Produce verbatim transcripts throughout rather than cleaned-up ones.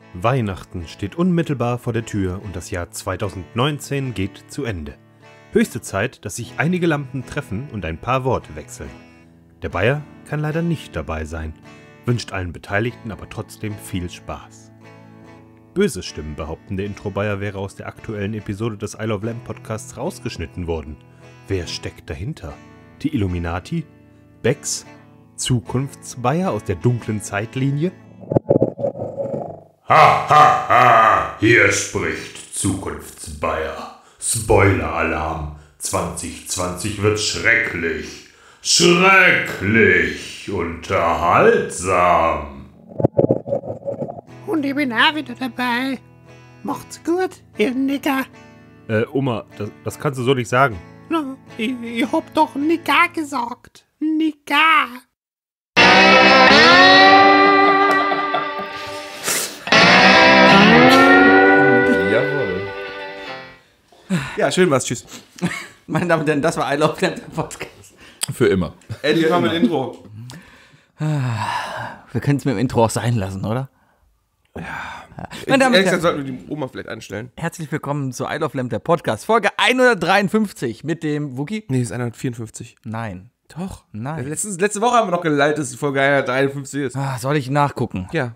Weihnachten steht unmittelbar vor der Tür und das Jahr zweitausendneunzehn geht zu Ende. Höchste Zeit, dass sich einige Lampen treffen und ein paar Worte wechseln. Der Bayer kann leider nicht dabei sein, wünscht allen Beteiligten aber trotzdem viel Spaß. Böse Stimmen behaupten, der Intro-Bayer wäre aus der aktuellen Episode des I Love Lamp Podcasts rausgeschnitten worden. Wer steckt dahinter? Die Illuminati? Becks? Zukunftsbayer aus der dunklen Zeitlinie? Ha, ha, ha! Hier spricht Zukunftsbayer. Spoiler-Alarm. zwanzig zwanzig wird schrecklich. Schrecklich unterhaltsam. Und ich bin auch wieder dabei. Macht's gut, ihr Nigger. Äh, Oma, das, das kannst du so nicht sagen. No, ich, ich hab doch Nigger gesagt. Nigger. Jawohl. Ja, schön war's. Tschüss. Meine Damen und Herren, das war I Love Lamp, der Podcast. Für immer. Endlich mal mit Intro. Wir können es mit dem Intro auch sein lassen, oder? Ja. Meine Damen und Ehrlich gesagt Herren, sollten wir die Oma vielleicht anstellen. herzlich willkommen zu I Love Lamp, der Podcast. Folge hundertdreiundfünfzig mit dem Wookie. Nee, ist hundertvierundfünfzig. Nein. Doch. Nein. Letztens, letzte Woche haben wir noch geleitet, dass die Folge hundertdreiundfünfzig ist. Ah, soll ich nachgucken? Ja.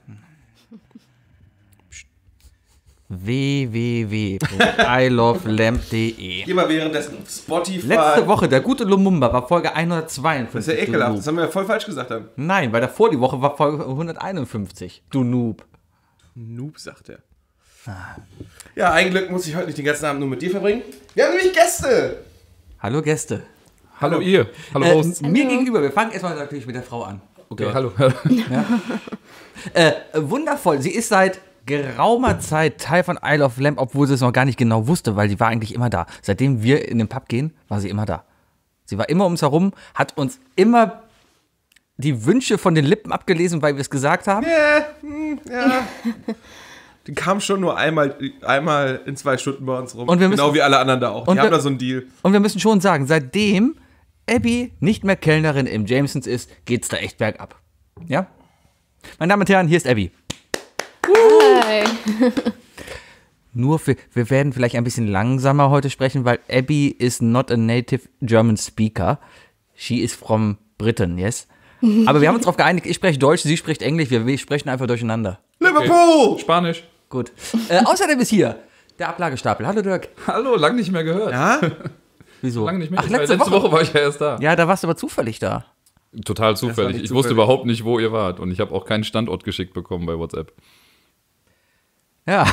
w w w punkt i love lamp punkt de. Geh mal währenddessen auf Spotify. Letzte Woche, der gute Lumumba, war Folge hundertzweiundfünfzig. Das ist ja du ekelhaft. Noob. Das haben wir ja voll falsch gesagt dann. Nein, weil davor die Woche war Folge hunderteinundfünfzig. Du Noob. Noob, sagt er. Ja, ein Glück muss ich heute nicht den ganzen Abend nur mit dir verbringen. Wir haben nämlich Gäste. Hallo Gäste. Hallo ihr. Hallo Äh, Hosts. mir gegenüber, wir fangen erstmal natürlich mit der Frau an. Okay, hallo. Äh, wundervoll. Sie ist seit geraumer Zeit Teil von I Love Lamp, obwohl sie es noch gar nicht genau wusste, weil sie war eigentlich immer da. Seitdem wir in den Pub gehen, war sie immer da. Sie war immer um uns herum, hat uns immer die Wünsche von den Lippen abgelesen, weil wir es gesagt haben. Ja, hm, ja. Die kam schon nur einmal, einmal in zwei Stunden bei uns rum. Und wir müssen- genau wie alle anderen da auch. und Die haben wir- da so einen Deal. Und wir müssen schon sagen, seitdem Abby nicht mehr Kellnerin im Jamesons ist, geht's da echt bergab. Ja? Meine Damen und Herren, hier ist Abby. Hi. Nur für, wir werden vielleicht ein bisschen langsamer heute sprechen, weil Abby is not a native German speaker. She is from Britain, yes? Aber wir haben uns darauf geeinigt, ich spreche Deutsch, sie spricht Englisch, wir, wir sprechen einfach durcheinander. Liverpool! Spanisch. Gut. Äh, außerdem ist hier der Ablagestapel. Hallo Dirk. Hallo, lang nicht mehr gehört. Ja? Wieso? Lange nicht mehr. Ach, Ich war- letzte, letzte Woche. Woche war ich ja erst da. Ja, da warst du aber zufällig da. Total Das war zufällig. nicht Ich wusste zufällig. überhaupt nicht, wo ihr wart. Und ich habe auch keinen Standort geschickt bekommen bei WhatsApp. Ja.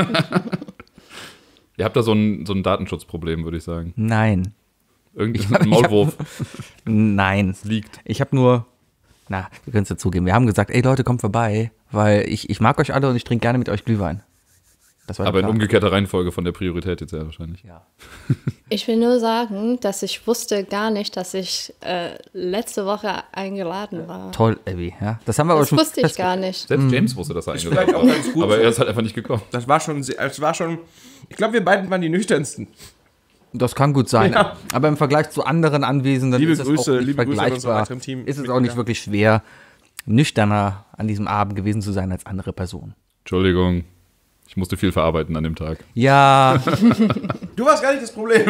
Ihr habt da so ein, so ein Datenschutzproblem, würde ich sagen. Nein. Irgendein Maulwurf Nein. liegt. Ich habe nur, na, wir können es ja zugeben, wir haben gesagt, ey Leute, kommt vorbei, weil ich, ich mag euch alle und ich trinke gerne mit euch Glühwein. Das war der Aber in Plan. umgekehrter Reihenfolge von der Priorität jetzt ja wahrscheinlich. Ja. Ich will nur sagen, dass ich wusste gar nicht, dass ich äh, letzte Woche eingeladen war. Toll, Abby, ja. Das haben wir aber Das schon wusste ich fest- gar nicht. Selbst James wusste, dass er vielleicht eingeladen auch war. ganz gut Aber so. er ist halt einfach nicht gekommen. Das war schon, sehr- es war schon, ich glaube, wir beiden waren die nüchternsten. Das kann gut sein. Ja. Aber im Vergleich zu anderen Anwesenden Liebe ist es Grüße, auch nicht liebe Grüße an unsere vergleichbar. weiteren Team- ist es auch nicht wirklich schwer, nüchterner an diesem Abend gewesen zu sein als andere Personen. Entschuldigung. Ich musste viel verarbeiten an dem Tag. Ja, Du warst gar nicht das Problem.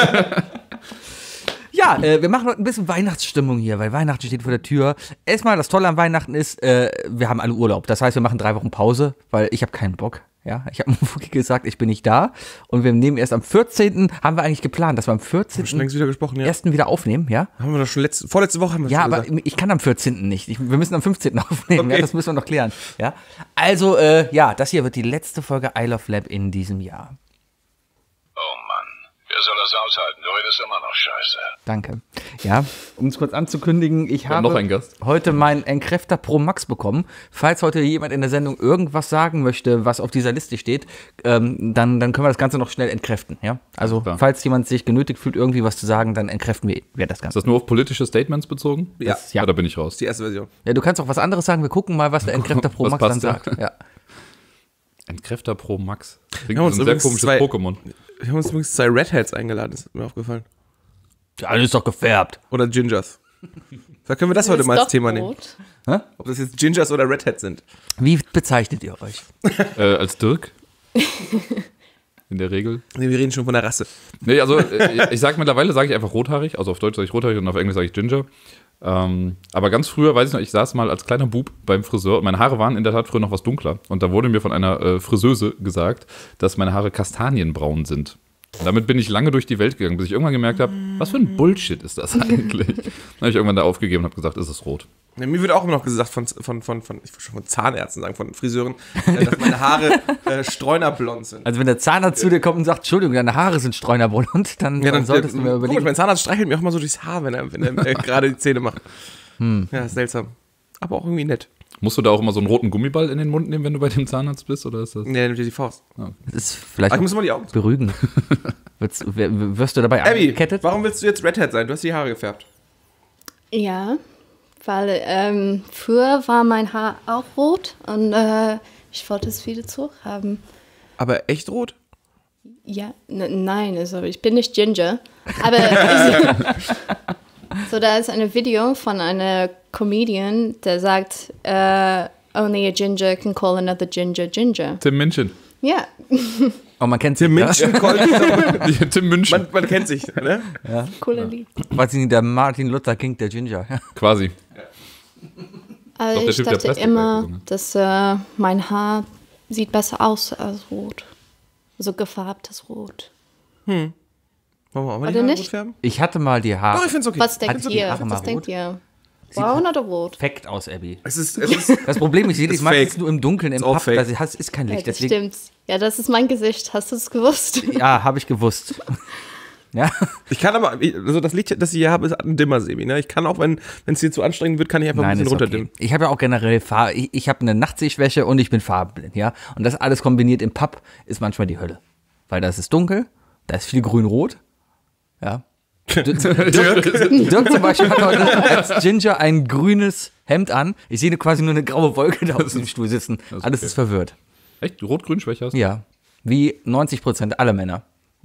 ja, äh, wir machen heute ein bisschen Weihnachtsstimmung hier, weil Weihnachten steht vor der Tür. Erstmal, das Tolle an Weihnachten ist, äh, wir haben alle Urlaub. Das heißt, wir machen drei Wochen Pause, weil ich habe keinen Bock. Ja, ich habe Fuki gesagt, ich bin nicht da. Und wir nehmen erst am vierzehnten, haben wir eigentlich geplant, dass wir am Schon vierzehnten längst wieder gesprochen, ja. ersten wieder aufnehmen, ja? Haben wir doch schon letzte, vorletzte Woche haben wir Ja, schon aber gesagt. ich kann am vierzehnten nicht. Ich, wir müssen am fünfzehnten aufnehmen. Okay. Ja, das müssen wir noch klären. Ja? Also, äh, ja, das hier wird die letzte Folge I Love Lab in diesem Jahr. Oh Mann, wer soll das aushalten? Du redest immer noch scheiße. Danke. Ja, um es kurz anzukündigen, ich haben habe noch einen Gast. heute meinen Entkräfter Pro Max bekommen. Falls heute jemand in der Sendung irgendwas sagen möchte, was auf dieser Liste steht, ähm, dann, dann können wir das Ganze noch schnell entkräften. Ja? Also, Klar. falls jemand sich genötigt fühlt, irgendwie was zu sagen, dann entkräften wir, wir das Ist Ganze. das nur auf politische Statements bezogen? Ja. Das- ja. Ja, da bin ich raus. Die erste Version. Ja, du kannst auch was anderes sagen. Wir gucken mal, was der Entkräfter Pro Was Max dann passt da? sagt. Ja. Entkräfter Pro Max. Klingt Ja, wie uns so ein sehr übrigens komisches zwei- Pokémon. Wir haben uns übrigens zwei Red Hats eingeladen, ist mir aufgefallen. Alles ist doch gefärbt. Oder Gingers. Vielleicht können wir das heute Ist mal als doch Thema nehmen. rot. Ob das jetzt Gingers oder Redheads sind. Wie bezeichnet ihr euch? Äh, als Dirk. In der Regel. Nee, wir reden schon von der Rasse. Nee, also äh, ich sag mittlerweile, sage ich einfach rothaarig. Also auf Deutsch sage ich rothaarig und auf Englisch sage ich Ginger. Ähm, aber ganz früher, weiß ich noch, ich saß mal als kleiner Bub beim Friseur und meine Haare waren in der Tat früher noch was dunkler. Und da wurde mir von einer äh, Friseuse gesagt, dass meine Haare kastanienbraun sind. Und damit bin ich lange durch die Welt gegangen, bis ich irgendwann gemerkt habe, was für ein Bullshit ist das eigentlich? Dann habe ich irgendwann da aufgegeben und habe gesagt, ist es rot. Ja, mir wird auch immer noch gesagt von, von, von, von, ich würde schon von Zahnärzten sagen, von Friseuren, äh, dass meine Haare äh, streunerblond sind. Also wenn der Zahnarzt zu dir kommt und sagt, Entschuldigung, deine Haare sind streunerblond, dann, Ja, dann solltest äh, du mir überlegen. Komisch, mein Zahnarzt streichelt mir auch mal so durchs Haar, wenn er, wenn er äh, gerade die Zähne macht. Hm. Ja, ist seltsam. Aber auch irgendwie nett. Musst du da auch immer so einen roten Gummiball in den Mund nehmen, wenn du bei dem Zahnarzt bist? Oder ist das? Nee, nimmt dir die Faust. Das ist vielleicht Aber ich muss mal die Augen zu. beruhigen. Wirst, wirst du dabei Abby, angekettet? warum willst du jetzt Redhead sein? Du hast die Haare gefärbt. Ja, weil ähm, früher war mein Haar auch rot und äh, ich wollte es wieder zurückhaben. Aber echt rot? Ja, n- nein, also ich bin nicht Ginger. Aber so, da ist ein Video von einer Comedian, der sagt, uh, only a ginger can call another ginger ginger. Tim München. Ja, Oh, man kennt Tim sie, München, Ja, Tim München. man, man kennt sich, ne? cooler Lied. ja. Weiß ich nicht, der Martin Luther King, der Ginger. Quasi. Aber Doch, der ich Typ, der dachte Plastik immer, gesungen hat. dass äh, mein Haar sieht besser aus als rot. So gefärbtes Rot. Wollen wir auch mal die Oder Haare nicht? rot färben? Ich hatte mal die Haare. Doch, ich find's okay. Was denkt Hat sie die ihr? Haare mal Was denkt rot? ihr? Braun oder rot? Perfekt aus, Abby. Es ist, es ist Das Problem ist, ich Ist mag fake. es nur im Dunkeln, im Ist auch Pub. fake. Das ist, ist kein Ja, Licht. das Deswegen, stimmt. Ja, das ist mein Gesicht. Hast du es gewusst? ja, habe ich gewusst. Ja, ich kann aber, also das Licht, das ich hier habe, ist ein Dimmer, Sebi, ne? Ich kann auch, wenn es dir zu anstrengend wird, kann ich einfach ein nein, bisschen ist okay. runterdimmen. Ich habe ja auch generell Farbe. Ich, ich habe eine Nachtsehschwäche und ich bin farbenblind, ja. Und das alles kombiniert im Pub ist manchmal die Hölle. Weil da ist es dunkel, da ist viel grün-rot. Ja. Dirk, Dirk zum Beispiel hat heute als Ginger ein grünes Hemd an. Ich sehe quasi nur eine graue Wolke da auf dem Stuhl sitzen. ist Alles okay. ist verwirrt. Echt? Rot-Grün-Schwäche hast du? Ja. Wie neunzig Prozent aller Männer.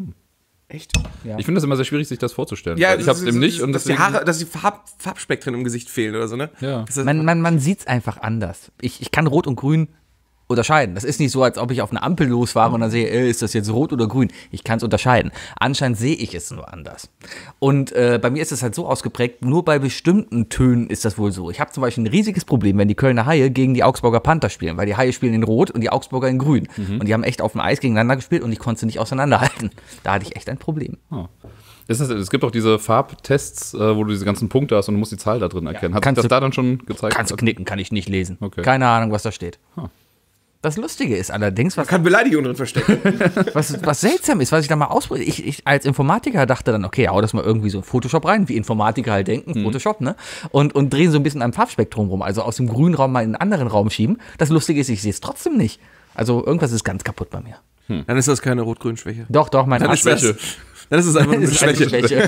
Echt? Ja. Ich finde das immer sehr schwierig, sich das vorzustellen. Ja, Weil ich das habe ist- eben nicht das- und dass die deswegen. Haare, dass die Farb, Farbspektren im Gesicht fehlen oder so, ne? Ja. Das ist, Man, man, man sieht es einfach anders. Ich, ich kann Rot und Grün unterscheiden. Das ist nicht so, als ob ich auf eine Ampel losfahre und dann sehe, äh, ist das jetzt rot oder grün? Ich kann es unterscheiden. Anscheinend sehe ich es nur anders. Und äh, bei mir ist es halt so ausgeprägt, nur bei bestimmten Tönen ist das wohl so. Ich habe zum Beispiel ein riesiges Problem, wenn die Kölner Haie gegen die Augsburger Panther spielen, weil die Haie spielen in Rot und die Augsburger in Grün. Und die haben echt auf dem Eis gegeneinander gespielt und ich konnte sie nicht auseinanderhalten. Da hatte ich echt ein Problem. Oh. Das ist, es gibt auch diese Farbtests, äh, wo du diese ganzen Punkte hast und du musst die Zahl da drin erkennen. Hat sich kannst das du- da dann schon gezeigt? Kannst du knicken, kann ich nicht lesen. Okay. Keine Ahnung, was da steht. Huh. Das Lustige ist allerdings, was kann Beleidigung drin verstecken. Was, was seltsam ist, was ich da mal ausprobiert, ich, ich als Informatiker dachte dann, okay, hau das mal irgendwie so in Photoshop rein, wie Informatiker halt denken, Photoshop, ne? Und, und drehen so ein bisschen am Farbspektrum rum, also aus dem grünen Raum mal in einen anderen Raum schieben. Das Lustige ist, ich sehe es trotzdem nicht. Also irgendwas ist ganz kaputt bei mir. Dann ist das keine Rot-Grün-Schwäche. Doch, doch, mein Dann ist das, Schwäche. dann ist es einfach nur eine ist eine Schwäche. Schwäche.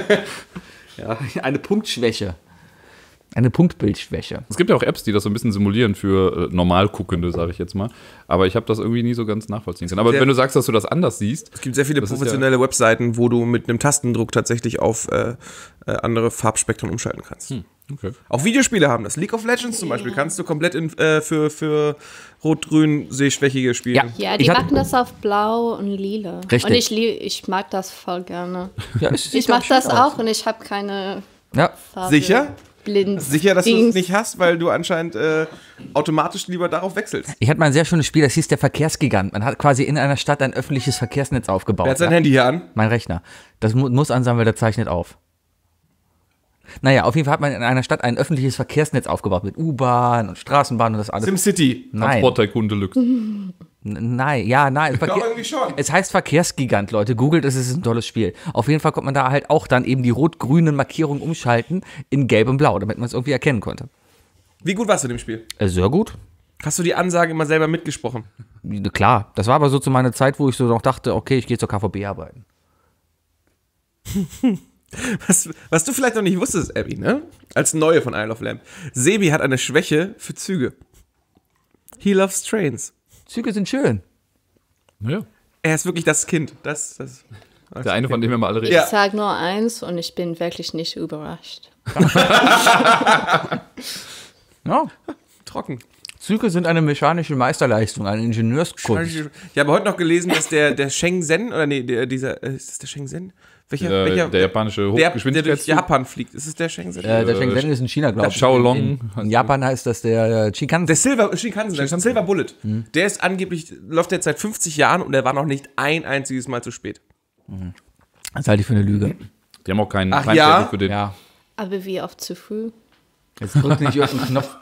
Ja, eine Punktschwäche. Eine Punktbildschwäche. Es gibt ja auch Apps, die das so ein bisschen simulieren für äh, Normalguckende, sage ich jetzt mal. Aber ich habe das irgendwie nie so ganz nachvollziehen können. Aber Sehr- wenn du sagst, dass du das anders siehst, Es gibt sehr viele Das ist professionelle Webseiten, wo du mit einem Tastendruck tatsächlich auf äh, äh, andere Farbspektren umschalten kannst. okay. Auch Videospiele haben das. League of Legends zum Beispiel kannst du komplett in, äh, für, für Rot-Grün Sehschwächige spielen. Ja. Ja, die Ich hab- machen das auf blau und lila. Richtig. Und ich, lieb, ich mag das voll gerne. Ja, es sieht Ich doch mag schön das aus. auch und ich habe keine Ja, Farbe. Sicher? Blind. Sicher, dass du es Dings. nicht hast, weil du anscheinend äh, automatisch lieber darauf wechselst. ich hatte mal ein sehr schönes Spiel, das hieß der Verkehrsgigant. Man hat quasi in einer Stadt ein öffentliches Verkehrsnetz aufgebaut. Wer hat sein ja? Handy hier an? Mein Rechner. Das mu muss an sein, weil der zeichnet auf. Naja, auf jeden Fall hat man in einer Stadt ein öffentliches Verkehrsnetz aufgebaut mit U-Bahn und Straßenbahn und das alles. SimCity. Nein, Transport Tycoon Deluxe. N- nein, ja, nein. Doch, Verkehr irgendwie schon. es heißt Verkehrsgigant, Leute. Googelt, es ist ein tolles Spiel. Auf jeden Fall konnte man da halt auch dann eben die rot-grünen Markierungen umschalten in gelb und blau, damit man es irgendwie erkennen konnte. Wie gut warst du in dem Spiel? Äh, sehr gut. Hast du die Ansage immer selber mitgesprochen? Klar, das war aber so zu meiner Zeit, wo ich so noch dachte, okay, ich gehe zur K V B arbeiten. Was, was du vielleicht noch nicht wusstest, Abby, ne? Als Neue von Isle of Lamp. Sebi hat eine Schwäche für Züge. He loves trains. Züge sind schön. Ja. Er ist wirklich das Kind. Das, das. Der eine, von dem wir mal alle reden. Ich sage nur eins und ich bin wirklich nicht überrascht. Ja. Trocken. Züge sind eine mechanische Meisterleistung, eine Ingenieurskunst. Ich habe heute noch gelesen, dass der, der Shenzhen, oder nee, der, dieser, äh, ist das der Shenzhen? Welcher, Der, welcher, der japanische der, der durch Hochgeschwindigkeitszug. Japan fliegt. Ist es der Shenzhen? Äh, der Shenzhen ist in China, glaube ich. Shaolong. In, in Japan heißt das der äh, Shinkansen. Der Silver, Shinkansen, der Silver Bullet. Mhm. Der ist angeblich, läuft jetzt seit fünfzig Jahren und der war noch nicht ein einziges Mal zu spät. Das halte ich für eine Lüge. Die haben auch keinen Ach keinen ja? Schedule für den. Ja. Aber wie oft zu früh? Jetzt drückt nicht irgendein Knopf.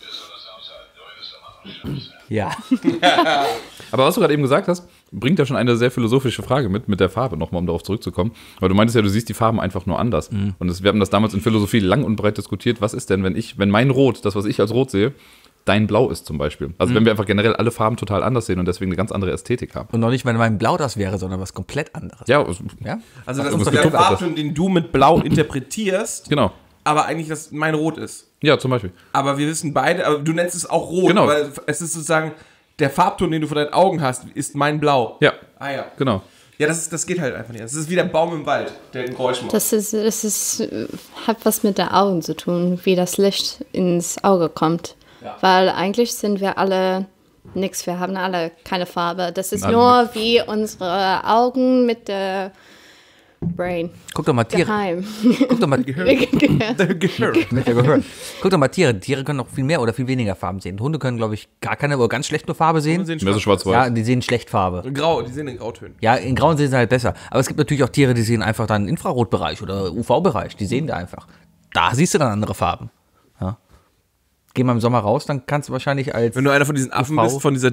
Ja. Aber was du gerade eben gesagt hast, bringt ja schon eine sehr philosophische Frage mit, mit der Farbe, nochmal, um darauf zurückzukommen. Weil du meintest ja, du siehst die Farben einfach nur anders. Mhm. Und das, wir haben das damals in Philosophie lang und breit diskutiert. Was ist denn, wenn ich, wenn mein Rot, das, was ich als Rot sehe, dein Blau ist zum Beispiel? Also Mhm. wenn wir einfach generell alle Farben total anders sehen und deswegen eine ganz andere Ästhetik haben. Und noch nicht, wenn mein Blau das wäre, sondern was komplett anderes. Ja, es- Ja? Also das muss ist der geguckt, Alter. Farbton, den du mit Blau interpretierst, genau. aber eigentlich das mein Rot ist. Ja, zum Beispiel. Aber wir wissen beide, aber du nennst es auch Rot, Genau. weil es ist sozusagen, der Farbton, den du vor deinen Augen hast, ist mein Blau. Ja, Ah ja. genau. Ja, das, ist, das geht halt einfach nicht. Das ist wie der Baum im Wald, der ein Geräusch macht. Das ist, das ist, äh, hat was mit den Augen zu tun, wie das Licht ins Auge kommt. Weil eigentlich sind wir alle nix, wir haben alle keine Farbe. Das ist Alle nur wie unsere Augen mit der Brain. Guck doch mal Tiere. Geheim. Guck doch mal, Gehör. mit der Gehör. Guck doch mal Tiere. Tiere können noch viel mehr oder viel weniger Farben sehen. Hunde können, glaube ich, gar keine oder ganz schlecht nur Farbe sehen. sehen Mehr so schwarz-weiß. Ja, die sehen schlecht Farbe. Grau, die sehen in Grautönen. Ja, in Grauen sehen sie halt besser. Aber es gibt natürlich auch Tiere, die sehen einfach dann Infrarotbereich oder U V-Bereich. Die sehen da einfach. Da siehst du dann andere Farben. Ja. Geh mal im Sommer raus, dann kannst du wahrscheinlich als... Wenn du einer von diesen Affen U V. bist, von dieser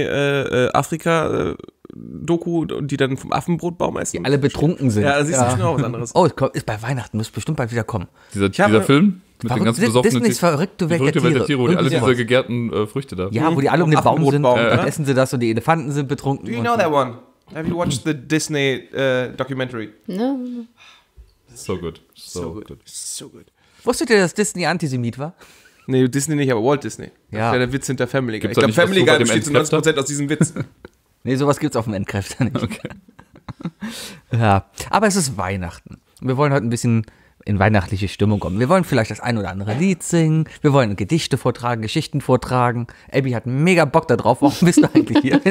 Disney-Afrika-Doku, und die dann vom Affenbrotbaum essen. die alle betrunken sind. Ja, da siehst du schon auch was anderes. Oh, es kommt- ist bei Weihnachten, muss bestimmt bald wieder kommen. Dieser, habe- dieser Film mit den Verrückt- ganzen besoffenen Disneys verrückte die Welt der verrückte Welt der Tiere. Tiere, wo die alle Irgendwie diese sowas. gegärten äh, Früchte da. Ja, wo die alle um den Baum sind, Affenbrotbaum, dann ne? essen sie das und die Elefanten sind betrunken. Do you und- know that one? Have you watched the Disney uh, documentary? Ne? So gut. So, gut. So gut. Wusstet ihr, dass Disney Antisemit war? Nee, Disney nicht, aber Walt Disney. Das Ja. wäre der Witz hinter Family Guy. Gibt's Ich da glaube, nicht was Family so bei Guy dem besteht zu neunzig Prozent aus diesem Witz. Nee, sowas gibt's auf dem Endkräfter nicht. Okay. Ja, aber es ist Weihnachten. Und wir wollen heute ein bisschen in weihnachtliche Stimmung kommen. Wir wollen vielleicht das ein oder andere Lied singen. Wir wollen Gedichte vortragen, Geschichten vortragen. Abby hat mega Bock da drauf. Warum bist du eigentlich hier?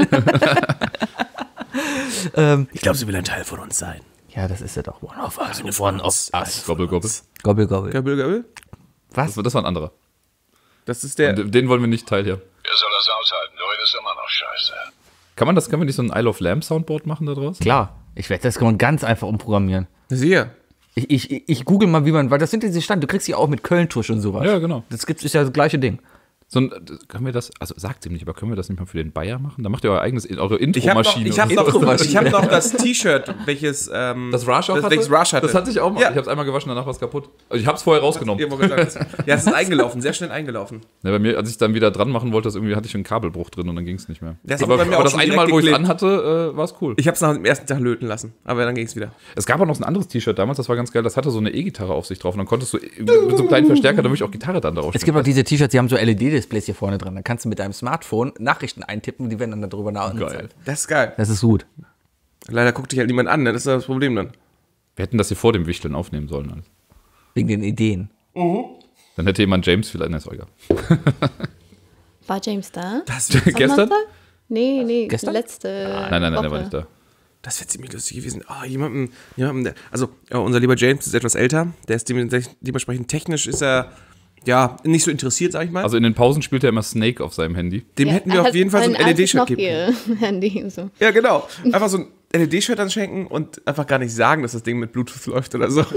ähm, Ich glaube, sie will ein Teil von uns sein. ja, das ist ja doch One of Us. One of Us. Gobbel, gobbel. Gobbel, gobbel. Gabriel, Gabriel? Was? Das, das war ein anderer. Das ist der. Und den wollen wir nicht teilen hier. Wer soll das aushalten? Du redest immer noch scheiße. Kann man das, können wir nicht so ein Isle of Lamb Soundboard machen da draus? Klar. Ich werde das kann man ganz einfach umprogrammieren. Das hier. Ich, ich, ich google mal, wie man, weil das sind diese Stand, du kriegst die auch mit Köln-Tusch und sowas. Ja, genau. Das gibt's, ist ja das gleiche Ding. So ein, können wir das, also sagt ihm nicht, aber können wir das nicht mal für den Bayer machen? Da macht ihr euer eigenes, eure Ich habe noch, Intro-Maschine. ich hab und noch, so. ich hab noch das T-Shirt, welches. Ähm, Das Rush auch das, hatte? welches Rush hatte. Das hatte ich auch mal. Ja. Ich habe es einmal gewaschen, danach war es kaputt. Also ich habe es vorher rausgenommen. Irgendwo gesagt. Ja, es ist eingelaufen, sehr schnell eingelaufen. Ja, bei mir, als ich dann wieder dran machen wollte, das irgendwie hatte ich einen Kabelbruch drin und dann ging es nicht mehr. Das aber wurde bei mir aber auch das schon eine direkt Mal, wo ich es geklebt. anhatte, äh, war es cool. Ich habe es nach dem ersten Tag löten lassen, aber dann ging es wieder. Es gab auch noch so ein anderes T-Shirt damals, das war ganz geil, das hatte so eine E-Gitarre auf sich drauf und dann konntest du mit so einem kleinen Verstärker, da wirklich auch Gitarre dann darauf Es gibt auch diese T-Shirts, die haben so L E D-Displays hier vorne drin. Dann kannst du mit deinem Smartphone Nachrichten eintippen und die werden dann darüber nachgezeigt. Geil. Das ist geil. Das ist gut. Leider guckt dich halt niemand an, ne? Das ist das Problem dann. Wir hätten das hier vor dem Wichteln aufnehmen sollen. Alles. Wegen den Ideen. Dann hätte jemand James vielleicht, ne, ist auch egal. War James da? Das, Gestern? Samantha? Nee, nee, Gestern? letzte Nein, nein, nein, Woche. der war nicht da. das wäre ziemlich lustig gewesen. Ah, jemandem, jemandem, der, also ja, unser lieber James ist etwas älter. Der ist dementsprechend, dementsprechend technisch ist er, ja, nicht so interessiert, sag ich mal. Also in den Pausen spielt er immer Snake auf seinem Handy. Dem Ja, hätten er wir auf hat jeden Fall so ein ein altes L E D-Shirt geben können. Nokia-Handy. So. Ja, genau. Einfach so ein L E D-Shirt anschenken und einfach gar nicht sagen, dass das Ding mit Bluetooth läuft oder so.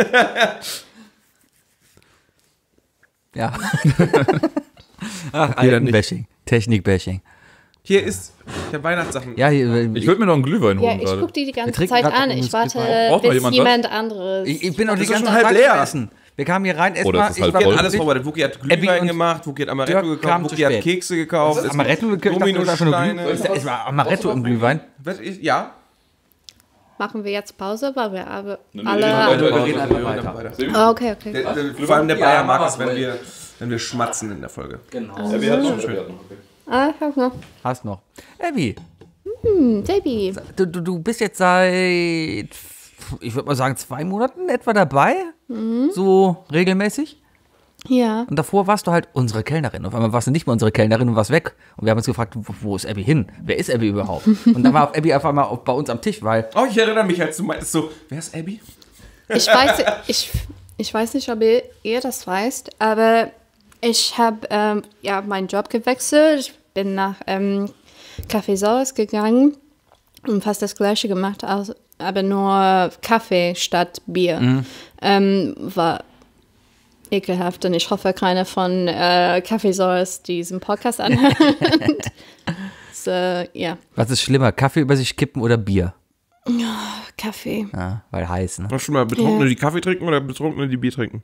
Ja. Ach, Jeder nicht. Alten-Bashing. Technik-Bashing. Hier ist der Weihnachtssachen. Ja, hier, Ich würde mir noch einen Glühwein Ja, holen ich gerade. gucke die die ganze trinken Zeit grad an. noch Ich ein warte, Spritwein. Braucht noch bis jemand jemand anderes. ich, ich bin auch die ist doch ganze schon Zeit halb falsch leer. essen. Wir kamen hier rein, Oder erstmal. es ist halb ich war- voll. Wookie hat alles vorbereitet. Wookie hat Abby Glühwein und gemacht, Wookie hat Amaretto Dirk gekauft, kamen zu Wookie hat spät. Kekse gekauft. es Amaretto gibt gekauft, ich dachte, einfach nur Glüh- Dominosteine. Es war Amaretto im Glühwein. Was ist- Ja. Machen wir jetzt Pause, weil wir aber nee, alle... nee, nee, Wir nee, reden nee, einfach weiter. Ah, okay, okay. Der, der, vor allem der Bayer Ja, mag mach es, mal. wenn wir, wenn wir schmatzen in der Folge. Genau. Ah, ich hab noch. Hast noch. Abby, Hm, Debbie. Du, du, du bist jetzt seit, ich würde mal sagen, zwei Monaten etwa dabei. Mhm. So regelmäßig. Ja. Und davor warst du halt unsere Kellnerin. Auf einmal warst du nicht mehr unsere Kellnerin und warst weg. Und wir haben uns gefragt, wo, wo ist Abby hin? Wer ist Abby überhaupt? Und dann war Abby auf einmal auf, bei uns am Tisch, weil... Oh, ich erinnere mich, als du meintest so, wer ist Abby? Ich weiß, ich, ich weiß nicht, ob ihr, ihr das weißt, aber ich habe ähm, ja, meinen Job gewechselt. Ich bin nach ähm, Café Saus gegangen und fast das Gleiche gemacht, aber nur Kaffee statt Bier. Mhm. Ähm, war ekelhaft und ich hoffe, keiner von äh, Café Saus diesen Podcast anhört. so, ja. Was ist schlimmer, Kaffee über sich kippen oder Bier? Oh, Kaffee. Ja, weil heiß, ne? Hast du schon mal Betrunkene, Ja. die Kaffee trinken oder Betrunkene, die Bier trinken?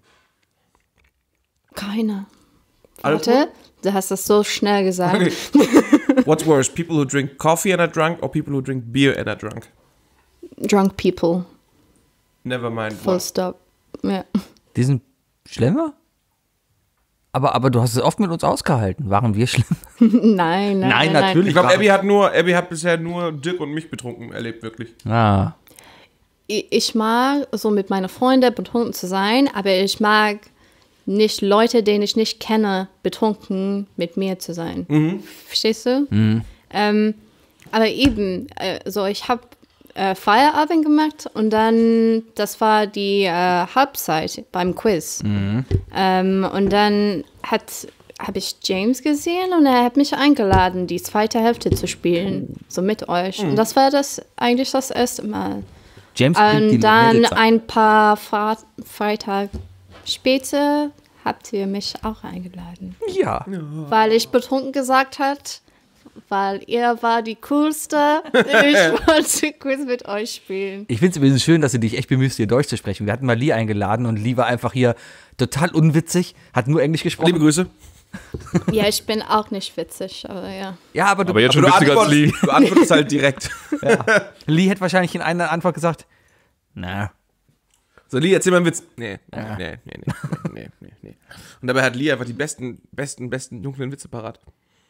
Keiner. Alles Warte, du hast das so schnell gesagt. Okay. What's worse, people who drink coffee and are drunk or people who drink beer and are drunk? Drunk people. Never mind. Full What? stop. Ja. Die sind schlimmer? Aber, aber du hast es oft mit uns ausgehalten. Waren wir schlimm? Nein, nein, nein, Nein, nein. natürlich. Ich glaube, Abby hat nur, Abby hat bisher nur Dirk und mich betrunken erlebt, wirklich. Ah. Ich ich mag so mit meinen Freunden betrunken zu sein, aber ich mag nicht Leute, denen ich nicht kenne, betrunken mit mir zu sein. Mhm. Verstehst du? Mhm. Ähm, aber eben, äh, so ich habe äh, Feierabend gemacht und dann, das war die äh, Halbzeit beim Quiz. Mhm. Ähm, und dann hat habe ich James gesehen und er hat mich eingeladen, die zweite Hälfte zu spielen, so mit euch. Mhm. Und das war das eigentlich das erste Mal. James kriegt die Und dann Mädels an. ein paar Fra- Freitag später habt ihr mich auch eingeladen. Ja. Weil ich betrunken gesagt hat, weil ihr war die Coolste. Ich wollte Quiz mit euch spielen. Ich finde es übrigens schön, dass du dich echt bemühst, hier Deutsch zu sprechen. Wir hatten mal Lee eingeladen und Lee war einfach hier total unwitzig, hat nur Englisch gesprochen. Liebe Grüße. Ja, ich bin auch nicht witzig, aber ja. Ja, aber du, Aber jetzt schon Du witziger als antwortest, Lee. du antwortest halt direkt. Lee hätte wahrscheinlich in einer Antwort gesagt, na, So, Lee, erzähl mal einen Witz. Nee, nee, nee, nee, nee, nee, nee, nee. Und dabei hat Lee einfach die besten, besten, besten dunklen Witze parat.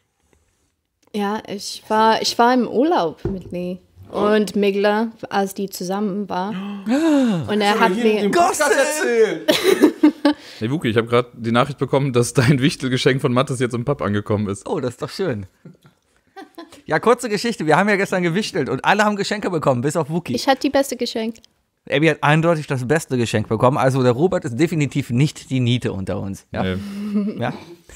Ja, ich war, ich war im Urlaub mit Lee und Migler, als die zusammen war. Und er hat mir... Podcast erzählen. Hey Wuki, ich habe gerade die Nachricht bekommen, dass dein Wichtelgeschenk von Mathis jetzt im Pub angekommen ist. oh, das ist doch schön. Ja, kurze Geschichte, wir haben ja gestern gewichtelt und alle haben Geschenke bekommen, bis auf Wookie. Ich hatte die beste Geschenk. Abby hat eindeutig das beste Geschenk bekommen, also der Robert ist definitiv nicht die Niete unter uns. Ja, Nee. ja.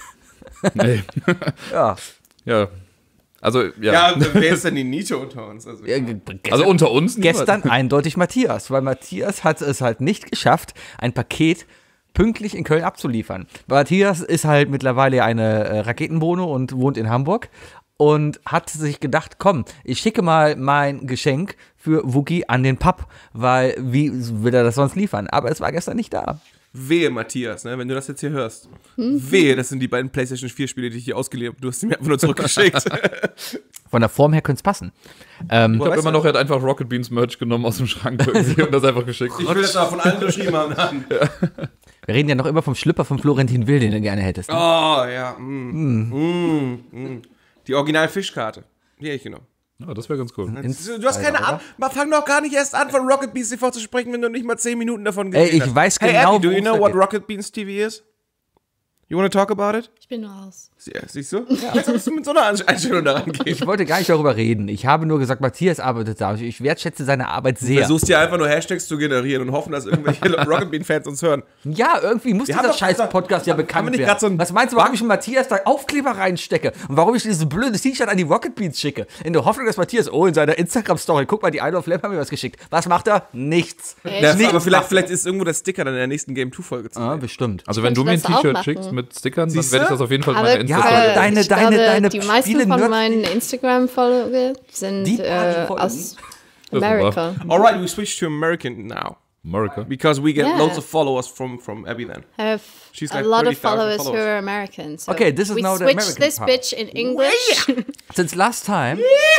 Nee. ja. Ja. Also, ja. Ja, wer ist denn die Nietzsche unter uns? Also, Ja, ge- gestern, Also unter uns niemand. gestern eindeutig Matthias, weil Matthias hat es halt nicht geschafft, ein Paket pünktlich in Köln abzuliefern. Matthias ist halt mittlerweile eine äh, Raketenbohne und wohnt in Hamburg und hat sich gedacht, komm, ich schicke mal mein Geschenk für Wookie an den Pub, weil wie will er das sonst liefern? Aber es war gestern nicht da. wehe, Matthias, ne, wenn du das jetzt hier hörst. Wehe, das sind die beiden PlayStation vier Spiele, die ich hier ausgeliehen habe. Du hast sie mir einfach nur zurückgeschickt. Von der Form her könnte es passen. Ähm, Ich habe weißt immer du- noch, er hat einfach Rocket Beans Merch genommen aus dem Schrank irgendwie und das einfach geschickt. Ich will das aber von allen unterschrieben haben. wir reden ja noch immer vom Schlüpper von Florentin Will, den du gerne hättest. Oh, ja. Mm. Mm. Mm. Die Original-Fischkarte. Die hätte ich genommen. Ja, das wäre ganz cool. Du, du hast keine Ahnung. Man fang doch gar nicht erst an, von Rocket Beans T V zu sprechen, wenn du nicht mal zehn Minuten davon Ey, gesehen ich hast. weiß hey, genau, Abby, do you worum es know da what geht. Rocket Beans T V is? You wanna talk about it? Ich bin nur aus. Ja, siehst du? Ja. Jetzt musst du mit so einer Einstellung daran gehen. Ich wollte gar nicht darüber reden. Ich habe nur gesagt, Matthias arbeitet da. Ich wertschätze seine Arbeit Du sehr. versuchst dir einfach nur Hashtags zu generieren und hoffen, dass irgendwelche Rocket Bean-Fans uns hören. Ja, irgendwie muss Wir haben dieser doch- scheiß haben- Podcast ja haben wir bekannt nicht werden. grad so ein- Was meinst du, warum ich Matthias da Aufkleber reinstecke? Und warum ich dieses blöde T-Shirt an die Rocket Beans schicke? In der Hoffnung, dass Matthias, oh, in seiner Instagram-Story, guck mal, die Isle of Lamp haben mir was geschickt. Was macht er? Nichts. Ja, Echt? aber vielleicht, vielleicht ist irgendwo der Sticker dann in der nächsten Game zwei Folge zu Ah, sehen. bestimmt. Also wenn du mir ein könnte das auch T-Shirt machen. schickst mit Stickern, dann Siehst werde ich du? das auf jeden Fall in Aber meine äh, Ja, Insta-Story. aber deine- ich deine- glaube, deine die meisten Spiele-Nerds- von meinen Instagram-Folgen sind Die äh, Party-Folgen? aus Das ist America. Alright, we switch to American now. America. Because we get Yeah. loads of followers from, from Abby then. I have She's a like lot of thirty thousand followers, who followers. are American. So Okay, this is we now the switch American this part. bitch in English. Since last time,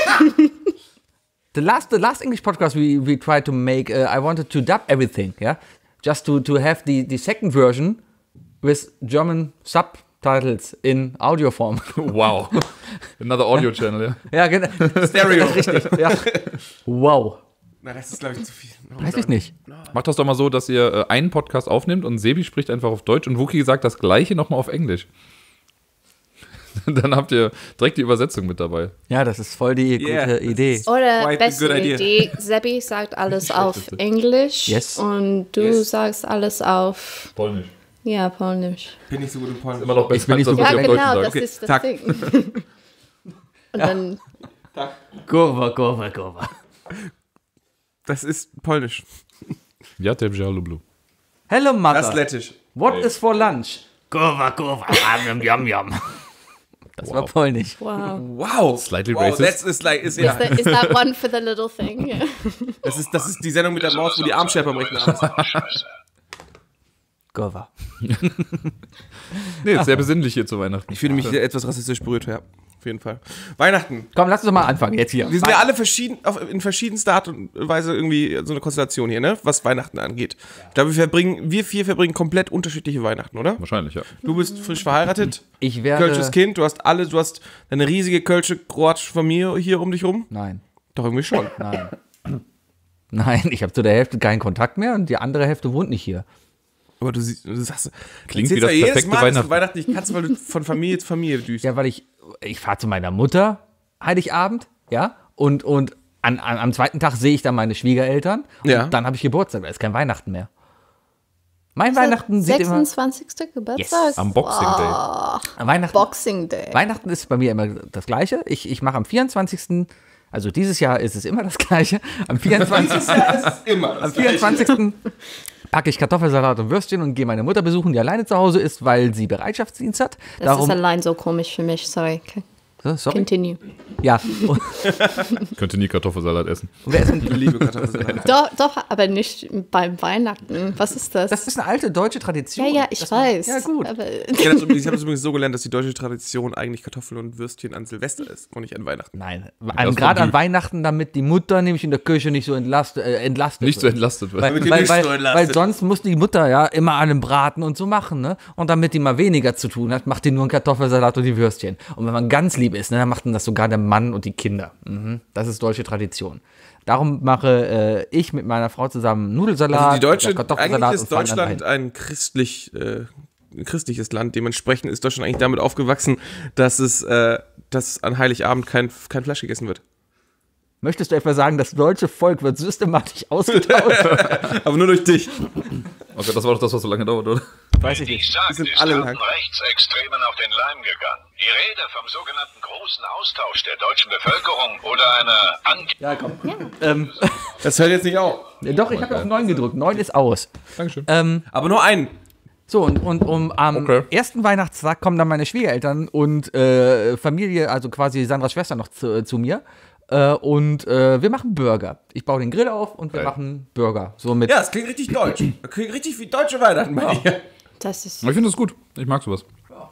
the last the last English podcast we we tried to make, uh, I wanted to dub everything, yeah, just to to have the the second version with German subtitles. Subtitles in Audioform. Wow. Another Audio Channel, ja. Ja, genau. Stereo. Richtig, ja. Wow. Na, das ist, glaube ich, zu viel. Oh, Weiß ich nicht. Macht das doch mal so, dass ihr äh, einen Podcast aufnehmt und Sebi spricht einfach auf Deutsch und Wookie sagt das Gleiche nochmal auf Englisch. Dann habt ihr direkt die Übersetzung mit dabei. Ja, das ist voll die Yeah. gute Idee. Oder Quite a beste good idea. Idee, Sebi sagt alles auf Englisch Yes. und du Yes. sagst alles auf, Polnisch. ja, Polnisch. Bin nicht so gut im Polnisch. Immer noch besser, bin nicht als so das, Ja, was ihr auf genau, Deutsch das sagt. ist das Tag. Ding. Und dann, Kurva, kurva, kurva. Das ist Polnisch. Ja, der Blue. Hello, Das ist Mother. Lettisch. What is for lunch? Kurva, kurva, yum, yum, yum. Das war polnisch. wow. Wow. Slightly wow, racist. That's is like, is, ja. Is, that, is that one for the little thing? Yeah. das, ist, das ist die Sendung mit der Maus, wo die Armschärfe am Rechner haben. Scheiße. Kurva. Nee, ist sehr besinnlich hier zu Weihnachten. Ich fühle mich etwas rassistisch berührt, ja. Auf jeden Fall. Weihnachten. Komm, lass uns doch mal anfangen jetzt hier. Wir sind ja alle verschieden, auf, in verschiedenster Art und Weise irgendwie so eine Konstellation hier, ne? Was Weihnachten angeht. Ich glaube, wir verbringen, wir vier verbringen komplett unterschiedliche Weihnachten, oder? Wahrscheinlich, ja. Du bist frisch verheiratet, Ich werde... kölsches Kind, du hast alle, du hast eine riesige kölsche kroatische Familie hier um dich rum. Nein, Doch irgendwie schon. nein. Nein, ich habe zu der Hälfte keinen Kontakt mehr und die andere Hälfte wohnt nicht hier. Aber du, siehst, du sagst, Klingt erzählst wie das ja jedes perfekte Mal, dass Weihnachten. du Weihnachten nicht kannst, weil du von Familie zu Familie düst. Ja, weil ich, ich fahre zu meiner Mutter Heiligabend, ja, und, und an, an, am zweiten Tag sehe ich dann meine Schwiegereltern und Ja. dann habe ich Geburtstag, da ist kein Weihnachten mehr. Mein Weihnachten sieht immer, sechsundzwanzigsten Geburtstag? Yes, Am Boxing Day. Weihnachten, Boxing Day. Weihnachten ist bei mir immer das Gleiche. Ich, ich mache am vierundzwanzigsten, also dieses Jahr ist es immer das Gleiche, am vierundzwanzigsten Immer. Am vierundzwanzigsten packe ich Kartoffelsalat und Würstchen und gehe meine Mutter besuchen, die alleine zu Hause ist, weil sie Bereitschaftsdienst hat. Das Darum, ist allein so komisch für mich, sorry. Okay. so, sorry. Continue. Ja, und, Könnte nie Kartoffelsalat essen. und wer ist denn, Ich liebe Kartoffelsalat. Doch, doch, aber nicht beim Weihnachten. Was ist das? das ist eine alte deutsche Tradition. ja, ja, ich dass man- weiß. Ja, gut. Aber Ich habe das, übrigens- ich hab das übrigens so gelernt, dass die deutsche Tradition eigentlich Kartoffeln und Würstchen an Silvester ist und nicht an Weihnachten. Nein, Das gerade war an die- Weihnachten, damit die Mutter nämlich in der Küche nicht so entlastet, äh, entlastet Nicht so wird. entlastet wird. Weil, Damit die weil, nicht weil, so weil entlastet sonst muss die Mutter ja immer allem braten und so machen, ne? Und damit die mal weniger zu tun hat, macht die nur einen Kartoffelsalat und die Würstchen. Und wenn man ganz lieb ist, ne, dann macht dann das sogar der Mann und die Kinder. Mhm. Das ist deutsche Tradition. Darum mache äh, ich mit meiner Frau zusammen Nudelsalat, Also die deutsche, oder Kartoffelsalat eigentlich ist und fahren dann Deutschland dahin. ein christlich, äh, ein christliches Land. Dementsprechend ist Deutschland eigentlich damit aufgewachsen, dass es, äh, dass an Heiligabend kein, kein Fleisch gegessen wird. Möchtest du etwa sagen, das deutsche Volk wird systematisch ausgetauscht? Aber nur durch dich. Okay, das war doch das, was so lange dauert, oder? Weiß ich Ich nicht. sag, sind ist alle den lang. Rechtsextremen auf den Leim gegangen. Die Rede vom sogenannten großen Austausch der deutschen Bevölkerung oder einer An Ja, komm. Ähm, Das hört jetzt nicht auf. doch, ich habe auf neun gedrückt. neun ist aus. Dankeschön. Ähm, Aber nur einen. So, und, und um, am Okay. ersten Weihnachtstag kommen dann meine Schwiegereltern und äh, Familie, also quasi Sandras Schwester noch zu, zu mir. Äh, und äh, wir machen Burger. Ich baue den Grill auf und wir Geil. machen Burger. So mit Ja, das klingt richtig deutsch. Das klingt richtig wie deutsche Weihnachten bei dir. das ist. Aber ich finde das gut. Ich mag sowas.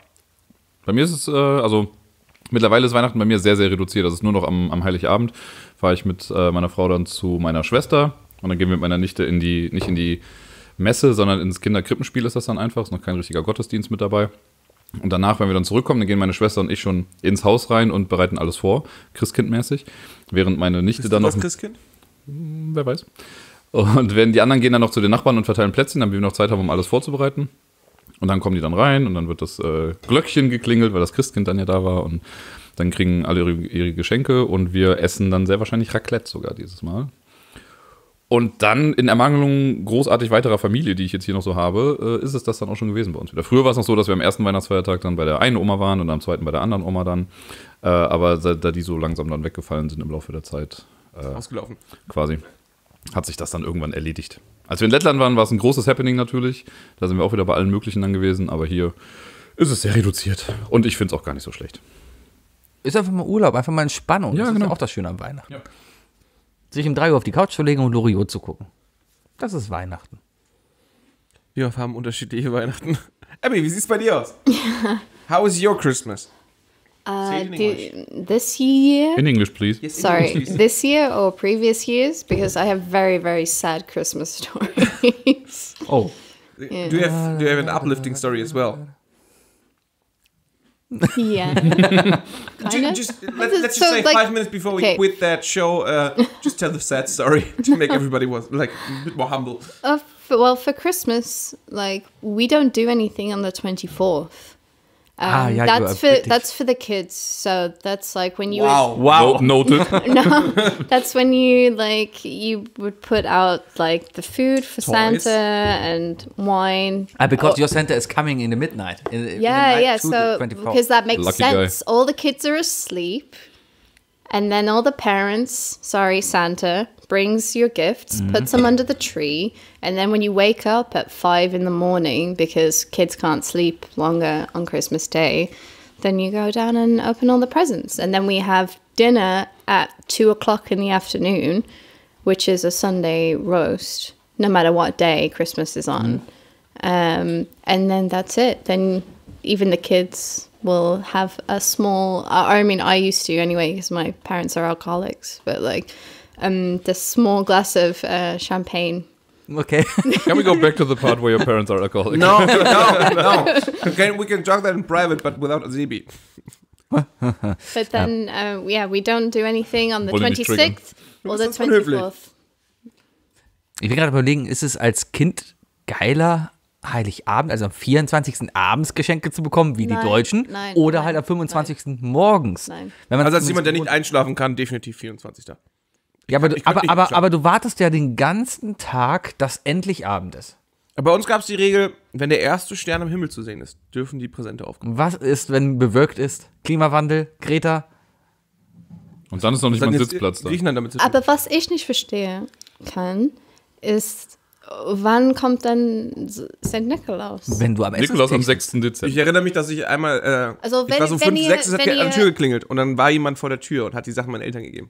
Bei mir ist es, äh, also mittlerweile ist Weihnachten bei mir sehr, sehr reduziert. Das ist nur noch am, am Heiligabend. Fahre ich mit äh, meiner Frau dann zu meiner Schwester und dann gehen wir mit meiner Nichte in die, nicht in die Messe, sondern ins Kinderkrippenspiel ist das dann einfach. Ist noch kein richtiger Gottesdienst mit dabei. Und danach, wenn wir dann zurückkommen, dann gehen meine Schwester und ich schon ins Haus rein und bereiten alles vor, Christkindmäßig. Während meine Nichte Bist dann du noch. das Christkind? Wer weiß. Und wenn die anderen gehen dann noch zu den Nachbarn und verteilen Plätzchen, damit wir noch Zeit haben, um alles vorzubereiten. Und dann kommen die dann rein und dann wird das äh, Glöckchen geklingelt, weil das Christkind dann ja da war. Und dann kriegen alle ihre, ihre Geschenke und wir essen dann sehr wahrscheinlich Raclette sogar dieses Mal. Und dann in Ermangelung großartig weiterer Familie, die ich jetzt hier noch so habe, äh, ist es das dann auch schon gewesen bei uns wieder. Früher war es noch so, dass wir am ersten Weihnachtsfeiertag dann bei der einen Oma waren und am zweiten bei der anderen Oma dann. Äh, aber da, da die so langsam dann weggefallen sind im Laufe der Zeit, Ausgelaufen. quasi, hat sich das dann irgendwann erledigt. Als wir in Lettland waren, war es ein großes Happening natürlich. Da sind wir auch wieder bei allen möglichen dann gewesen. Aber hier ist es sehr reduziert. Und ich finde es auch gar nicht so schlecht. ist einfach mal Urlaub, einfach mal Entspannung. Ja, das ist genau. ja auch das Schöne am Weihnachten. Sich um drei Uhr auf die Couch zu legen und Loriot zu gucken. Das ist Weihnachten. Wir haben unterschiedliche Weihnachten. Abby, wie sieht's bei dir aus? How is your Christmas? Uh, Say it in do, this year. In English, please. Sorry, this year or previous years? Because I have very, very sad Christmas stories. Oh. Do you have do you have an uplifting story as well? Yeah. Ju- Kinda. Just, let, It's let's just so, say like- five minutes before we okay. quit that show. Uh, just tell the sad story to make everybody was like a bit more humble. Uh, for, well, for Christmas, like we don't do anything on the twenty-fourth. Um, Ah, yeah, you that's are for British. that's for the kids. So that's like when you Wow. Wow. No, noted. would, no, that's when you like you would put out like the food for Santa and wine. Ah, because Oh, your Santa is coming in the midnight. In, in the yeah, night yeah. to the So twenty-fourth. because that makes Lucky guy. sense. All the kids are asleep, and then all the parents, sorry Santa, brings your gifts, puts them under the tree, and then when you wake up at five in the morning because kids can't sleep longer on Christmas Day, then you go down and open all the presents, and then we have dinner at two o'clock in the afternoon, which is a Sunday roast, no matter what day Christmas is on. Um, and then that's it. Then even the kids will have a small, I I mean, I used to anyway, because my parents are alcoholics, but like um, the small glass of uh, champagne. Okay. Can we go back to the part where your parents are alcoholic? No, no, no. Okay, we can talk that in private, but without Sebi. But then, uh, yeah, we don't do anything on the Wollen nicht twenty-sixth or the Das ist unhöflich. twenty-fourth. Ich will gerade überlegen, ist es als Kind geiler, Heiligabend, also am vierundzwanzigsten abends Geschenke zu bekommen, wie Nein, die Deutschen, nein, oder nein, halt am fünfundzwanzigsten morgens? Nein. Wenn man Also als zumindest jemand, der nicht gewohnt- einschlafen kann, definitiv vierundzwanzigster Ja, aber, du, ich kann aber, nicht aber, schlafen. aber du wartest ja den ganzen Tag, dass endlich Abend ist. Aber bei uns gab es die Regel, wenn der erste Stern am Himmel zu sehen ist, dürfen die Präsente aufkommen. Was ist, wenn bewölkt ist? Klimawandel, Greta? Und dann ist noch nicht mal ein Sitzplatz da. Griechenland damit zu tun. Aber was ich nicht verstehen kann, ist, wann kommt dann Sankt Nikolaus? Wenn du am Essen Nikolaus am stehst. sechsten Ich Dezember. erinnere mich, dass ich einmal, äh, Also ich wenn- war so wenn fünf, ihr- sechs, es hat wenn an der ihr- Tür geklingelt und dann war jemand vor der Tür und hat die Sachen meinen Eltern gegeben.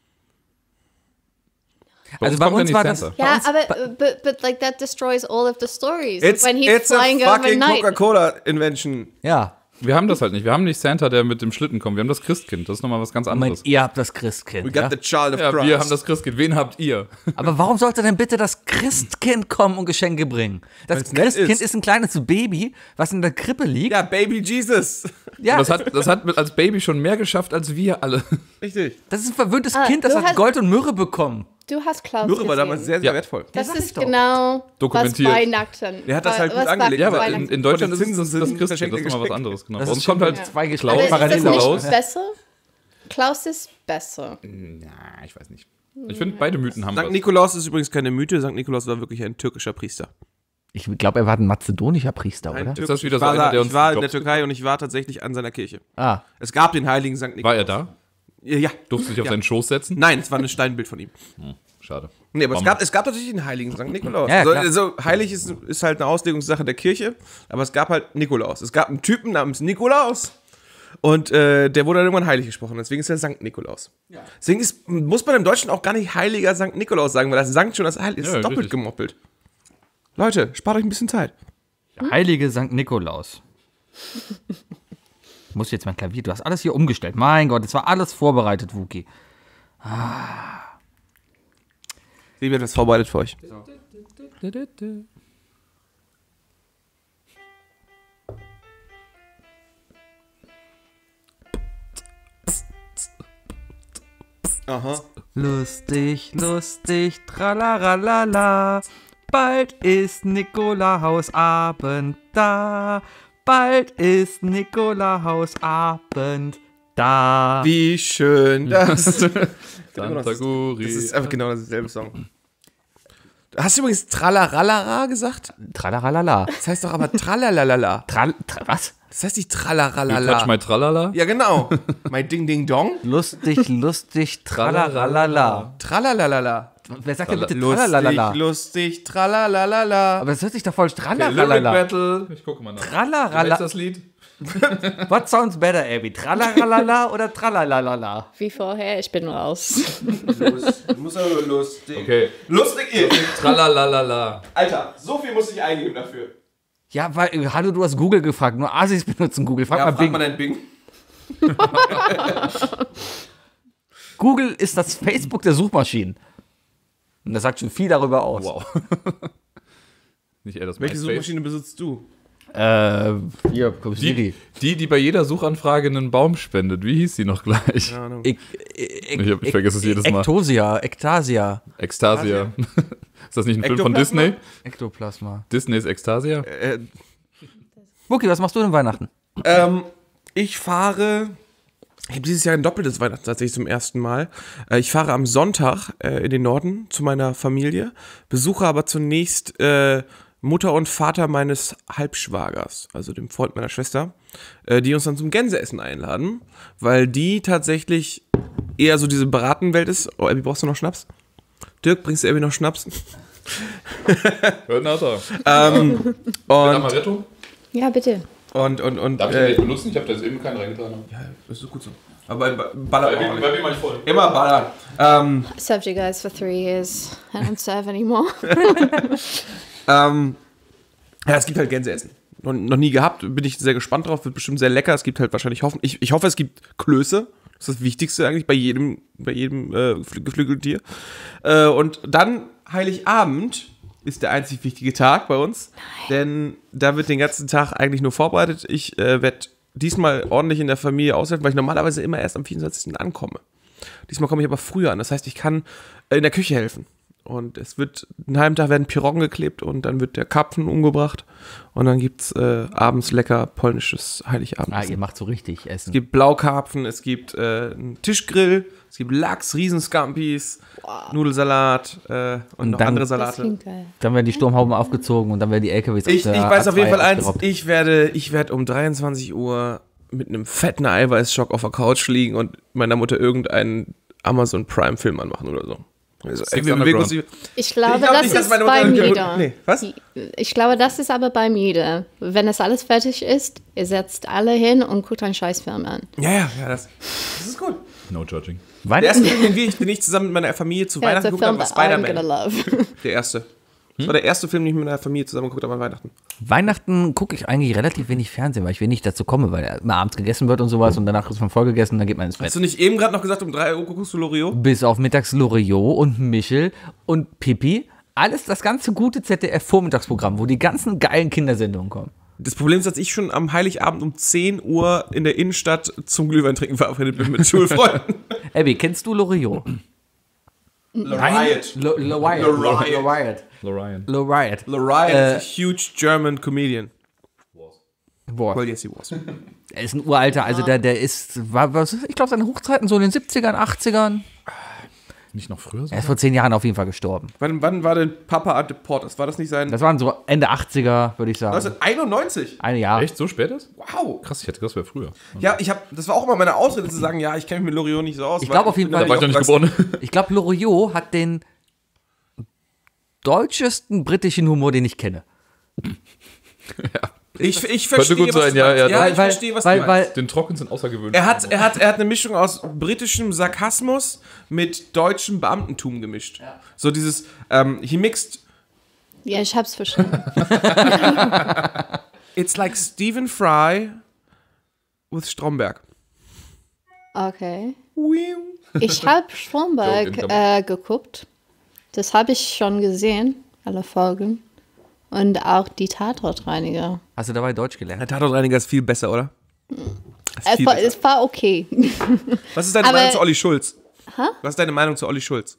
Bei Also uns bei kommt ja uns nicht war das- Santa. Ja, uns- aber uh, but, but like that destroys all of the stories. It's, when he's it's a flying fucking overnight. Coca-Cola-Invention. Ja. Wir haben das halt nicht. Wir haben nicht Santa, der mit dem Schlitten kommt. Wir haben das Christkind. Das ist nochmal was ganz Moment, anderes. ihr habt das Christkind. We got Ja? the child of Ja, Christ. wir haben das Christkind. Wen habt ihr? Aber warum sollte denn bitte das Christkind kommen und Geschenke bringen? Das Weil's nett Christkind ist. ist. ein kleines Baby, was in der Krippe liegt. Ja, Baby Jesus. Ja, Das hat, das hat mit als Baby schon mehr geschafft als wir alle. Richtig. das ist ein verwöhntes Ah, Kind, das du hat hast- Gold und Myrrhe bekommen. Du hast Klaus Myrrhe war gesehen. damals sehr, sehr Ja. wertvoll. Das sag ist ich doch. genau Dokumentiert. was Weihnachten. Der hat das halt gut was angelegt. Ja, aber in, Weihnachten- in Deutschland Und ist die es das, Zinsen das sind Christkind. Das ist verschenkte nochmal was Geschenke. anderes. Genau. Das Bei ist uns kommt schon- halt zwei Aber Geschlechter ist das parallel nicht raus. besser? Klaus ist besser. Ja, ich weiß nicht. Ich finde, beide Mythen haben Sankt was. Nikolaus ist übrigens keine Mythe. Sankt Nikolaus war wirklich ein türkischer Priester. Ich glaube, er war ein mazedonischer Priester, Ein oder? Türk- das wieder ich so war, einer, da, der uns ich war in der Jobs Türkei und ich war tatsächlich an seiner Kirche. Ah, Es gab den heiligen Sankt Nikolaus. War er da? Ja. Durfte sich auf Ja. seinen Schoß setzen? Nein, es war ein Steinbild von ihm. Schade. Nee, aber es Warum? gab, es gab natürlich einen heiligen Sankt Nikolaus. Ja, ja, also, klar. also heilig ist, ist halt eine Auslegungssache der Kirche, aber es gab halt Nikolaus. Es gab einen Typen namens Nikolaus und äh, der wurde dann irgendwann heilig gesprochen. Deswegen ist er Sankt Nikolaus. Deswegen ist, muss man im Deutschen auch gar nicht heiliger Sankt Nikolaus sagen, weil das Sankt schon das heilig ist. Ja, ist doppelt richtig. gemoppelt. Leute, spart euch ein bisschen Zeit. der heilige Sankt Nikolaus. Ich muss jetzt mein Klavier, du hast alles hier umgestellt. Mein Gott, es war alles vorbereitet, Wookie. Sie wird das vorbereitet für euch. Aha. Lustig, lustig, tralalala. Bald ist Nikolausabend da. Bald ist Nikolausabend da. Wie schön das. Santaguri. Das ist einfach genau dasselbe Song. Hast du übrigens Tralaralala gesagt? Tralalala. Das heißt doch aber Tralalala. Tral, tra, was? Das heißt nicht You touch Tralaralala. my tralala? Ja, genau. Mein Ding Ding Dong. Lustig, lustig, tralalala. Tralalala. Wer sagt denn bitte Lustig, tralalala? lustig, tralalala. Aber das hört sich doch voll Lyric tralalala. Battle. Ich gucke mal nach. Wie Tralalala. heißt das Lied? What sounds better, Abby? Tralalala oder tralalala? Wie vorher, ich bin raus. Muss aber nur lustig. Okay. Lustig ihr. Tralalala. Alter, so viel muss ich eingeben dafür. Ja, weil, äh, hallo, du hast Google gefragt. Nur Asis benutzen Google. Frag Ja, mal frag Bing. mal dein Bing. Google ist das Facebook der Suchmaschinen. Und das sagt schon viel darüber aus. Wow. Nicht eher das Welche MySpace. Suchmaschine besitzt du? Äh, hier, komm, Die, Siri. die, die bei jeder Suchanfrage einen Baum spendet. Wie hieß sie noch gleich? Keine Ahnung. Ich, ich, Ich hab- ich vergesse es jedes Mal. Ektosia, Ektasia, Ekstasia. Ist das nicht ein Film von Ektoplasma? Disney? Ektoplasma. Disneys Ekstasia? Äh, Mucki, was machst du denn Weihnachten? ähm, ich fahre. Ich habe dieses Jahr ein doppeltes Weihnachten tatsächlich zum ersten Mal. Äh, ich fahre am Sonntag äh, in den Norden zu meiner Familie, besuche aber zunächst äh, Mutter und Vater meines Halbschwagers, also dem Freund meiner Schwester, äh, die uns dann zum Gänseessen einladen, weil die tatsächlich eher so diese Bratenwelt ist. Oh, Abby, brauchst du noch Schnaps? Dirk, bringst du Abby noch Schnaps? Hört nachher. ähm, und, Amaretto? Ja, bitte. und, und, und, Darf ich äh, den nicht benutzen? Ich habe da jetzt eben keinen reingetan. ja, das ist gut so. Aber ballert auch nicht. mir mal voll. Immer ballern. Ähm, Served you guys for three years. I don't serve anymore. ähm, ja, es gibt halt Gänseessen. Noch, noch nie gehabt, bin ich sehr gespannt drauf, wird bestimmt sehr lecker. Es gibt halt wahrscheinlich hoffen. Ich, ich hoffe, es gibt Klöße. Das ist das Wichtigste eigentlich bei jedem, bei jedem äh, geflügelten Tier. Äh, und dann Heiligabend ist der einzig wichtige Tag bei uns. Denn da wird den ganzen Tag eigentlich nur vorbereitet. Ich äh, werde diesmal ordentlich in der Familie aushelfen, weil ich normalerweise immer erst am vierundzwanzigsten ankomme. Diesmal komme ich aber früher an. Das heißt, ich kann äh, in der Küche helfen. Und es wird, einen halben Tag werden Piroggen geklebt und dann wird der Karpfen umgebracht. Und dann gibt es äh, abends lecker polnisches Heiligabend. Ah, ihr macht so richtig Essen. Es gibt Blaukarpfen, es gibt äh, einen Tischgrill, es gibt Lachs, Riesenscampis, Nudelsalat äh, und, Und noch dann- andere Das Salate. klingt geil. Dann werden die Sturmhauben aufgezogen und dann werden die L K Ws Ich, auf ich der weiß A auf jeden zwei Fall eins, abgerobbt. ich werde, ich werde um dreiundzwanzig Uhr mit einem fetten Eiweißschock auf der Couch liegen und meiner Mutter irgendeinen Amazon Prime Film anmachen oder so. Also, Six wir bewegen uns Underground. die- Ich glaube, Ich glaub das nicht, dass ist meine Mutter beim gut- jeder. Nee, was? Ich glaube, das ist aber beim jeder. Wenn es alles fertig ist, ihr setzt alle hin und guckt einen Scheißfilm an. Ja, ja, ja, das, das ist gut. No judging. Der Weihnachten, erste Film, den wir- den ich zusammen mit meiner Familie zu Yeah, it's Weihnachten a geguckt film habe, war that I'm gonna Spider-Man. love. Der erste. Das war der erste Film, den ich mit meiner Familie zusammen geguckt habe an Weihnachten. Weihnachten gucke ich eigentlich relativ wenig Fernsehen, weil ich wenig dazu komme, weil immer abends gegessen wird und sowas und danach ist man voll gegessen und dann geht man ins Bett. Hast du nicht eben gerade noch gesagt, um drei Uhr guckst du Loriot? Bis auf mittags Loriot und Michel und Pippi. Alles das ganze gute Z D F-Vormittagsprogramm, wo die ganzen geilen Kindersendungen kommen. Das Problem ist, dass ich schon am Heiligabend um zehn Uhr in der Innenstadt zum Glühwein trinken verabredet bin mit Schulfreunden. Abby, kennst du Loriot? Loriot. Lo- Loriot. Loriot. Loriot. Lorian. Loriot. Loriot Äh, is a huge German comedian. Boah. Well, yes, he was. Er ist ein Uralter, also der, der ist, war, was, ich glaube, seine Hochzeiten so in den siebzigern, achtzigern. Nicht noch früher so? Er ist vor zehn Jahren auf jeden Fall gestorben. Wann, wann war denn Papa at the Porters? War das nicht sein... Das waren so Ende achtziger, würde ich sagen. neunzehnhunderteinundneunzig? Eine Jahr. Echt? So spät ist? Wow. Krass, ich hätte das wäre früher. Ja, ich hab, das war auch immer meine Ausrede zu sagen, ja, ich kenne mich mit Loriot nicht so aus. Ich weil glaube auf jeden bin Fall- Da war ich noch nicht aufgewachsen. geboren. Ich glaube, Loriot hat den deutschesten britischen Humor, den ich kenne. Ich, ich Könnte verstehe, gut was sein, du ja, meinst. ja, ja, weil, ich weil, verstehe, was weil, du meinst. weil, Den Trocken sind außergewöhnlich. Er hat, er, hat, er hat eine Mischung aus britischem Sarkasmus mit deutschem Beamtentum gemischt. So dieses, ähm, he mixed, Ja, ich hab's verstanden. it's like Stephen Fry with Stromberg. Okay. Ich habe Stromberg Joke äh, geguckt. Das habe ich schon gesehen, alle Folgen. Und auch die Tatortreiniger. hast du dabei Deutsch gelernt? Der Tatortreiniger ist viel besser, oder? Ist Es viel war, besser. es war okay. Was ist deine aber- Meinung zu Olli Schulz? Was ist deine Meinung zu Olli Schulz?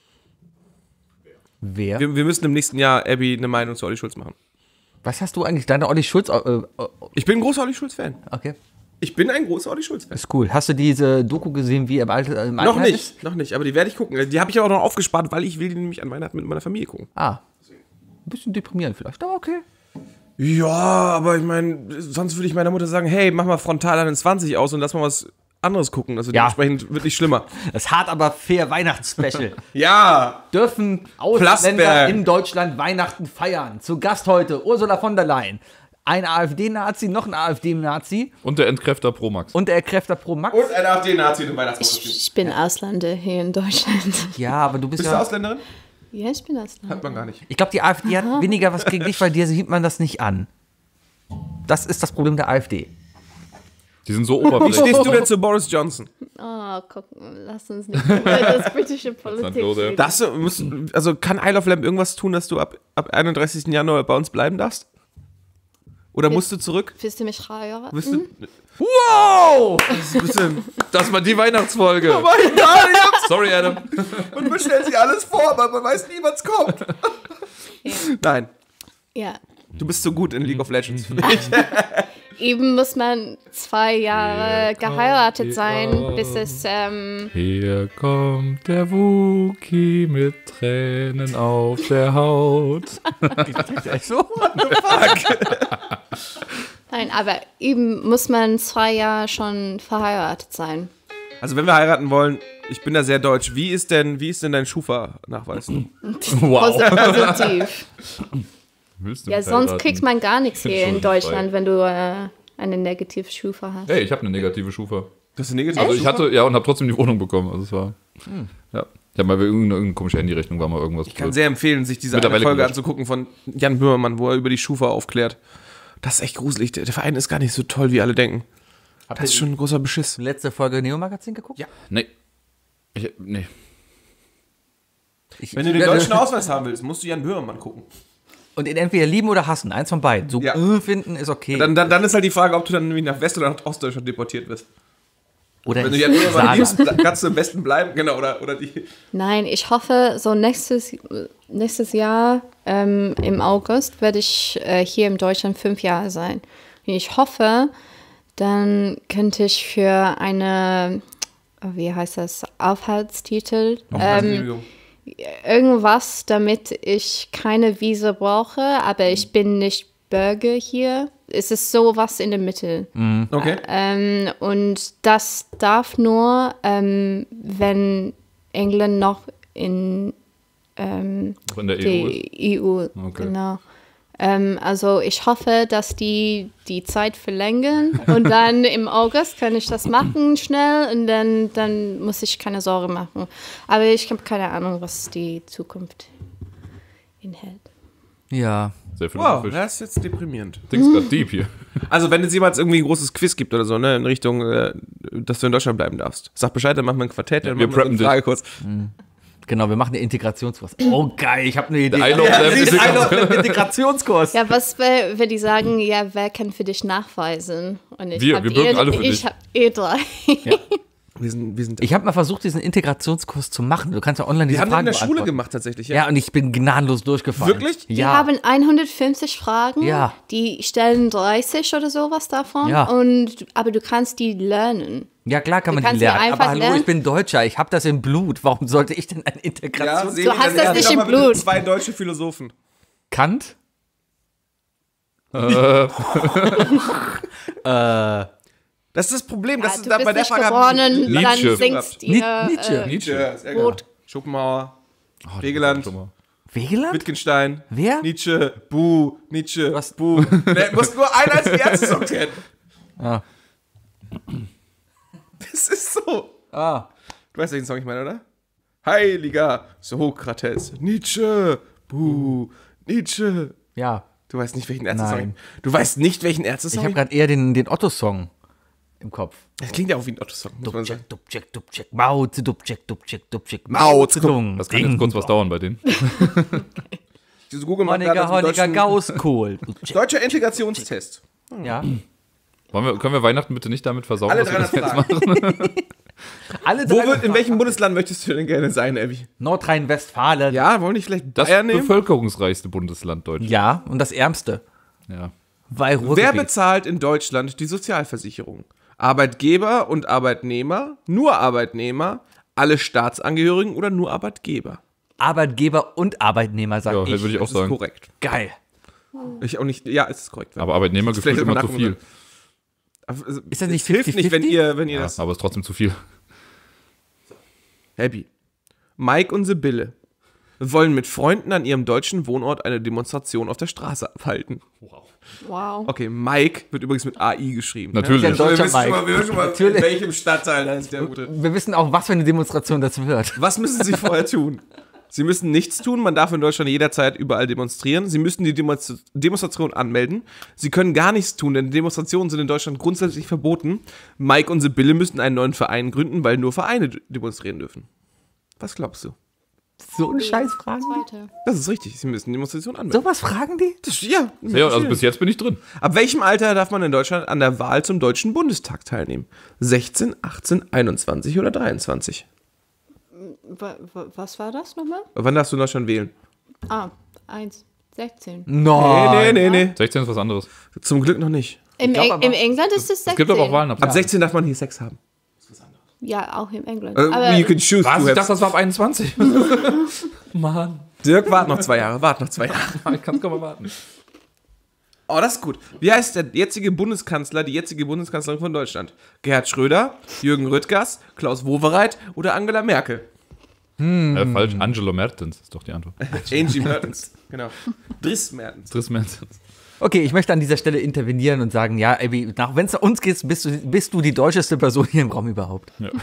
Wer? Wir, wir müssen im nächsten Jahr, Abby, eine Meinung zu Olli Schulz machen. Was hast du eigentlich? Deine Olli Schulz? Äh, äh, Ich bin ein großer Olli Schulz-Fan. okay. Ich bin ein großer Olli Schulz-Fan. Ist cool. Hast du diese Doku gesehen, wie er im Alter im Noch Altenheim nicht, ist? noch nicht, aber die werde ich gucken. Die habe ich aber auch noch aufgespart, weil ich will die nämlich an Weihnachten mit meiner Familie gucken. Ah. Ein bisschen deprimierend vielleicht, aber okay. Ja, aber ich meine, sonst würde ich meiner Mutter sagen, hey, mach mal frontal einundzwanzig aus und lass mal was anderes gucken. Also Ja. dementsprechend wird nicht schlimmer. Das hart aber fair Weihnachtsspecial. Ja! Dürfen Ausländer Plasberg. in Deutschland Weihnachten feiern? Zu Gast heute Ursula von der Leyen. Ein AfD-Nazi, noch ein AfD-Nazi Und der Entkräfter Pro Max. und der Kräfter Pro Max. Und ein AfD-Nazi im Ich, Weihnachtsmarkt. ich bin Ausländer hier in Deutschland. Ja, aber du bist Bist du ja... Ausländerin? Ja, ich bin Ausländer. Hat man gar nicht. Ich glaube, die AfD hat weniger was gegen dich, weil dir sieht man das nicht an. Das ist das Problem der AfD. Die sind so Wie oberflächlich. stehst du denn zu Boris Johnson? Oh, guck, lass uns nicht über das britische Politik go there. reden. Darfst du, musst, also kann Isle of Lamp irgendwas tun, dass du ab, ab einunddreißigsten Januar bei uns bleiben darfst? Oder musst du zurück? Willst du mich heiraten? Bist du, Wow! bist du, Das war die Weihnachtsfolge. oh mein Gott, ich hab's- Sorry, Adam. und man stellt sich alles vor, aber man weiß nie, wann's kommt. Nein, Ja. du bist so gut in League of Legends. Eben muss man zwei Jahre geheiratet sein, bis es, ähm, Hier kommt der Wookie mit Tränen auf der Haut. Echt so? nein, aber eben muss man zwei Jahre schon verheiratet sein. Also wenn wir heiraten wollen, ich bin da sehr deutsch. Wie ist denn, wie ist denn dein Schufa-Nachweis? Wow. Positiv. Willst du Ja, mich sonst heiraten? kriegt man gar nichts hier in Schuldenfrei. Deutschland, wenn du äh, eine negative Schufa hast. Hey, ich habe eine negative Schufa. Das ist eine negative Also ich Schufa? hatte, ja, und habe trotzdem die Wohnung bekommen. Also es war, ja. Ich habe mal irgendeine, irgendeine komische Handyrechnung, war mal irgendwas. Ich kann sehr empfehlen, sich diese eine Mittlerweile Folge gelöscht. anzugucken von Jan Böhmermann, wo er über die Schufa aufklärt. Das ist echt gruselig. Der der Verein ist gar nicht so toll, wie alle denken. Das ist schon ein großer Beschiss. Letzte Folge Neo-Magazin geguckt? Ja. Nee. Ich, nee. Ich, Wenn du den deutschen Ausweis haben willst, musst du Jan Böhmermann gucken. Und ihn entweder lieben oder hassen, eins von beiden. So Ja. äh, finden ist okay. Dann, dann, dann ist halt die Frage, ob du dann nämlich nach West- oder nach Ostdeutschland deportiert wirst. oder Wenn du ich Jan Böhmermann sage, liebst, bl- kannst du im Westen bleiben. Genau, oder, oder die. Nein, ich hoffe, so nächstes, nächstes Jahr ähm, im August werde ich äh, hier in Deutschland fünf Jahre sein. Und ich hoffe, dann könnte ich für eine, wie heißt das, Aufenthaltstitel, ähm, Aufenthaltsgenehmigung. irgendwas, damit ich keine Visa brauche, aber ich bin nicht Bürger hier. Es ist sowas in der Mitte. Okay. Ähm, und das darf nur, ähm, wenn England noch in ähm, Auch in der E U ist. die E U, Okay. genau. Ähm, also ich hoffe, dass die die Zeit verlängern und dann im August kann ich das machen schnell und dann, dann muss ich keine Sorge machen. Aber ich habe keine Ahnung, was die Zukunft enthält. ja. Sehr Wow, philosophisch. das ist jetzt deprimierend. Dings grad deep hier. Also, wenn es jemals irgendwie ein großes Quiz gibt oder so, ne, in Richtung, äh, dass du in Deutschland bleiben darfst, sag Bescheid, dann machen wir ein Quartett, dann wir machen wir preppen eine Frage kurz. Genau, wir machen einen Integrationskurs. Oh, geil, ich habe eine Idee. I love them. siehst, I love them Integrationskurs. Ja, was, wenn wenn die sagen, ja, wer kann für dich nachweisen? Und ich Wir, hab wir bürgen eh, alle für ich dich. habe eh drei. Wir sind, wir sind, Ich habe mal versucht, diesen Integrationskurs zu machen. Du kannst ja online wir diese haben den Fragen in der Schule beantworten. gemacht, tatsächlich. Ja, und ich bin gnadenlos durchgefallen. Wirklich? Die Ja. haben hundertfünfzig Fragen, Ja. die stellen dreißig oder sowas davon, Ja. und, aber du kannst die lernen. Ja, klar kann Du man die kannst die lernen. einfach Aber hallo, lernen. ich bin Deutscher. Ich habe das im Blut. Warum sollte ich denn ein Integrations... Sebi, Du hast dann das lernen nicht wir im doch mal bitte Blut. Zwei deutsche Philosophen. Kant? Das ist das Problem. Das Ja, ist du da, bist bei der nicht Frage geboren, hab ich- dann Nietzsche. singst Ni- ihr Nietzsche. Äh, Nietzsche. Ja, sehr Rot. geil. Schopenhauer, Wegeland, Wegeland? Wittgenstein, Wer? Nietzsche, Buh, Nietzsche, Was? Buh. Du musst nur einen als Ärzte-Song kennen. Ah. Das ist so. Ah. Du weißt, welchen Song ich meine, oder? Heiliger Sokrates, Nietzsche, Buh, Nietzsche. Ja. Du weißt nicht, welchen Ärzte-Song. Nein. Du weißt nicht, welchen Ich Ärzte-Song. habe gerade eher den, den Otto-Song im Kopf. Das klingt ja auch wie ein Otto-Song, muss man sagen. Dubček, Dubček, Dubček, Mao Zedubček, Dubček, Dubček, Mao Zedong. Das kann jetzt kurz was dauern bei denen. Diese Google macht Honecker, gerade einen Honecker, deutschen- Gauss, Kohl. Dubček. Deutscher Integrationstest. Ja. Wollen wir, können wir Weihnachten bitte nicht damit versauen, Alle dass wir das dreihundert jetzt Fragen. machen? Alle Wo drei wird, in welchem Bundesland möchtest du denn gerne sein, Abby? Nordrhein-Westfalen. Ja, wollen nicht vielleicht Das Bayern nehmen? bevölkerungsreichste Bundesland Deutschland. Ja, und das Ärmste. Ja. Weil Wer Ruhrgebiet. bezahlt in Deutschland die Sozialversicherung? Arbeitgeber und Arbeitnehmer, nur Arbeitnehmer, alle Staatsangehörigen oder nur Arbeitgeber? Arbeitgeber und Arbeitnehmer, sag Ja, ich. würde ich auch Das ist sagen. korrekt. Geil. Ich auch nicht, ja, es ist korrekt. Aber Arbeitnehmer Vielleicht gefühlt immer mal zu viel. Aber es- Ist das nicht es hilft nicht, wenn fifty-fifty? ihr, wenn ihr Ja, das... aber es ist trotzdem zu viel. Abby. Mike und Sibylle wollen mit Freunden an ihrem deutschen Wohnort eine Demonstration auf der Straße abhalten. Wow. Okay, Mike wird übrigens mit A I geschrieben. Natürlich. Ja, Ne? Deutscher wir wissen schon Mike. mal, wir wissen schon mal in Natürlich. welchem Stadtteil da ist der Gute. Wir wissen auch, was für eine Demonstration das wird. Was müssen sie vorher tun? Sie müssen nichts tun, man darf in Deutschland jederzeit überall demonstrieren. Sie müssen die Demonst- Demonstration anmelden. Sie können gar nichts tun, denn Demonstrationen sind in Deutschland grundsätzlich verboten. Mike und Sibylle müssen einen neuen Verein gründen, weil nur Vereine d- demonstrieren dürfen. Was glaubst du? So einen Scheiß fragen die? Zweite. Das ist richtig, Sie müssen die Demonstration anmelden. Sowas fragen die? Das, ja, Ja, also bis jetzt bin ich drin. Ab welchem Alter darf man in Deutschland an der Wahl zum Deutschen Bundestag teilnehmen? sechzehn, achtzehn, einundzwanzig oder dreiundzwanzig? Wa- wa- Was war das nochmal? Wann darfst du in Deutschland wählen? Ah, eins, sechzehn. No. Nee, nee, nee, nee. sechzehn ist was anderes. Zum Glück noch nicht. Im, glaub Eng- aber- Im England ist es sechzehn. Es gibt aber auch Wahlen ab. Ab sechzehn darf man hier Sex haben. Ja, auch im England. Uh, aber you can choose Was? to Ich have. dachte, das war ab einundzwanzig. Mann, Dirk, wart noch zwei Jahre, wart noch zwei Jahre. ich kann es kaum erwarten. Oh, das ist gut. Wie heißt der jetzige Bundeskanzler, die jetzige Bundeskanzlerin von Deutschland? Gerhard Schröder, Jürgen Rüttgers, Klaus Wowereit oder Angela Merkel? Äh, falsch, Angelo Mertens ist doch die Antwort. Angie Mertens. Genau. Driss Mertens. Dries Mertens. Okay, ich möchte an dieser Stelle intervenieren und sagen, ja, Abby, wenn es nach uns geht, bist du, bist du die deutscheste Person hier im Raum überhaupt. ja,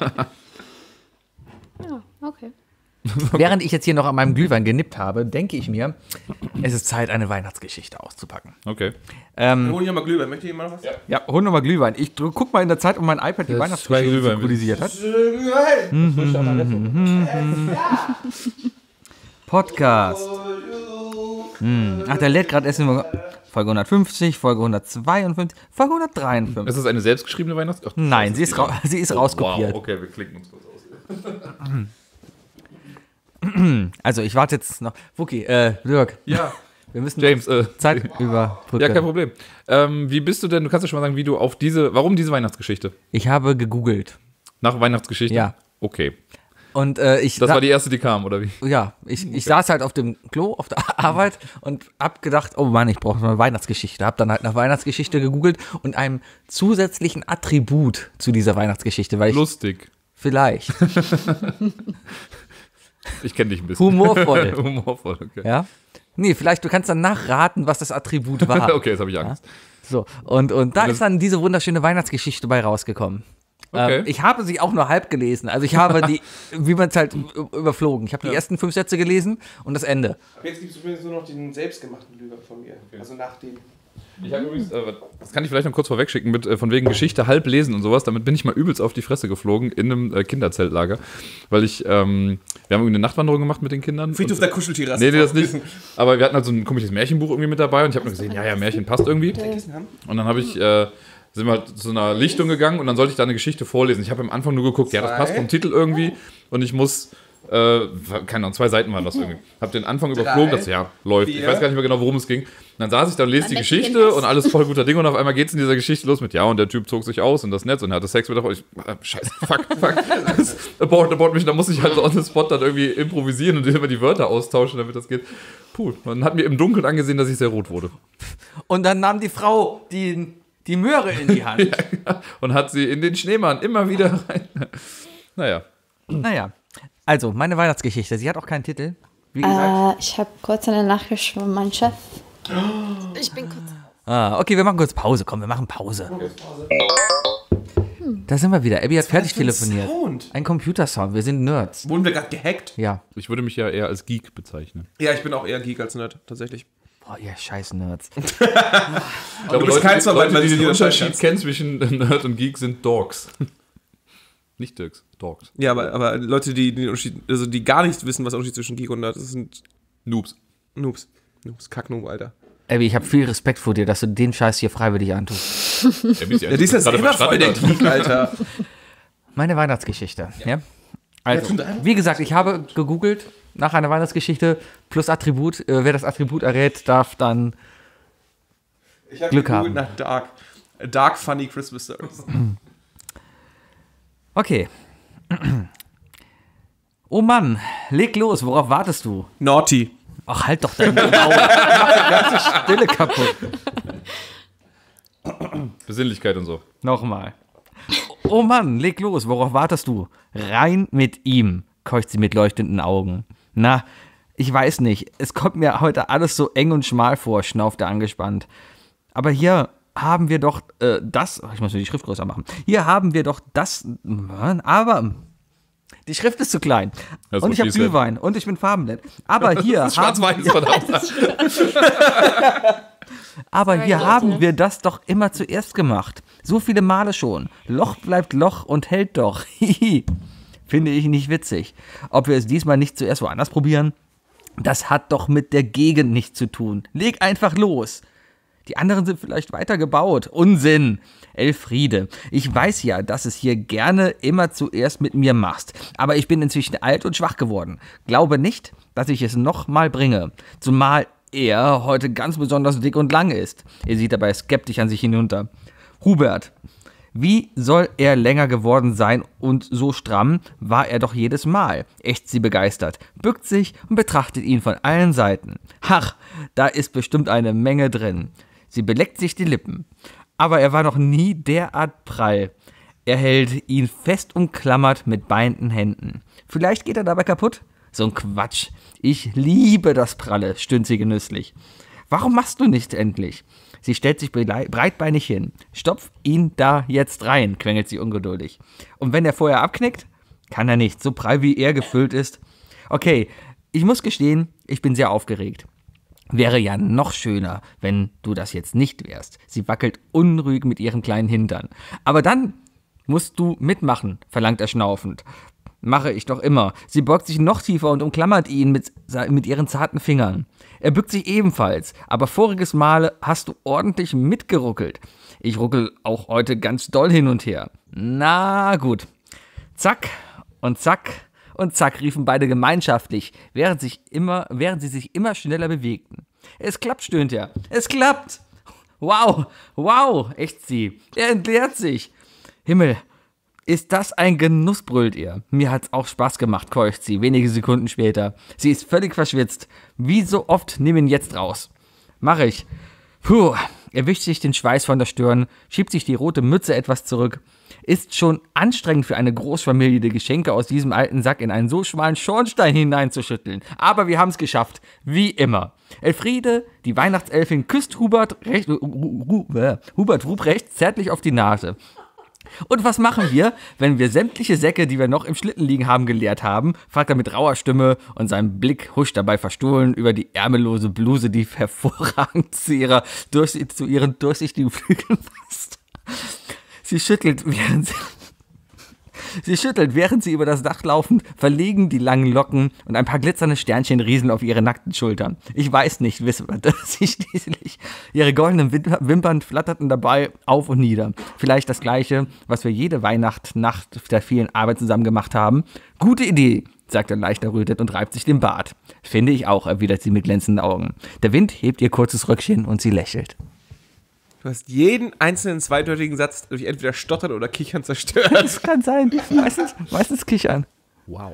okay. Während ich jetzt hier noch an meinem Glühwein genippt habe, denke ich mir, es ist Zeit, eine Weihnachtsgeschichte auszupacken. Okay. Ähm, Hol ich mal Glühwein. Möchte jemand noch was? Ja. ja, hol nochmal Glühwein. Ich drück- guck mal in der Zeit, ob mein iPad die Das Weihnachtsgeschichte zwei Glühwein. synchronisiert hat. Podcast. Hm. Ach, der lädt gerade erst in Folge hundertfünfzig, Folge hundertzweiundfünfzig, Folge hundertdreiundfünfzig. Ist das eine selbstgeschriebene Weihnachts... Ach, Nein, sie ist, ra sie ist rauskopiert. Wow, okay, wir klicken uns kurz aus. Also, ich warte jetzt noch. Wookie, äh, Dirk, Ja, wir müssen James, äh, Zeit überbrücken. ja, kein Problem. Ähm, wie bist du denn, du kannst ja schon mal sagen, wie du auf diese, warum diese Weihnachtsgeschichte? Ich habe gegoogelt. Nach Weihnachtsgeschichte? Ja. Okay. Und äh, ich Das sa- war die erste, die kam, oder wie? ja, ich, ich saß halt auf dem Klo, auf der Arbeit und hab gedacht, oh Mann, ich brauche mal eine Weihnachtsgeschichte. Hab dann halt nach Weihnachtsgeschichte gegoogelt und einem zusätzlichen Attribut zu dieser Weihnachtsgeschichte, weil ich Lustig. vielleicht Ich kenne dich ein bisschen. humorvoll, Humorvoll, okay. ja? Nee, vielleicht du kannst dann nachraten, was das Attribut war. Okay, jetzt habe ich Angst. So, und, und da das- ist dann diese wunderschöne Weihnachtsgeschichte bei rausgekommen. Okay. Ähm, ich habe sie auch nur halb gelesen. Also ich habe die, wie man es halt ü- überflogen. Ich habe die ersten fünf Sätze gelesen und das Ende. Aber jetzt gibt es übrigens nur noch den selbstgemachten Glühwein von mir. Also nach dem. Ich habe übrigens, äh, das kann ich vielleicht noch kurz vorwegschicken, mit äh, von wegen Geschichte halb lesen und sowas. Damit bin ich mal übelst auf die Fresse geflogen in einem äh, Kinderzeltlager. Weil ich, ähm, wir haben irgendwie eine Nachtwanderung gemacht mit den Kindern. Friedhof und- der Kuscheltiere. Nee, nee, das nicht. Aber wir hatten halt so ein komisches Märchenbuch irgendwie mit dabei und ich habe nur gesehen, ja, ja, Märchen passt irgendwie. Und dann habe ich, äh, sind wir halt zu einer Lichtung gegangen und dann sollte ich da eine Geschichte vorlesen. Ich habe am Anfang nur geguckt, ja, das passt vom Titel irgendwie und ich muss, äh, keine Ahnung, zwei Seiten waren das irgendwie. Habe den Anfang überflogen, das ja, läuft. Ich vier. weiß gar nicht mehr genau, worum es ging. Und dann saß ich da und lese die Dann Geschichte merkt ihr und alles voll guter Ding und auf einmal geht es in dieser Geschichte los mit, ja, und der Typ zog sich aus und das Netz und er hatte Sex mit der Frau. Ich, äh, scheiße, fuck, fuck. Das abort, abort mich, da muss ich halt so on the spot dann irgendwie improvisieren und immer die Wörter austauschen, damit das geht. Puh, man hat mir im Dunkeln angesehen, dass ich sehr rot wurde. Und dann nahm die Frau die, die Möhre in die Hand. Und hat sie in den Schneemann immer wieder rein. Naja. Naja, also meine Weihnachtsgeschichte, sie hat auch keinen Titel. Wie gesagt. Äh, ich habe kurz eine Nachricht von meinem Chef. Ich bin kurz. Ah, okay, wir machen kurz Pause. Komm, wir machen Pause. Da sind wir wieder. Abby hat fertig telefoniert. Sound. Ein Computersound. Wir sind Nerds. Wurden wir gerade gehackt? Ja. Ich würde mich ja eher als Geek bezeichnen. Ja, ich bin auch eher Geek als Nerd, tatsächlich. Boah, ihr scheiß Nerds. Ich glaube, bist kein Zauberer, weil du die die den unterscheiden Unterschied kennen zwischen Nerd und Geek, sind Dogs. Nicht Dirks, Dogs. Ja, aber, aber Leute, die, die, Unterschied, also die gar nicht wissen, was der Unterschied zwischen Geek und Nerd ist, sind Noobs. Noobs. Noobs, Kacknoob, Alter. Abby, ich habe viel Respekt vor dir, dass du den Scheiß hier freiwillig antust. Ja, die Ja, die ist ja selber voll der Geek, Alter. Meine Weihnachtsgeschichte, ja? Also, wie gesagt, ich habe gegoogelt nach einer Weihnachtsgeschichte plus Attribut. Äh, wer das Attribut errät, darf dann Ich hab Glück gegoogelt haben. nach Dark. A Dark Funny Christmas Stories. Okay. Oh Mann, leg los, worauf wartest du? Naughty. Ach, halt doch deine Maul. Mach die ganze Stille kaputt. Besinnlichkeit und so. Nochmal. Oh Mann, leg los, worauf wartest du? Rein mit ihm, keucht sie mit leuchtenden Augen. Na, ich weiß nicht, es kommt mir heute alles so eng und schmal vor, schnaufte angespannt. Aber hier haben wir doch äh, das, ich muss mir die Schrift größer machen. Hier haben wir doch das, aber die Schrift ist zu klein. Das Und ist ich habe what she said. Glühwein und ich bin farbenblind. Aber hier haben, Schwarz-Weiß, verdammt. aber hier Leute. haben wir das doch immer zuerst gemacht. So viele Male schon. Loch bleibt Loch und hält doch. Hihi. Finde ich nicht witzig. Ob wir es diesmal nicht zuerst woanders probieren? Das hat doch mit der Gegend nichts zu tun. Leg einfach los. Die anderen sind vielleicht weiter gebaut. Unsinn. Elfriede, ich weiß ja, dass es hier gerne immer zuerst mit mir machst. Aber ich bin inzwischen alt und schwach geworden. Glaube nicht, dass ich es nochmal bringe. Zumal er heute ganz besonders dick und lang ist. Er sieht dabei skeptisch an sich hinunter. Hubert, wie soll er länger geworden sein und so stramm war er doch jedes Mal. Echt sie begeistert, bückt sich und betrachtet ihn von allen Seiten. Ach, da ist bestimmt eine Menge drin. Sie beleckt sich die Lippen. Aber er war noch nie derart prall. Er hält ihn fest umklammert mit beiden Händen. Vielleicht geht er dabei kaputt? So ein Quatsch. Ich liebe das Pralle, stöhnt sie genüsslich. Warum machst du nicht endlich? Sie stellt sich breitbeinig hin. Stopf ihn da jetzt rein, quengelt sie ungeduldig. Und wenn er vorher abknickt? Kann er nicht, so prall wie er gefüllt ist. Okay, ich muss gestehen, ich bin sehr aufgeregt. Wäre ja noch schöner, wenn du das jetzt nicht wärst. Sie wackelt unruhig mit ihren kleinen Hintern. Aber dann musst du mitmachen, verlangt er schnaufend. Mache ich doch immer. Sie beugt sich noch tiefer und umklammert ihn mit, mit ihren zarten Fingern. Er bückt sich ebenfalls, aber voriges Mal hast du ordentlich mitgeruckelt. Ich ruckel auch heute ganz doll hin und her. Na gut. Zack und zack und zack riefen beide gemeinschaftlich, während, sich immer, während sie sich immer schneller bewegten. Es klappt, stöhnt er. Es klappt. Wow, wow, ächzt sie. Er entleert sich. Himmel, ist das ein Genuss, brüllt er. Mir hat's auch Spaß gemacht, keucht sie, wenige Sekunden später. Sie ist völlig verschwitzt. Wie so oft, nimm ihn jetzt raus. Mach ich. Puh, er wischt sich den Schweiß von der Stirn, schiebt sich die rote Mütze etwas zurück. Ist schon anstrengend für eine Großfamilie, die Geschenke aus diesem alten Sack in einen so schmalen Schornstein hineinzuschütteln. Aber wir haben es geschafft, wie immer. Elfriede, die Weihnachtselfin, küsst Hubert, recht, uh, uh, uh, Hubert Ruprecht zärtlich auf die Nase. Und was machen wir, wenn wir sämtliche Säcke, die wir noch im Schlitten liegen haben, geleert haben? Fragt er mit rauer Stimme und sein Blick huscht dabei verstohlen über die ärmellose Bluse, die hervorragend zu, ihrer, durch, zu ihren durchsichtigen Flügeln passt. Sie schüttelt, während sie, sie schüttelt, während sie über das Dach laufen, verlegen die langen Locken und ein paar glitzernde Sternchen rieseln auf ihre nackten Schultern. Ich weiß nicht, wisperte sie schließlich. Ihre goldenen Wimpern flatterten dabei auf und nieder. Vielleicht das Gleiche, was wir jede Weihnachtnacht der vielen Arbeit zusammen gemacht haben. Gute Idee, sagt er leicht errötet und reibt sich den Bart. Finde ich auch, erwidert sie mit glänzenden Augen. Der Wind hebt ihr kurzes Röckchen und sie lächelt. Du hast jeden einzelnen zweideutigen Satz durch entweder Stottern oder Kichern zerstört. Das kann sein. Meistens, meistens Kichern. Wow.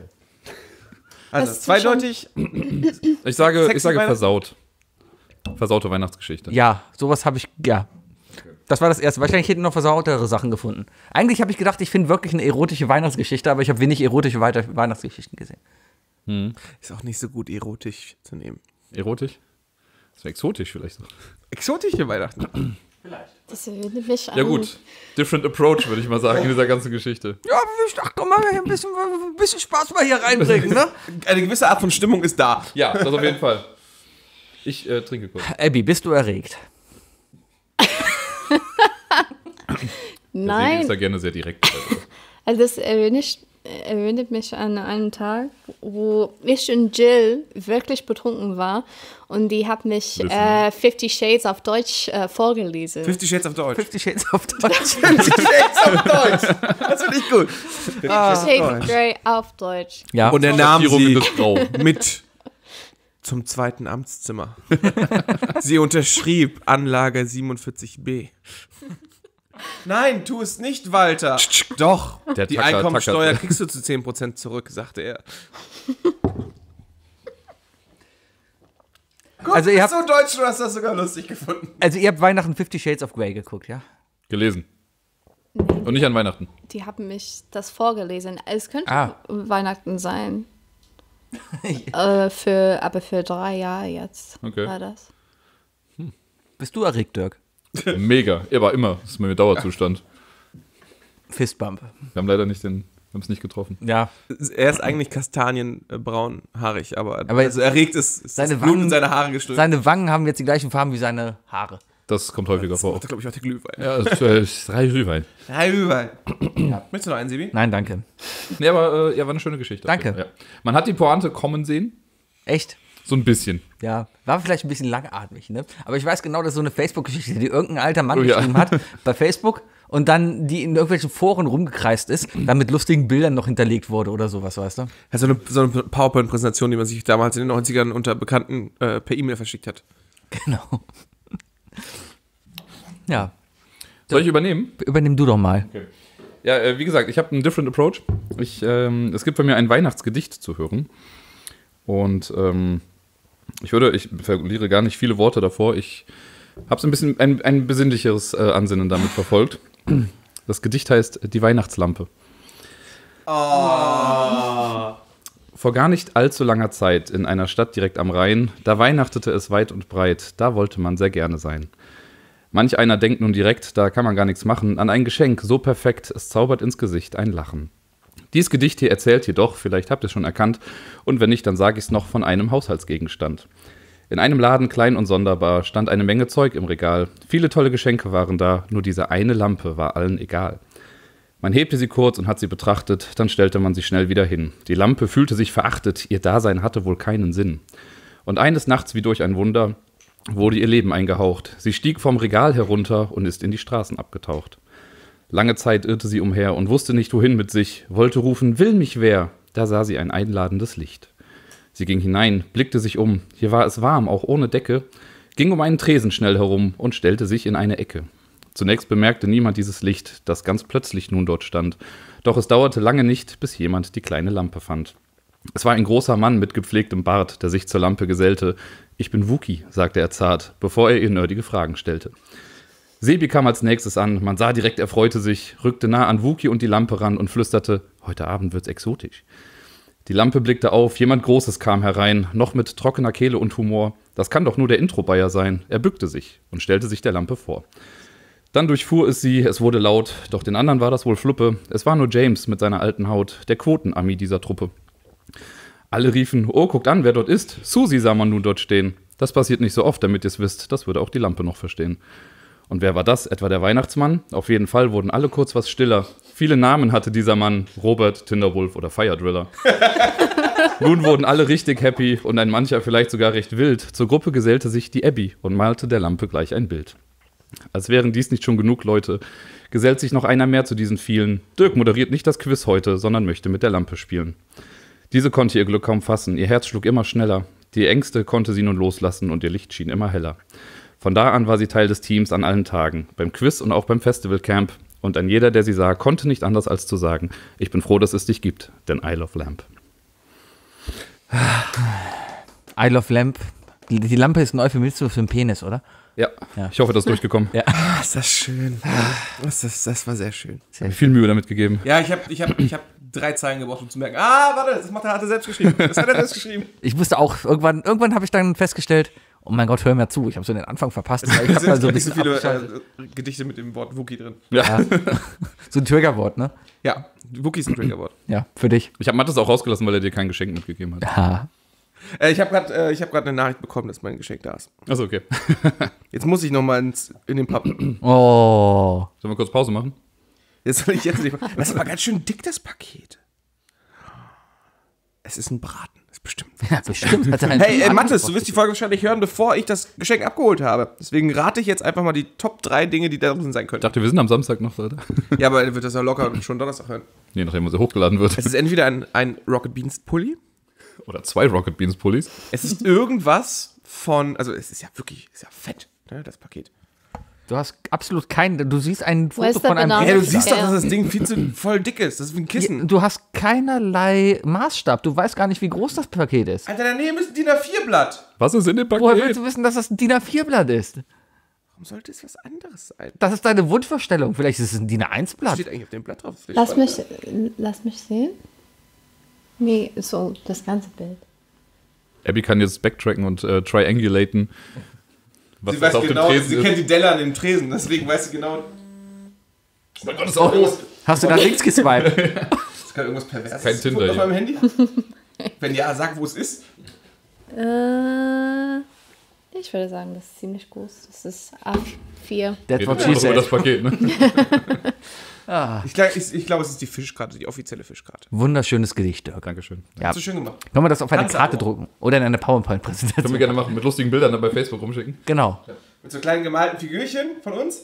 Also Das ist zweideutig. Ich sage, Sexy ich sage Weihnachten- versaut. Versaute Weihnachtsgeschichte. Ja, sowas habe ich, ja. Das war das erste. Wahrscheinlich hätte ich noch versautere Sachen gefunden. Eigentlich habe ich gedacht, ich finde wirklich eine erotische Weihnachtsgeschichte, aber ich habe wenig erotische Weiter- Weihnachtsgeschichten gesehen. Ist auch nicht so gut erotisch zu nehmen. Erotisch? Das wäre exotisch vielleicht. Exotische Weihnachten. Das erinnert mich an. Ja gut, different approach, würde ich mal sagen, in dieser ganzen Geschichte. Ja, ich dachte, komm mal ein bisschen, ein bisschen Spaß mal hier reinbringen, ne? Eine gewisse Art von Stimmung ist da. Ja, das auf jeden Fall. Ich äh, trinke kurz. Abby, bist du erregt? Deswegen ist Nein, er gerne sehr direkt. also das erinnert, erinnert mich an einen Tag, wo ich und Jill wirklich betrunken war und die hat mich äh, Fifty Shades auf Deutsch äh, vorgelesen. Fifty Shades of Deutsch. Fifty Shades of Deutsch. Fifty Shades of Deutsch. Das finde ich gut. Fifty Shades of Grey auf Deutsch. Ja. Und er nahm Platzierungen sie des Grau. mit zum zweiten Amtszimmer. Sie unterschrieb Anlage siebenundvierzig b. Nein, tu es nicht, Walter. Doch, Der die Tacker, Einkommensteuer Tacker. kriegst du zu zehn Prozent zurück, sagte er. Guck, Also ihr habt- so deutsch, du hast das sogar lustig gefunden. Also ihr habt Weihnachten Fifty Shades of Grey geguckt, ja? Gelesen. Und nicht an Weihnachten. Die haben mich das vorgelesen. Es könnte Ah. Weihnachten sein. äh, für, aber für drei Jahre jetzt Okay. war das. Bist du erregt, Dirk? Mega. Er war immer. Das ist mein Dauerzustand. Fistbump. Wir haben leider nicht den, wir haben es nicht getroffen. Ja. Er ist eigentlich kastanienbraun haarig, aber, Aber also erregt ist, ist seine das Blut in Wangen- seine Haare geströmt. Seine Wangen haben jetzt die gleichen Farben wie seine Haare. Das kommt häufiger Das vor. macht, glaube ich, auch der Glühwein. Ja, das ist drei Glühwein. Drei Glühwein. Ja. Möchtest du noch einen, Sibi? Nein, danke. Nee, aber äh, ja, war eine schöne Geschichte. Danke. Ja. Man hat die Pointe kommen sehen. Echt? So ein bisschen. Ja, war vielleicht ein bisschen langatmig, ne? Aber ich weiß genau, dass so eine Facebook-Geschichte, die irgendein alter Mann Oh ja. geschrieben hat, bei Facebook und dann die in irgendwelchen Foren rumgekreist ist, dann mit lustigen Bildern noch hinterlegt wurde oder sowas, weißt du? Ja, so eine, so eine PowerPoint-Präsentation, die man sich damals in den neunzigern unter Bekannten äh, per E-Mail verschickt hat. Genau. Ja, Soll ich übernehmen? übernimm du doch mal. Ja, äh, wie gesagt, ich habe einen different approach. Ich, ähm, es gibt bei mir ein Weihnachtsgedicht zu hören. Und ähm, ich würde, ich verliere gar nicht viele Worte davor. Ich habe so ein bisschen ein, ein besinnlicheres äh, Ansinnen damit verfolgt. Das Gedicht heißt Die Weihnachtslampe. Oh. Vor gar nicht allzu langer Zeit in einer Stadt direkt am Rhein, da weihnachtete es weit und breit, da wollte man sehr gerne sein. Manch einer denkt nun direkt, da kann man gar nichts machen, an ein Geschenk so perfekt, es zaubert ins Gesicht ein Lachen. Dies Gedicht hier erzählt jedoch, vielleicht habt ihr es schon erkannt, und wenn nicht, dann sage ich es noch, von einem Haushaltsgegenstand. In einem Laden, klein und sonderbar, stand eine Menge Zeug im Regal. Viele tolle Geschenke waren da, nur diese eine Lampe war allen egal. Man hebte sie kurz und hat sie betrachtet, dann stellte man sie schnell wieder hin. Die Lampe fühlte sich verachtet, ihr Dasein hatte wohl keinen Sinn. Und eines Nachts, wie durch ein Wunder, wurde ihr Leben eingehaucht. Sie stieg vom Regal herunter und ist in die Straßen abgetaucht. Lange Zeit irrte sie umher und wusste nicht, wohin mit sich, wollte rufen, will mich wer, da sah sie ein einladendes Licht. Sie ging hinein, blickte sich um, hier war es warm, auch ohne Decke, ging um einen Tresen schnell herum und stellte sich in eine Ecke. Zunächst bemerkte niemand dieses Licht, das ganz plötzlich nun dort stand, doch es dauerte lange nicht, bis jemand die kleine Lampe fand. Es war ein großer Mann mit gepflegtem Bart, der sich zur Lampe gesellte. »Ich bin Wookie«, sagte er zart, bevor er ihr nerdige Fragen stellte. Sebi kam als nächstes an, man sah direkt, er freute sich, rückte nah an Wookie und die Lampe ran und flüsterte, »Heute Abend wird's exotisch.« Die Lampe blickte auf, jemand Großes kam herein, noch mit trockener Kehle und Humor. Das kann doch nur der Intro-Bayer sein. Er bückte sich und stellte sich der Lampe vor. Dann durchfuhr es sie, es wurde laut, doch den anderen war das wohl Fluppe. Es war nur James mit seiner alten Haut, der Quotenami dieser Truppe. Alle riefen, oh, guckt an, wer dort ist. Susi sah man nun dort stehen. Das passiert nicht so oft, damit ihr's wisst, das würde auch die Lampe noch verstehen. Und wer war das? Etwa der Weihnachtsmann? Auf jeden Fall wurden alle kurz was stiller. Viele Namen hatte dieser Mann, Robert, Tinderwolf oder Firedriller. Nun wurden alle richtig happy und ein mancher vielleicht sogar recht wild. Zur Gruppe gesellte sich die Abby und malte der Lampe gleich ein Bild. Als wären dies nicht schon genug Leute, gesellt sich noch einer mehr zu diesen vielen. Dirk moderiert nicht das Quiz heute, sondern möchte mit der Lampe spielen. Diese konnte ihr Glück kaum fassen, ihr Herz schlug immer schneller. Die Ängste konnte sie nun loslassen und ihr Licht schien immer heller. Von da an war sie Teil des Teams an allen Tagen, beim Quiz und auch beim Festivalcamp. Und ein jeder, der sie sah, konnte nicht anders als zu sagen, ich bin froh, dass es dich gibt, denn I love Lamp. I love Lamp. Die, die Lampe ist ein Euphemismus für den Penis, oder? Ja, Ja. ich hoffe, das ist durchgekommen. Ja. Ah, ist das schön. Das, das, das war sehr schön. Ich habe viel Mühe damit gegeben. Ja, ich habe ich hab, ich hab drei Zeilen gebraucht, um zu merken, ah, warte, das macht er, hat er selbst geschrieben. Das hat er selbst geschrieben. Ich wusste auch, irgendwann, irgendwann habe ich dann festgestellt, oh mein Gott, hör mir zu, ich habe so den Anfang verpasst. weil Ich Es habe mal sind so ein nicht so bisschen viele abgeschaltet. äh, Gedichte mit dem Wort Wookie drin. Ja. So ein Triggerwort, ne? Ja, Wookie ist ein Triggerwort. Ja, für dich. Ich habe Mattes auch rausgelassen, weil er dir kein Geschenk mitgegeben hat. Ha. Äh, ich habe gerade äh, ich hab grad eine Nachricht bekommen, dass mein Geschenk da ist. Achso, okay. Jetzt muss ich noch mal ins, in den Pub. Oh. Sollen wir kurz Pause machen? Jetzt soll ich jetzt nicht mal. Das ist aber ganz schön dick, das Paket. Es ist ein Braten. Das ist bestimmt. Ja, bestimmt. Hat er einen Hey, äh, Anruf Mathis, du wirst die Folge wahrscheinlich hören, bevor ich das Geschenk abgeholt habe. Deswegen rate ich jetzt einfach mal die Top drei Dinge, die da drin sein Ich könnten. dachte, wir sind am Samstag noch, oder? Ja, aber er wird das ja locker schon Donnerstag hören. Je nachdem, wo sie hochgeladen wird. Es ist entweder ein, ein Rocket Beans Pulli. Oder zwei Rocket Beans Pullis. Es ist irgendwas von. Also, es ist ja wirklich. Ist ja fett, ne, das Paket. Du hast absolut keinen. Du siehst ein Wo Foto ist der von einem. Banane? Ja, du das siehst ist doch, geil. dass das Ding viel zu voll dick ist. Das ist wie ein Kissen. Du hast keinerlei Maßstab. Du weißt gar nicht, wie groß das Paket ist. Alter, daneben ist ein D I N A vier Blatt. Was ist in dem Woher willst Paket? du wissen, dass das ein D I N A vier Blatt ist? Warum sollte es was anderes sein? Das ist deine Wunschvorstellung. Vielleicht ist es ein D I N A eins Blatt. Steht eigentlich auf dem Blatt drauf. Das ist Lass spannend. mich, lass mich sehen. Nee, so das ganze Bild. Abby kann jetzt backtracken und äh, triangulaten. Was Sie das weiß auf genau, dem Tresen sie ist. kennt die Delle an dem Tresen, deswegen weiß sie genau. Oh Gott, ist auch los. Hast du da links geswiped? Ist gerade irgendwas Perverses Kein Tinder auf hier. meinem Handy? Wenn ja, sag, wo es ist. Äh, ja, Ich würde sagen, das ist ziemlich groß. Das ist A vier. That's Geht what jetzt she einfach über das said. Paket, ne? Ich glaube, ich, ich glaub, es ist die Fischkarte, die offizielle Fischkarte. Wunderschönes Gedicht, Dirk. Dankeschön. Ja. Hast du schön gemacht. Können wir das auf eine Kannst du Karte auch. drucken oder in eine Können wir PowerPoint-Präsentation? gerne machen, mit lustigen Bildern dann bei Facebook rumschicken. Genau. Mit so kleinen gemalten Figürchen von uns.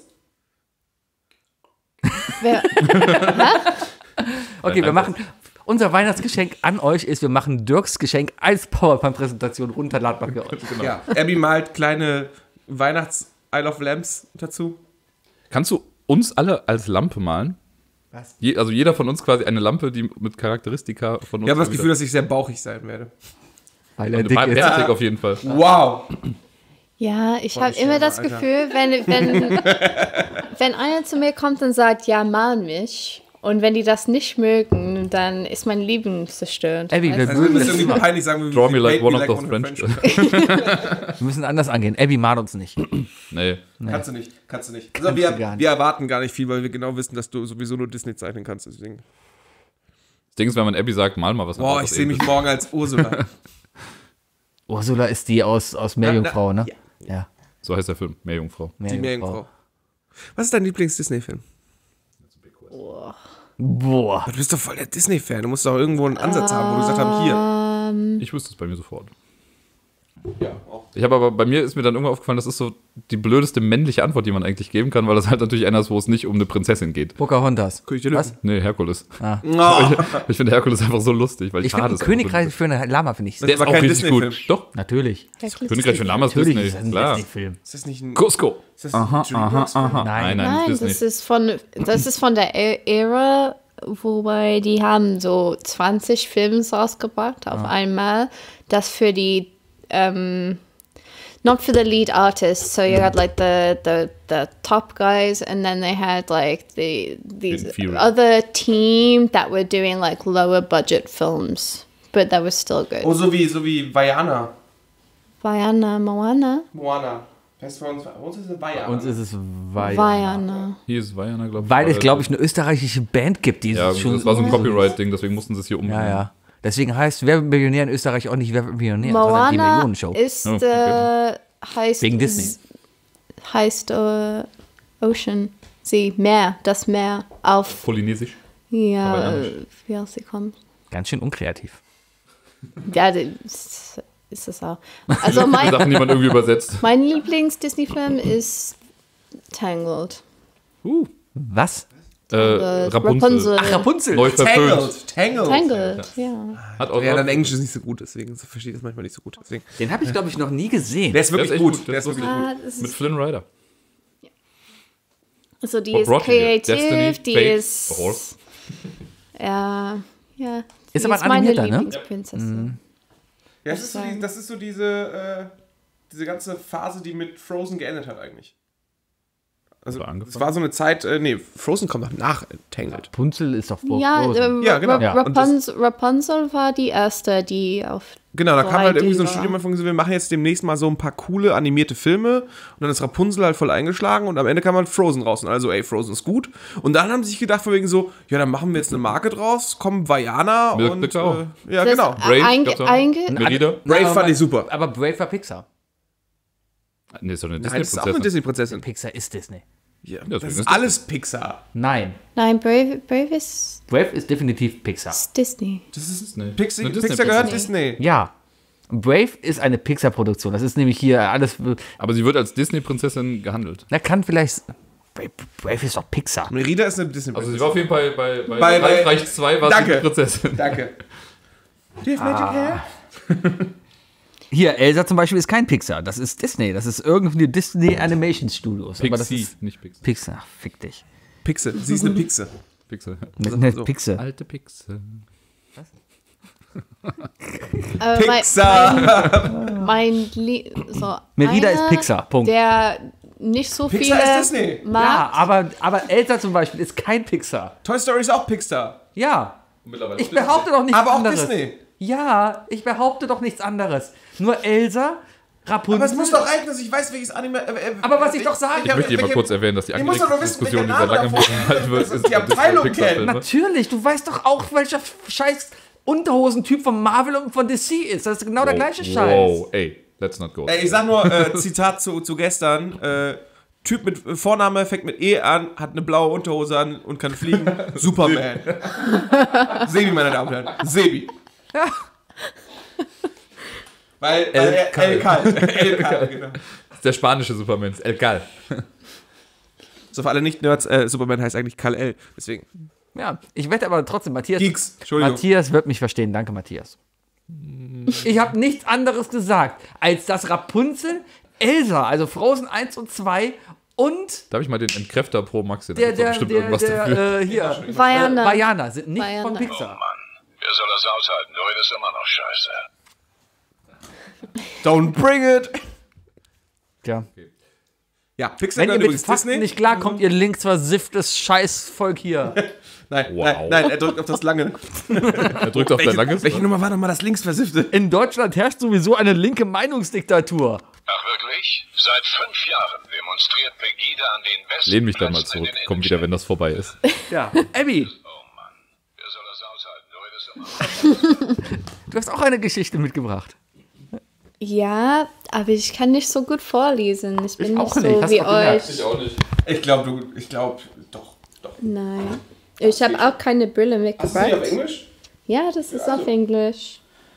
Wer, Okay, wir machen. Unser Weihnachtsgeschenk an euch ist, wir machen Dirks Geschenk als PowerPoint-Präsentation runterladbar für euch. Genau. Ja, Abby malt kleine Weihnachts-Isle of Lamps dazu. Kannst du uns alle als Lampe malen? Was? Je, also jeder von uns quasi eine Lampe, die mit Charakteristika von uns. Ich habe das Gefühl, dass ich sehr bauchig sein werde. Weil er dick Bär- ist. Bärtig auf jeden Fall. Wow. ja, ich Voll habe immer schön, das Alter. Gefühl, wenn, wenn, wenn einer zu mir kommt und sagt, ja, mal mich. Und wenn die das nicht mögen, dann ist mein Leben zerstört. Abby, wir, Also mögen das ist das irgendwie immer. peinlich sagen, wir Draw me like paint one me of those French. wir müssen anders angehen. Abby mahnt uns nicht. Nee. Kannst du nicht, kannst du nicht. Kannst Also wir, du gar nicht. wir erwarten gar nicht viel, weil wir genau wissen, dass du sowieso nur Disney zeichnen kannst. Deswegen. Das Ding ist, wenn man Abby sagt, mal mal was. dann Boah, macht ich das sehe eben. mich morgen als Ursula. Ursula ist die aus, aus Meerjungfrau, ne? Ja. So heißt der Film, Meerjungfrau. Die Meerjungfrau. Was ist dein Lieblings-Disney-Film? Boah. Du bist doch voll der Disney-Fan. Du musst doch irgendwo einen Ansatz haben, wo du gesagt hast, hier. Ich wüsste es bei mir sofort. Ja, auch. Ich habe aber, bei mir ist mir dann irgendwann aufgefallen, das ist so die blödeste männliche Antwort, die man eigentlich geben kann, weil das halt natürlich einer ist, wo es nicht um eine Prinzessin geht. Pocahontas. König der Löwen. Was? Nee, Herkules. Oh. Ich, ich finde Herkules einfach so lustig, weil Ich finde ein Hades Königreich einfach für eine Lama, finde ich. so- Der ist aber auch kein richtig gut. Disney-Film. Doch, Natürlich. Königreich für Lamas Natürlich Disney, ist das ein klar. Disney-Film. Ist das nicht ein. Cusco. Ist das ein Dreamworks-Film? Nein. Nein, nein, Nein, Disney. das ist von das ist von der Ä- Ära, wobei die haben so zwanzig Filme rausgebracht auf einmal. Das für die um, not for the lead artists. So you had like the the the top guys, and then they had like the these Inferior. other team that were doing like lower budget films, but that was still good. Oh, so wie, so wie Vaiana. Vaiana, Moana, Moana. Heißt bei uns, bei uns ist es Vaiana. Uns ist es Vajana. Vaiana. Hier ist Vajana, glaube ich. Weil es, glaube ich, eine österreichische Band gibt, die Ja, es schon. das war so ein Copyright-Ding, deswegen mussten sie es hier um. Ja, ja. Deswegen heißt Wer wird Millionär in Österreich auch nicht Wer wird Millionär, sondern die Moana Millionenshow. ist Oh, äh, heißt Wegen Disney. heißt äh, Ocean, sie Meer, das Meer auf Polynesisch. ja, Hawaiianisch. äh, wie heißt sie kommt. Ganz schön unkreativ. Ja, das ist es auch. Also Die mein, Sachen, die man irgendwie übersetzt. mein Lieblings-Disney-Film ist Tangled. Uh. Was? Äh, Äh, Rapunzel. Ach, Rapunzel. Neu verfüllt. Tangled. Tangled. Tangled, ja. Hat auch Ja, dein Englisch ist nicht so gut, deswegen verstehe ich das manchmal nicht so gut. Deswegen. Den habe ich, glaube ich, noch nie gesehen. Der ist Der wirklich ist echt gut. gut, Der ist wirklich Ah, gut. das mit ist, Flynn Rider. also die What ist brought you here? kreativ, Destiny, die Fate, ist Horse. ja, ja. Ist die aber ein meine animierter, ne? Lieblingsprinzessin. Ja, das ist so, die, das ist so diese, äh, diese ganze Phase, die mit Frozen geendet hat eigentlich. Also, War angefangen. es war so eine Zeit, äh, nee, Frozen kommt noch nach Tangled. Rapunzel ist doch vor Ja, Frozen. äh, Ja, genau. Ra- Ja. Und das- Rapunzel, Rapunzel war die erste, die auf. Genau, da kam halt irgendwie so ein drei D Studio war. von so, wir machen jetzt demnächst mal so ein paar coole animierte Filme und dann ist Rapunzel halt voll eingeschlagen und am Ende kam halt Frozen raus und also, ey, Frozen ist gut. Und dann haben sie sich gedacht von wegen so, ja, dann machen wir jetzt eine Marke draus, kommen Vaiana Mirk und bitte auch. äh, ja, Das genau. Brave, Brave, einge, gab's auch. einge, Merida. Brave aber- fand ich super. Aber Brave war Pixar. Nee, ist doch eine Nein, das ist auch eine Disney-Prinzessin. Disney-Prinzessin. Pixar ist Disney. Ja, deswegen das ist ist das alles Pixar. Nein. nein, Brave, Brave ist, Brave ist definitiv Pixar. ist Disney. Das ist Disney. Pixar, Eine Pixar gehört Disney-Prinzessin. Disney. Ja. Brave ist eine Pixar-Produktion. Das ist nämlich hier alles. Aber sie wird als Disney-Prinzessin gehandelt. Na, kann vielleicht. Brave, Brave ist doch Pixar. Merida ist eine Also sie Disney-Prinzessin. war auf jeden Fall bei, bei, Bei- bei- Reich, Reich zwei war Danke. sie die Prinzessin. Danke. Do you have magic hair? Hier, Elsa zum Beispiel ist kein Pixar. Das ist Disney. Das ist irgendwie Disney Animation Studios. Aber das Pixie, ist nicht Pixar. Pixar. Ach, fick dich. Pixel. Sie ist eine Pixel. Pixel. Mit einer so. Pixel. Alte Pixel. Aber Pixar. Mein, mein Lie so Merida einer, ist Pixar. Punkt. Der nicht so Pixar viele ist Disney. Ja, mag. aber, aber Elsa zum Beispiel ist kein Pixar. Toy Story ist auch Pixar. Ja. Mittlerweile Ich behaupte doch nichts Aber auch anderes. Disney. Ja, ich behaupte doch nichts anderes. Nur Elsa, Rapunzel. Aber es muss doch reichen, dass ich weiß, welches Anime. Äh, äh, Aber was ich doch sage- Ich möchte hier mal kurz erwähnen, dass die Ich muss doch nur wissen, Diskussion, die welcher seit langem Name davor- gehalten wird, dass ist die Abteilung Pixar-Filme. kennen. Natürlich, du weißt doch auch, welcher scheiß Unterhosentyp von Marvel und von D C ist. Das ist genau der gleiche Scheiß. Wow, ey. Let's not go. Ey, ich sag nur, äh, Zitat zu, zu gestern, äh, Typ mit äh, Vorname fängt mit E an, hat eine blaue Unterhose an und kann fliegen. Superman. Sebi, meine Damen und Herren. Sebi. Ja. Weil, El weil er, Cal. El Cal. El Cal, genau. Das ist der spanische Superman, El Cal. So für alle Nicht-Nerds, äh, Superman heißt eigentlich Kal-El. Deswegen. Ja, ich wette aber trotzdem, Matthias. Geeks. Entschuldigung. Matthias wird mich verstehen. Danke, Matthias. Ich habe nichts anderes gesagt, als dass Rapunzel, Elsa, also Frozen eins und zwei und Darf ich mal den Entkräfter Pro Max hier? Da der, gibt's doch der, bestimmt der, irgendwas dafür. der äh, hier, Vajana. Äh, Vajana sind nicht Vajana. von Oh Pixar. Mann, wer soll das aushalten? Du redest immer noch scheiße. Don't bring it. Ja. Ja, Pixar Wenn ihr gehört mit übrigens Fakten Disney. nicht klarkommt, ihr linksversifftes Scheißvolk hier. Nein, Wow. nein, nein, er drückt auf das lange. Er drückt auf der lange. Welche Nummer war nochmal das linksversiffte? In Deutschland herrscht sowieso eine linke Meinungsdiktatur. Ach wirklich? Seit fünf Jahren demonstriert Pegida an den besten Lehn mich dann mal Plätzen in zurück. den Komm wieder, wenn das vorbei ist. Ja. Abby, Oh Mann, wer soll das aushalten? Du redest immer noch. du hast auch eine Geschichte mitgebracht. Ja, aber ich kann nicht so gut vorlesen. Ich bin auch nicht nicht, so hast wie du auch gemerkt. euch. auch nicht. Ich glaube, du, ich glaube, doch, doch. Nein. Ich habe auch keine Brille Hast du sie auf mitgebracht. Englisch? Ja, das ist auf Englisch.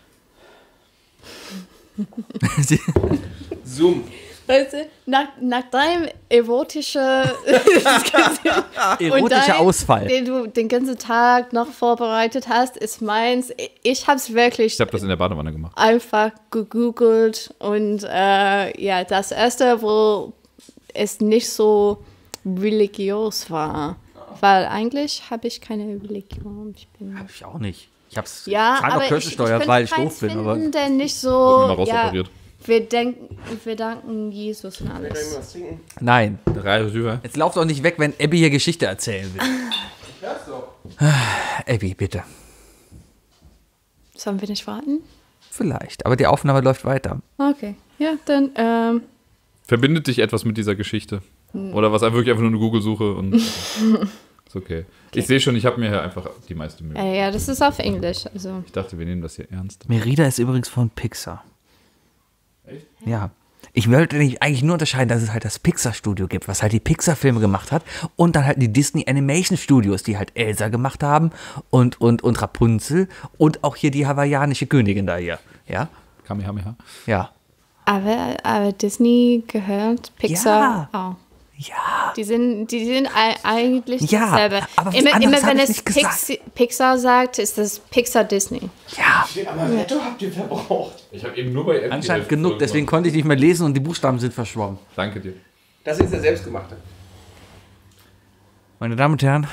Zoom. Weißt du, nach, nach deinem erotischen Erotischer dein, Ausfall. den du den ganzen Tag noch vorbereitet hast, ist meins. Ich habe es wirklich Ich habe das in der Badewanne gemacht. einfach gegoogelt und äh, ja, das erste, wo es nicht so religiös war, weil eigentlich habe ich keine Religion. Ich bin Hab ich auch nicht. Ich hab's ja, zahl noch aber ich, ich Kirchensteuer, könnte weil ich keins doof bin. finden, Aber der nicht Wurde so mir mal ja, rausoperiert. wir denken, wir danken Jesus und alles. Was trinken? nein, Drei rüber. jetzt lauft doch nicht weg, wenn Abby hier Geschichte erzählen will. Hörst doch. Abby, bitte. Sollen wir nicht warten? Vielleicht, aber die Aufnahme läuft weiter. Okay, ja, dann ähm, Verbindet dich etwas mit dieser Geschichte? Oder was wirklich einfach nur eine Google-Suche und ist okay. Ich sehe schon, ich habe mir hier einfach die meiste Mühe. äh, ja, das ist auf Englisch. Also Ich dachte, wir nehmen das hier ernst. Merida ist übrigens von Pixar. Echt? Ja. Ich wollte nicht eigentlich nur unterscheiden, dass es halt das Pixar-Studio gibt, was halt die Pixar-Filme gemacht hat und dann halt die Disney Animation Studios, die halt Elsa gemacht haben und, und, und Rapunzel und auch hier die hawaiianische Königin da hier. Ja? Kamehameha. Ja. aber, aber Disney gehört Pixar auch. Ja. Die sind, die sind ei- eigentlich Ja, dasselbe. aber was immer, anderes immer hab wenn ich es nicht gesagt. Pix, Pixar sagt, ist das Pixar Disney. Ja. Amaretto habt ihr verbraucht. Ich habe eben nur bei Apple Anscheinend genug, deswegen konnte ich nicht mehr lesen und die Buchstaben sind verschwommen. Danke dir. Das ist der selbstgemachte. Meine Damen und Herren,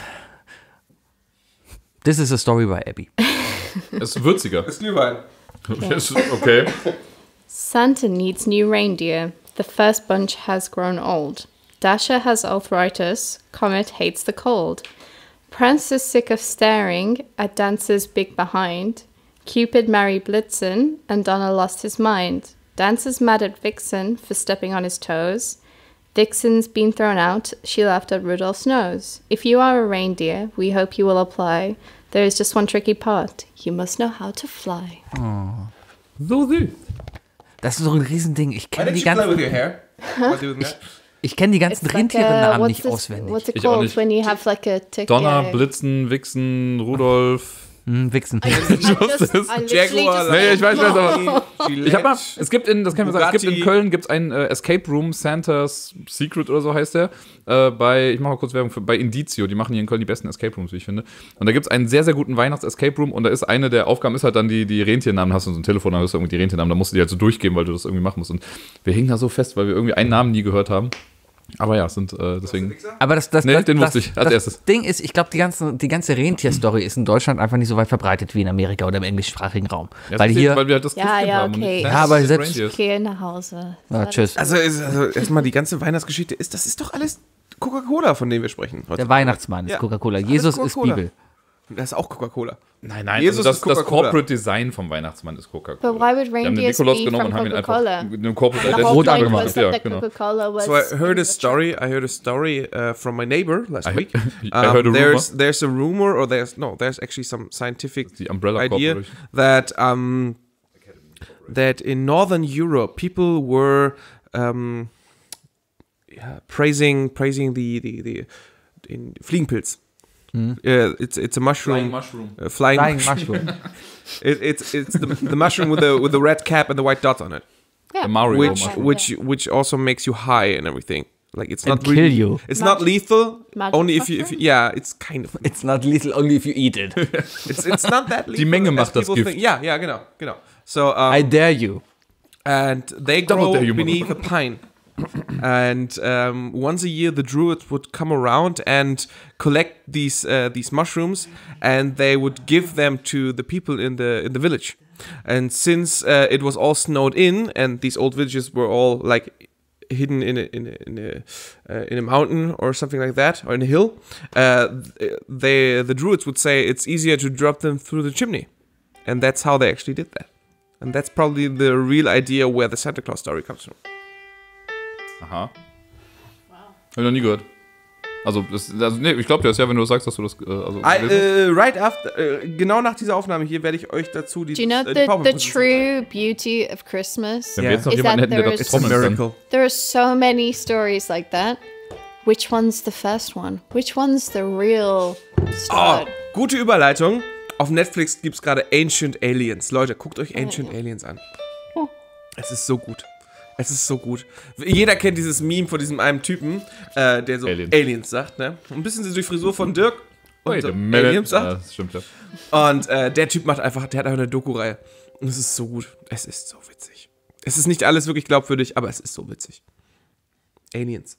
this is a story by Abby. Es ist würziger. Das ist Glühwein. Es ist okay. Santa needs new reindeer. The first bunch has grown old. Dasher has arthritis. Comet hates the cold. Prince is sick of staring at Dancer's big behind. Cupid married Blitzen, and Donna lost his mind. Dancer's mad at Vixen for stepping on his toes. Vixen's been thrown out. She laughed at Rudolph's nose. If you are a reindeer, we hope you will apply. There is just one tricky part. You must know how to fly. So süß. Das ist so ein Riesending. Ich Why kenne did die you play ganzen, with your hair? What do you do that? ich kenn die ganzen It's like, uh, Rentierennamen what's nicht this- auswendig. What's it Ich auch called nicht. when you have like a tick? Donner, yeah. Blitzen, Wichsen, Rudolf. Hm, Wichsen. I just- I literally Jaguar, just Ja, ja, ich weiß, ich weiß, aber Gillette. ich hab mal, es gibt in, das kann man sagen, es gibt in Bugatti. Köln gibt's ein äh, Escape Room, Santa's Secret oder so heißt der, äh, bei, ich mache mal kurz Werbung für, bei Indizio, die machen hier in Köln die besten Escape Rooms, wie ich finde. Und da gibt's einen sehr, sehr guten Weihnachts-Escape Room und da ist eine der Aufgaben, ist halt dann die, die Rentiernamen, hast du so ein Telefon, dann hast du irgendwie die Rentiernamen, da musst du die halt so durchgeben, weil du das irgendwie machen musst. Und wir hingen da so fest, weil wir irgendwie einen Namen nie gehört haben. Aber ja, sind äh, deswegen. Aber das, das, Nee, das, den das, wusste ich als das erstes. Ding ist, ich glaube, die ganze, die ganze Rentier-Story ist in Deutschland einfach nicht so weit verbreitet wie in Amerika oder im englischsprachigen Raum. Ja, weil das ist hier, eben, weil wir halt das Ja, Christkind ja, haben und okay. nicht Ja, aber das selbst- Reindeers. Ich gehe nach Hause. ja, tschüss. Also, ist- also erstmal die ganze Weihnachtsgeschichte ist, das ist doch alles Coca-Cola, von dem wir sprechen. heute. Der Weihnachtsmann ist Ja. Coca-Cola. Alles Jesus Coca-Cola. ist Bibel. Das ist auch Coca-Cola. Nein, nein, Jesus also das, ist das Coca-Cola. Corporate Design vom Weihnachtsmann ist Coca-Cola. But why would Wir haben den reindeers Nikolaus be genommen from und haben ihn einfach Coca-Cola? mit einem Corporate The Identity whole rot point angemacht. was that Ja, the genau. Coca-Cola was So I heard a story. I heard a story uh, from my neighbor last I- week. I heard a rumor. there's there's a rumor, or there's no, there's actually some scientific Die Umbrella idea Corporation. that um, that in Northern Europe people were um, yeah, praising praising the the the den Fliegenpilz. Uh, it's it's a mushroom. Flying mushroom. Uh, flying, Flying mushroom. Mushroom. It, it's it's the, the mushroom with the with the red cap and the white dots on it, The Mario which mushroom. which which also makes you high and everything. Like it's And not kill really, you. It's not lethal. Magic Only if you, if mushroom? you yeah, it's kind of It's not lethal only if you eat it. it's it's not that lethal. Menge as macht das people Gift. think. Ja, ja, genau, genau. So um, I dare you. and they Double grow dare you, beneath a pine. And um, once a year, the druids would come around and collect these uh, these mushrooms, and they would give them to the people in the in the village. And since uh, it was all snowed in, and these old villages were all like hidden in a in a in a, uh, in a mountain or something like that, or in a hill, uh, they the druids would say it's easier to drop them through the chimney, and that's how they actually did that. And that's probably the real idea where the Santa Claus story comes from. Aha. Hab ich noch nie gehört. Also, das, also nee, ich glaube dir das ja, wenn du sagst, dass du das. Äh, also, I, gelesen uh, right after, uh, genau nach dieser Aufnahme hier werde ich euch dazu die, Do you know äh, die the, the PowerPoint true beauty of Christmas? hast. Wenn Ja. wir jetzt noch Is jemanden that hätten, der there das is- It's a trommeln kann. miracle. There are so many stories like that. Which one's the first one? Which one's the real Oh, story? gute Überleitung. Auf Netflix gibt es gerade Ancient Aliens. Leute, guckt euch Ancient Aliens an. Es ist so gut. Es ist so gut. Jeder kennt dieses Meme von diesem einen Typen, äh, der so Aliens. Aliens, sagt, ne? Ein bisschen so die Frisur von Dirk und Wait so a minute. Aliens sagt. Ja, das stimmt ja. Und äh, der Typ macht einfach, der hat einfach eine Doku-Reihe. Und es ist so gut. Es ist so witzig. Es ist nicht alles wirklich glaubwürdig, aber es ist so witzig. Aliens.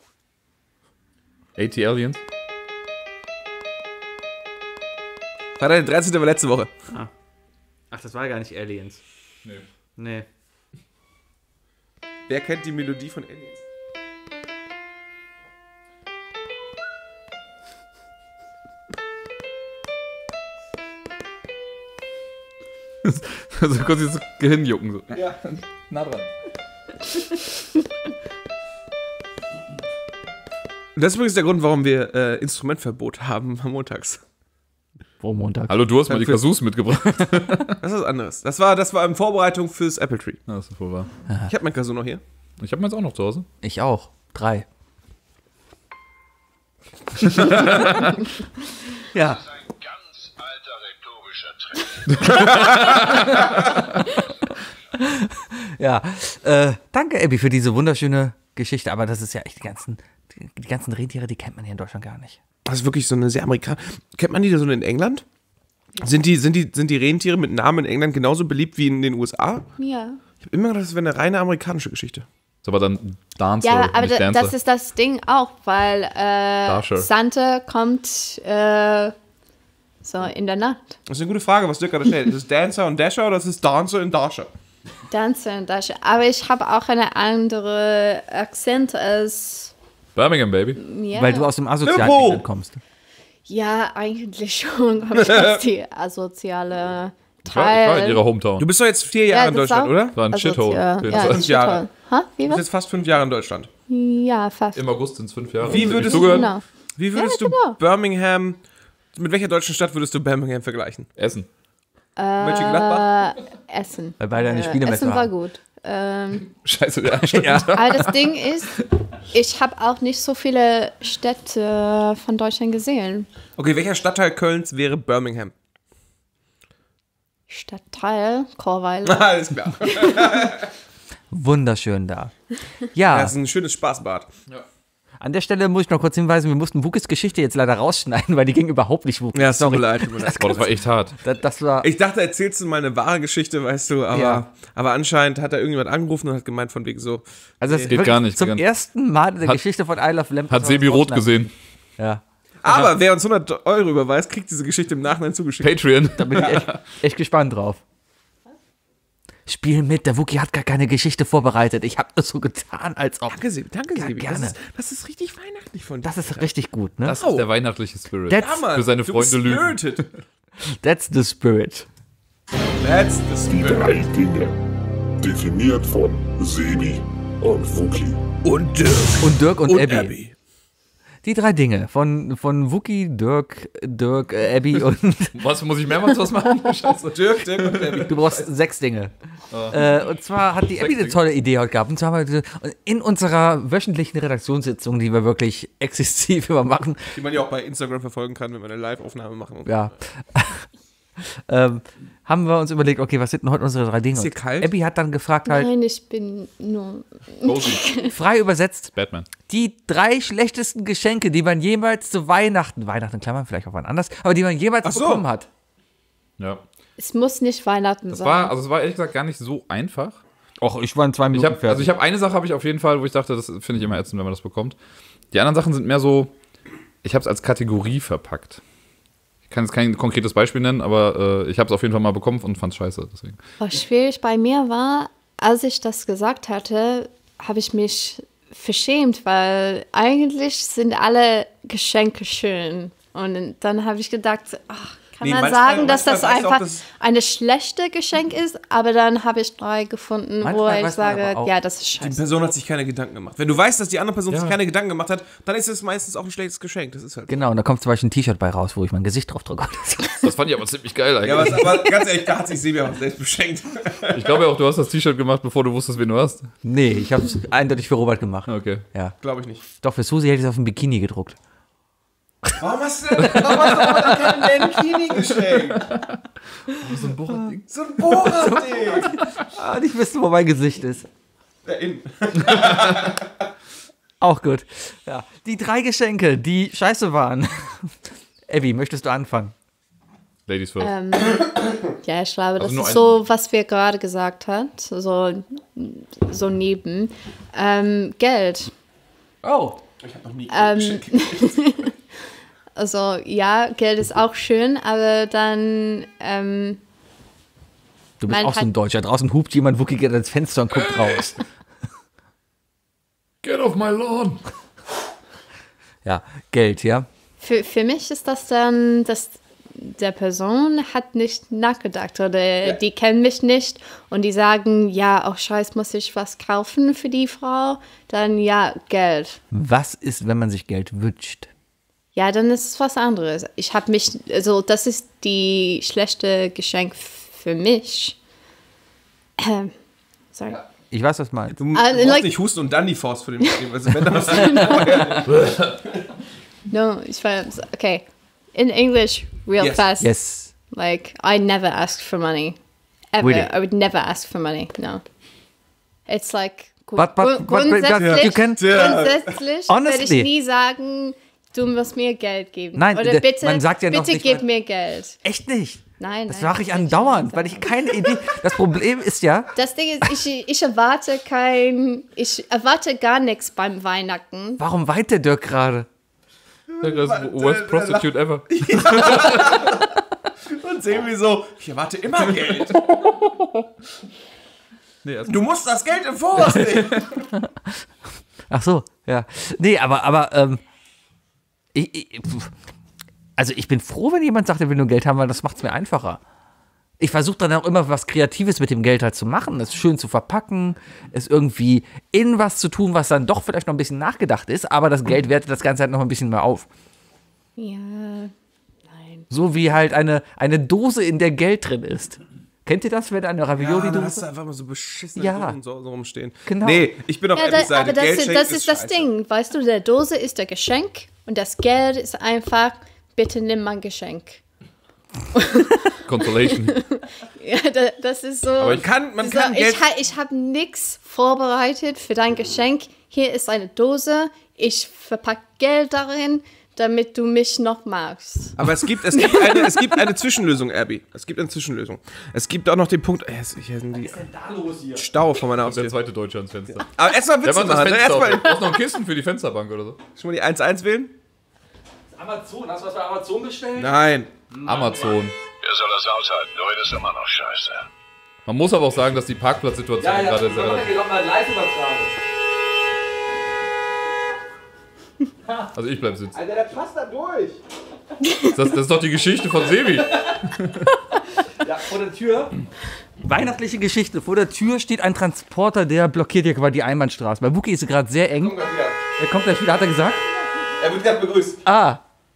AT Aliens? Freitag der dreizehnte war letzte Woche. Ach, das war gar nicht Aliens. Nee. Nee. Wer kennt die Melodie von Aliens? Also kurz dieses Gehirnjucken. So. Ja. Nah dran. Das ist übrigens der Grund, warum wir äh, Instrumentverbot haben am Montags. Wo Montag? Hallo, du hast mal die Für- Kasus mitgebracht. Das ist was anderes. Das war, das war in Vorbereitung fürs Apple Tree. Ja, das ist wohl wahr. Ich habe mein Kazoo noch hier. Ich habe meins auch noch zu Hause. Ich auch. Drei. Ja. Das ist ein ganz alter rhetorischer Trick. Ja. Äh, danke, Abby, für diese wunderschöne Geschichte. Aber das ist ja echt die ganzen, die, die ganzen Rentiere, die kennt man hier in Deutschland gar nicht. Das ist wirklich so eine sehr amerikanische. Kennt man die da so in England? Sind die, sind, die, sind die Rentiere mit Namen in England genauso beliebt wie in den U S A? Ja. Ich habe immer gedacht, das wäre eine reine amerikanische Geschichte. Ist aber dann Dancer, Ja, aber nicht da, Dancer. das ist das Ding auch, weil äh, Dasher. Santa kommt äh, so in der Nacht. Das ist eine gute Frage, was Dirk gerade stellt. Ist es Dancer und Dasher oder ist es Dancer und Dasher? Dancer und Dasher. Aber ich habe auch eine andere Akzent als. Birmingham, Baby. Ja, Weil du aus dem asozialen Liverpool. England kommst. ja eigentlich schon. Komme ich aus die asoziale Ich war, ich war in Teil. ihrer Hometown. Du bist doch jetzt vier Jahre in das Deutschland, auch. oder? war ein Asozial. Shithole. Ja, Jeden ja, Fall. ein Fünf Jahre. Shithole. Ha? Wie Du bist was? jetzt fast fünf Jahre in Deutschland. Ja, fast. Im August sind es fünf Jahre. Wie Hast du würdest nicht du- zugehört? Genau. Wie würdest Ja, du genau. Birmingham, mit welcher deutschen Stadt würdest du Birmingham vergleichen? Essen. Mönchengladbach? Äh, Essen. Weil beide eine Äh, Spielemesse Essen war haben. gut. Ähm, Scheiße, ja, stimmt. aber das Ding ist, ich habe auch nicht so viele Städte von Deutschland gesehen. Okay, welcher Stadtteil Kölns wäre Birmingham? Stadtteil, Chorweiler. Alles klar. Wunderschön da. Ja, Das ist ein schönes Spaßbad. an der Stelle muss ich noch kurz hinweisen, wir mussten Wukes Geschichte jetzt leider rausschneiden, weil die ging überhaupt nicht Wukes. Ja, es tut Sorry. mir leid. Tut mir leid. Boah, das war echt hart. Das, das war, Ich dachte, erzählst du mal eine wahre Geschichte, weißt du, aber, Ja. aber anscheinend hat da irgendjemand angerufen und hat gemeint von wegen so, also das ist Geht wirklich gar nicht, zum geht gar nicht. ersten Mal in der Hat- Geschichte von I Love Lamp. Hat Sebi rot gesehen. Ja, aber wer uns hundert Euro überweist, kriegt diese Geschichte im Nachhinein zugeschickt. Patreon. da bin ich echt, echt gespannt drauf. Spiel mit, der Wookie hat gar keine Geschichte vorbereitet. Ich habe nur so getan, als ob. Danke, Sebi, danke, Ja, Sebi. gerne. Das ist, das ist richtig weihnachtlich von dir. Das ist richtig gut, ne? Das ist der weihnachtliche Spirit. That's, Ja, Mann, für seine du bist Freunde lügen. spirited. that's the spirit. That's the Die spirit. drei Dinge. Definiert von Sebi und Wookie. Und Dirk. Und Dirk und, Und Abby. Abby. Die drei Dinge von, von Wookie, Dirk, Dirk, äh, Abby und Was, muss ich mehrmals was machen? Scheiße. Dirk, Dirk und Abby. du brauchst sechs Dinge. Äh, und zwar hat die Abby eine Dinge. tolle Idee heute gehabt. Und zwar haben wir in unserer wöchentlichen Redaktionssitzung, die wir wirklich exzessiv immer machen, Die man ja auch bei Instagram verfolgen kann, wenn wir eine Live-Aufnahme machen. Und ja, ähm, haben wir uns überlegt, okay, was sind denn heute unsere drei Dinge? Ist hier Und kalt? Abby hat dann gefragt halt, Nein, ich bin nur. Cozy. frei übersetzt, Batman. die drei schlechtesten Geschenke, die man jemals zu Weihnachten, Weihnachten in Klammern, vielleicht auch wann anders, aber die man jemals Ach so. bekommen hat. Ja. Es muss nicht Weihnachten Das sein. war, also es war ehrlich gesagt gar nicht so einfach. Och, ich war in zwei Ich Minuten hab, also ich habe eine Sache habe ich auf jeden Fall, wo ich dachte, das finde ich immer ätzend, wenn man das bekommt. Die anderen Sachen sind mehr so, ich habe es als Kategorie verpackt. Ich kann jetzt kein konkretes Beispiel nennen, aber äh, ich habe es auf jeden Fall mal bekommen und fand es scheiße. Deswegen. Was schwierig bei mir war, als ich das gesagt hatte, habe ich mich verschämt, weil eigentlich sind alle Geschenke schön. Und dann habe ich gedacht, ach, kann Nee, man manchmal- sagen, dass das manchmal weiß auch, einfach dass- eine schlechte Geschenk ist, aber dann habe ich drei gefunden, wo Manchmal ich weiß man sage, aber auch, ja, das ist Die scheiße. Person hat sich keine Gedanken gemacht. Wenn du weißt, dass die andere Person Ja. sich keine Gedanken gemacht hat, dann ist es meistens auch ein schlechtes Geschenk. Das ist halt. Genau, und da kommt zum Beispiel ein T-Shirt bei raus, wo ich mein Gesicht drauf drücke. Das fand ich aber ziemlich geil eigentlich. Ja, aber, aber ganz ehrlich, da hat sich Sebi auch selbst beschenkt. Ich glaube ja auch, du hast das T-Shirt gemacht, bevor du wusstest, wen du hast. Nee, ich habe es eindeutig für Robert gemacht. Okay. Ja. Glaube ich nicht. Doch, für Susi hätte ich es auf ein Bikini gedruckt. Warum hast du, warum hast du heute keinen Bikini geschenkt? So ein Bohrer-Ding. So ein Bohrer-Ding. Ah, nicht wissen, wo mein Gesicht ist. Da innen. Auch gut. Ja. Die drei Geschenke, die scheiße waren. Abby, möchtest du anfangen? Ladies first. Ähm, ja, ich glaube, das Also nur ist ein- so, was wir gerade gesagt haben, so, so neben. Ähm, Geld. Oh. Ich habe noch nie Ähm, geschenkt. Also ja, Geld ist auch schön, aber dann, ähm, Du bist Man auch so ein hat- Deutscher. Draußen hupt jemand, Wookie geht ans Fenster und guckt raus. Get off my lawn. Ja, Geld, ja. für, für mich ist das dann, dass der Person hat nicht nachgedacht oder die kennen mich nicht und die sagen, ja, auch scheiß, muss ich was kaufen für die Frau? Dann ja, Geld. Was ist, wenn man sich Geld wünscht? Ja, dann ist es was anderes. Ich habe mich, also das ist die schlechte Geschenk für mich. Ähm, sorry. Ich weiß, was du meinst. Du Uh, brauchst like- nicht husten und dann die Faust für den Spiel. Also wenn das vorher. No, ich war, okay. In English, real Yes. fast. Yes. Like, I never ask for money. Ever. Really? I would never ask for money. No. It's like, gu- But- but- grund- but- but- grundsätzlich, you can- grundsätzlich würde Honestly. ich nie sagen, du musst mir Geld geben. Nein, Oder der- bitte, man sagt ja noch bitte nicht gib mal- mir Geld. Echt nicht? Nein, Das nein, mache ich das will andauernd, nicht weil ich sagen. keine Idee. Das Problem ist ja, Das Ding ist, ich, ich erwarte kein, ich erwarte gar nichts beim Weihnachten. warum weint der Dirk gerade? Das ist worst prostitute ever. Und sehen wir so, ich erwarte immer Geld. Nee, erst Du musst das Geld im Voraus nehmen. Ach so, ja. Nee, aber, aber, ähm, ich, ich, also ich bin froh, wenn jemand sagt, er will nur Geld haben, weil das macht es mir einfacher. Ich versuche dann auch immer was Kreatives mit dem Geld halt zu machen, es schön zu verpacken, es irgendwie in was zu tun, was dann doch vielleicht noch ein bisschen nachgedacht ist, aber das Geld wertet das Ganze halt noch ein bisschen mehr auf. Ja, nein. So wie halt eine, eine Dose, in der Geld drin ist. Kennt ihr das, wenn eine Ja, dann hast Ravioli-Dose? du einfach mal so beschissene Ja. Dosen so, so rumstehen. Genau. Nee, ich bin auf Ja, Abby's da, Seite. aber das, Geld ist, schenken das ist das scheiße. Ding. Weißt du, der Dose ist der Geschenk und das Geld ist einfach, bitte nimm mein Geschenk. Consolation. Ja, da, das ist so. Man kann, man so kann Geld... ich ha, ich habe nichts vorbereitet für dein Geschenk. Hier ist eine Dose. Ich verpacke Geld darin, damit du mich noch magst. Aber es gibt, es, gibt eine, es gibt eine Zwischenlösung, Abby. Es gibt eine Zwischenlösung. Es gibt auch noch den Punkt... Äh, hier sind die Stau vor meiner Der Haustür. zweite Deutsche ans Fenster. Aber erstmal Der Witze macht das machen. Fenster auf. Erstmal Du brauchst noch ein Kissen für die Fensterbank oder so. schon mal die eins eins wählen? Amazon, hast du was bei Amazon bestellt? Nein. Amazon. Wer soll das aushalten? Du redest immer noch scheiße. Man muss aber auch sagen, dass die Parkplatzsituation gerade sehr relativ. Also ich bleib sitzen. Alter, der passt da durch. Das, das ist doch die Geschichte von Sebi. Ja, vor der Tür. Weihnachtliche Geschichte. Vor der Tür steht ein Transporter, der blockiert hier quasi die Einbahnstraße. Bei Wookie ist sie gerade sehr eng. Er kommt gleich wieder, hat er gesagt? Er wird gerade begrüßt. Ah,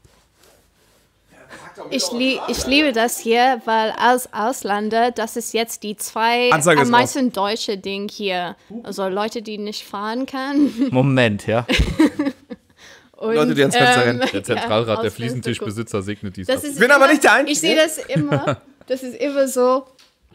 Ich, lie ich liebe das hier, weil als Ausländer, das ist jetzt die zwei Anzeige ist am meisten deutsche Ding hier. Also Leute, die nicht fahren können. Moment, ja. Und, Leute, die ans Fenster rennen. Der Zentralrat ja, der aus Fliesentischbesitzer segnet dies Das ab. ist Ich bin aber immer- nicht der Einzige. Ich sehe das immer. Das ist immer so,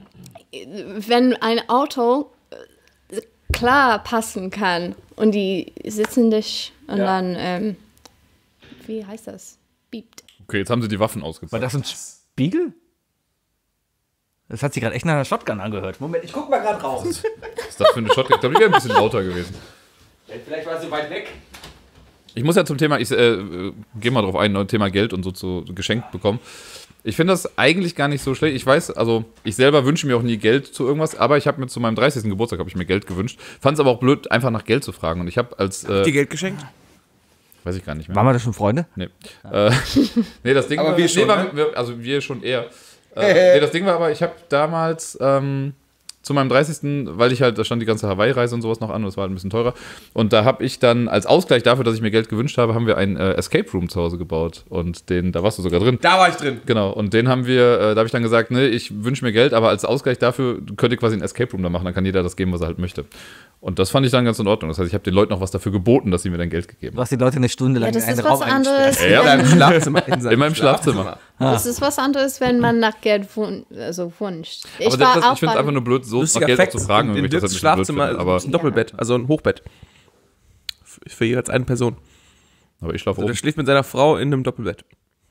wenn ein Auto äh, klar passen kann und die sitzen nicht und dann, ähm, wie heißt das? Biebt. Okay, jetzt haben sie die Waffen War ausgepackt. das ein Spiegel? Das hat sich gerade echt nach einer Shotgun angehört. Moment, ich guck mal gerade raus. Was ist das für eine Shotgun? Ich glaube, die wäre ein bisschen lauter gewesen. Vielleicht war sie weit weg. Ich muss ja zum Thema, ich äh, äh, gehe mal drauf ein, ne, Thema Geld und so zu geschenkt bekommen. Ich finde das eigentlich gar nicht so schlecht. Ich weiß, also ich selber wünsche mir auch nie Geld zu irgendwas, aber ich habe mir zu meinem dreißigsten Geburtstag habe ich mir Geld gewünscht. Fand es aber auch blöd, einfach nach Geld zu fragen. Und ich habe als, äh, Dir Geld geschenkt? weiß ich gar nicht mehr. Waren wir da schon Freunde? Nee. Äh, nee, das Ding Aber war, wir schon, nee, war, ne? wir, also wir schon eher. Äh, nee, das Ding war aber, ich habe damals ähm, zu meinem dreißigsten, weil ich halt, da stand die ganze Hawaii-Reise und sowas noch an und das war halt ein bisschen teurer. Und da habe ich dann als Ausgleich dafür, dass ich mir Geld gewünscht habe, haben wir einen äh, Escape Room zu Hause gebaut. Und den, da warst du sogar drin. Da war ich drin. Genau, und den haben wir, äh, da habe ich dann gesagt, ne, ich wünsche mir Geld, aber als Ausgleich dafür könnt ihr quasi einen Escape Room da machen, dann kann jeder das geben, was er halt möchte. Und das fand ich dann ganz in Ordnung. Das heißt, ich habe den Leuten noch was dafür geboten, dass sie mir dann Geld gegeben Du hast die Leute eine Stunde lang Ja, das in einen ist Raum was eingesperrt. anderes. Ja, In seinem Schlafzimmer. In, seinem In meinem Schlafzimmer. Das ist was anderes, wenn man nach Geld wun also wünscht. Ich Aber war das, auch ich finde es bei- einfach nur blöd, so nach Lustiger Geld Fact, zu fragen, in, wenn in ich das halt Dirks ein bisschen blöd Schlafzimmer finde. Aber, ist ein Doppelbett, also ein Hochbett. Für, für jeweils eine Person. aber ich schlafe Also der oben. schläft mit seiner Frau in einem Doppelbett.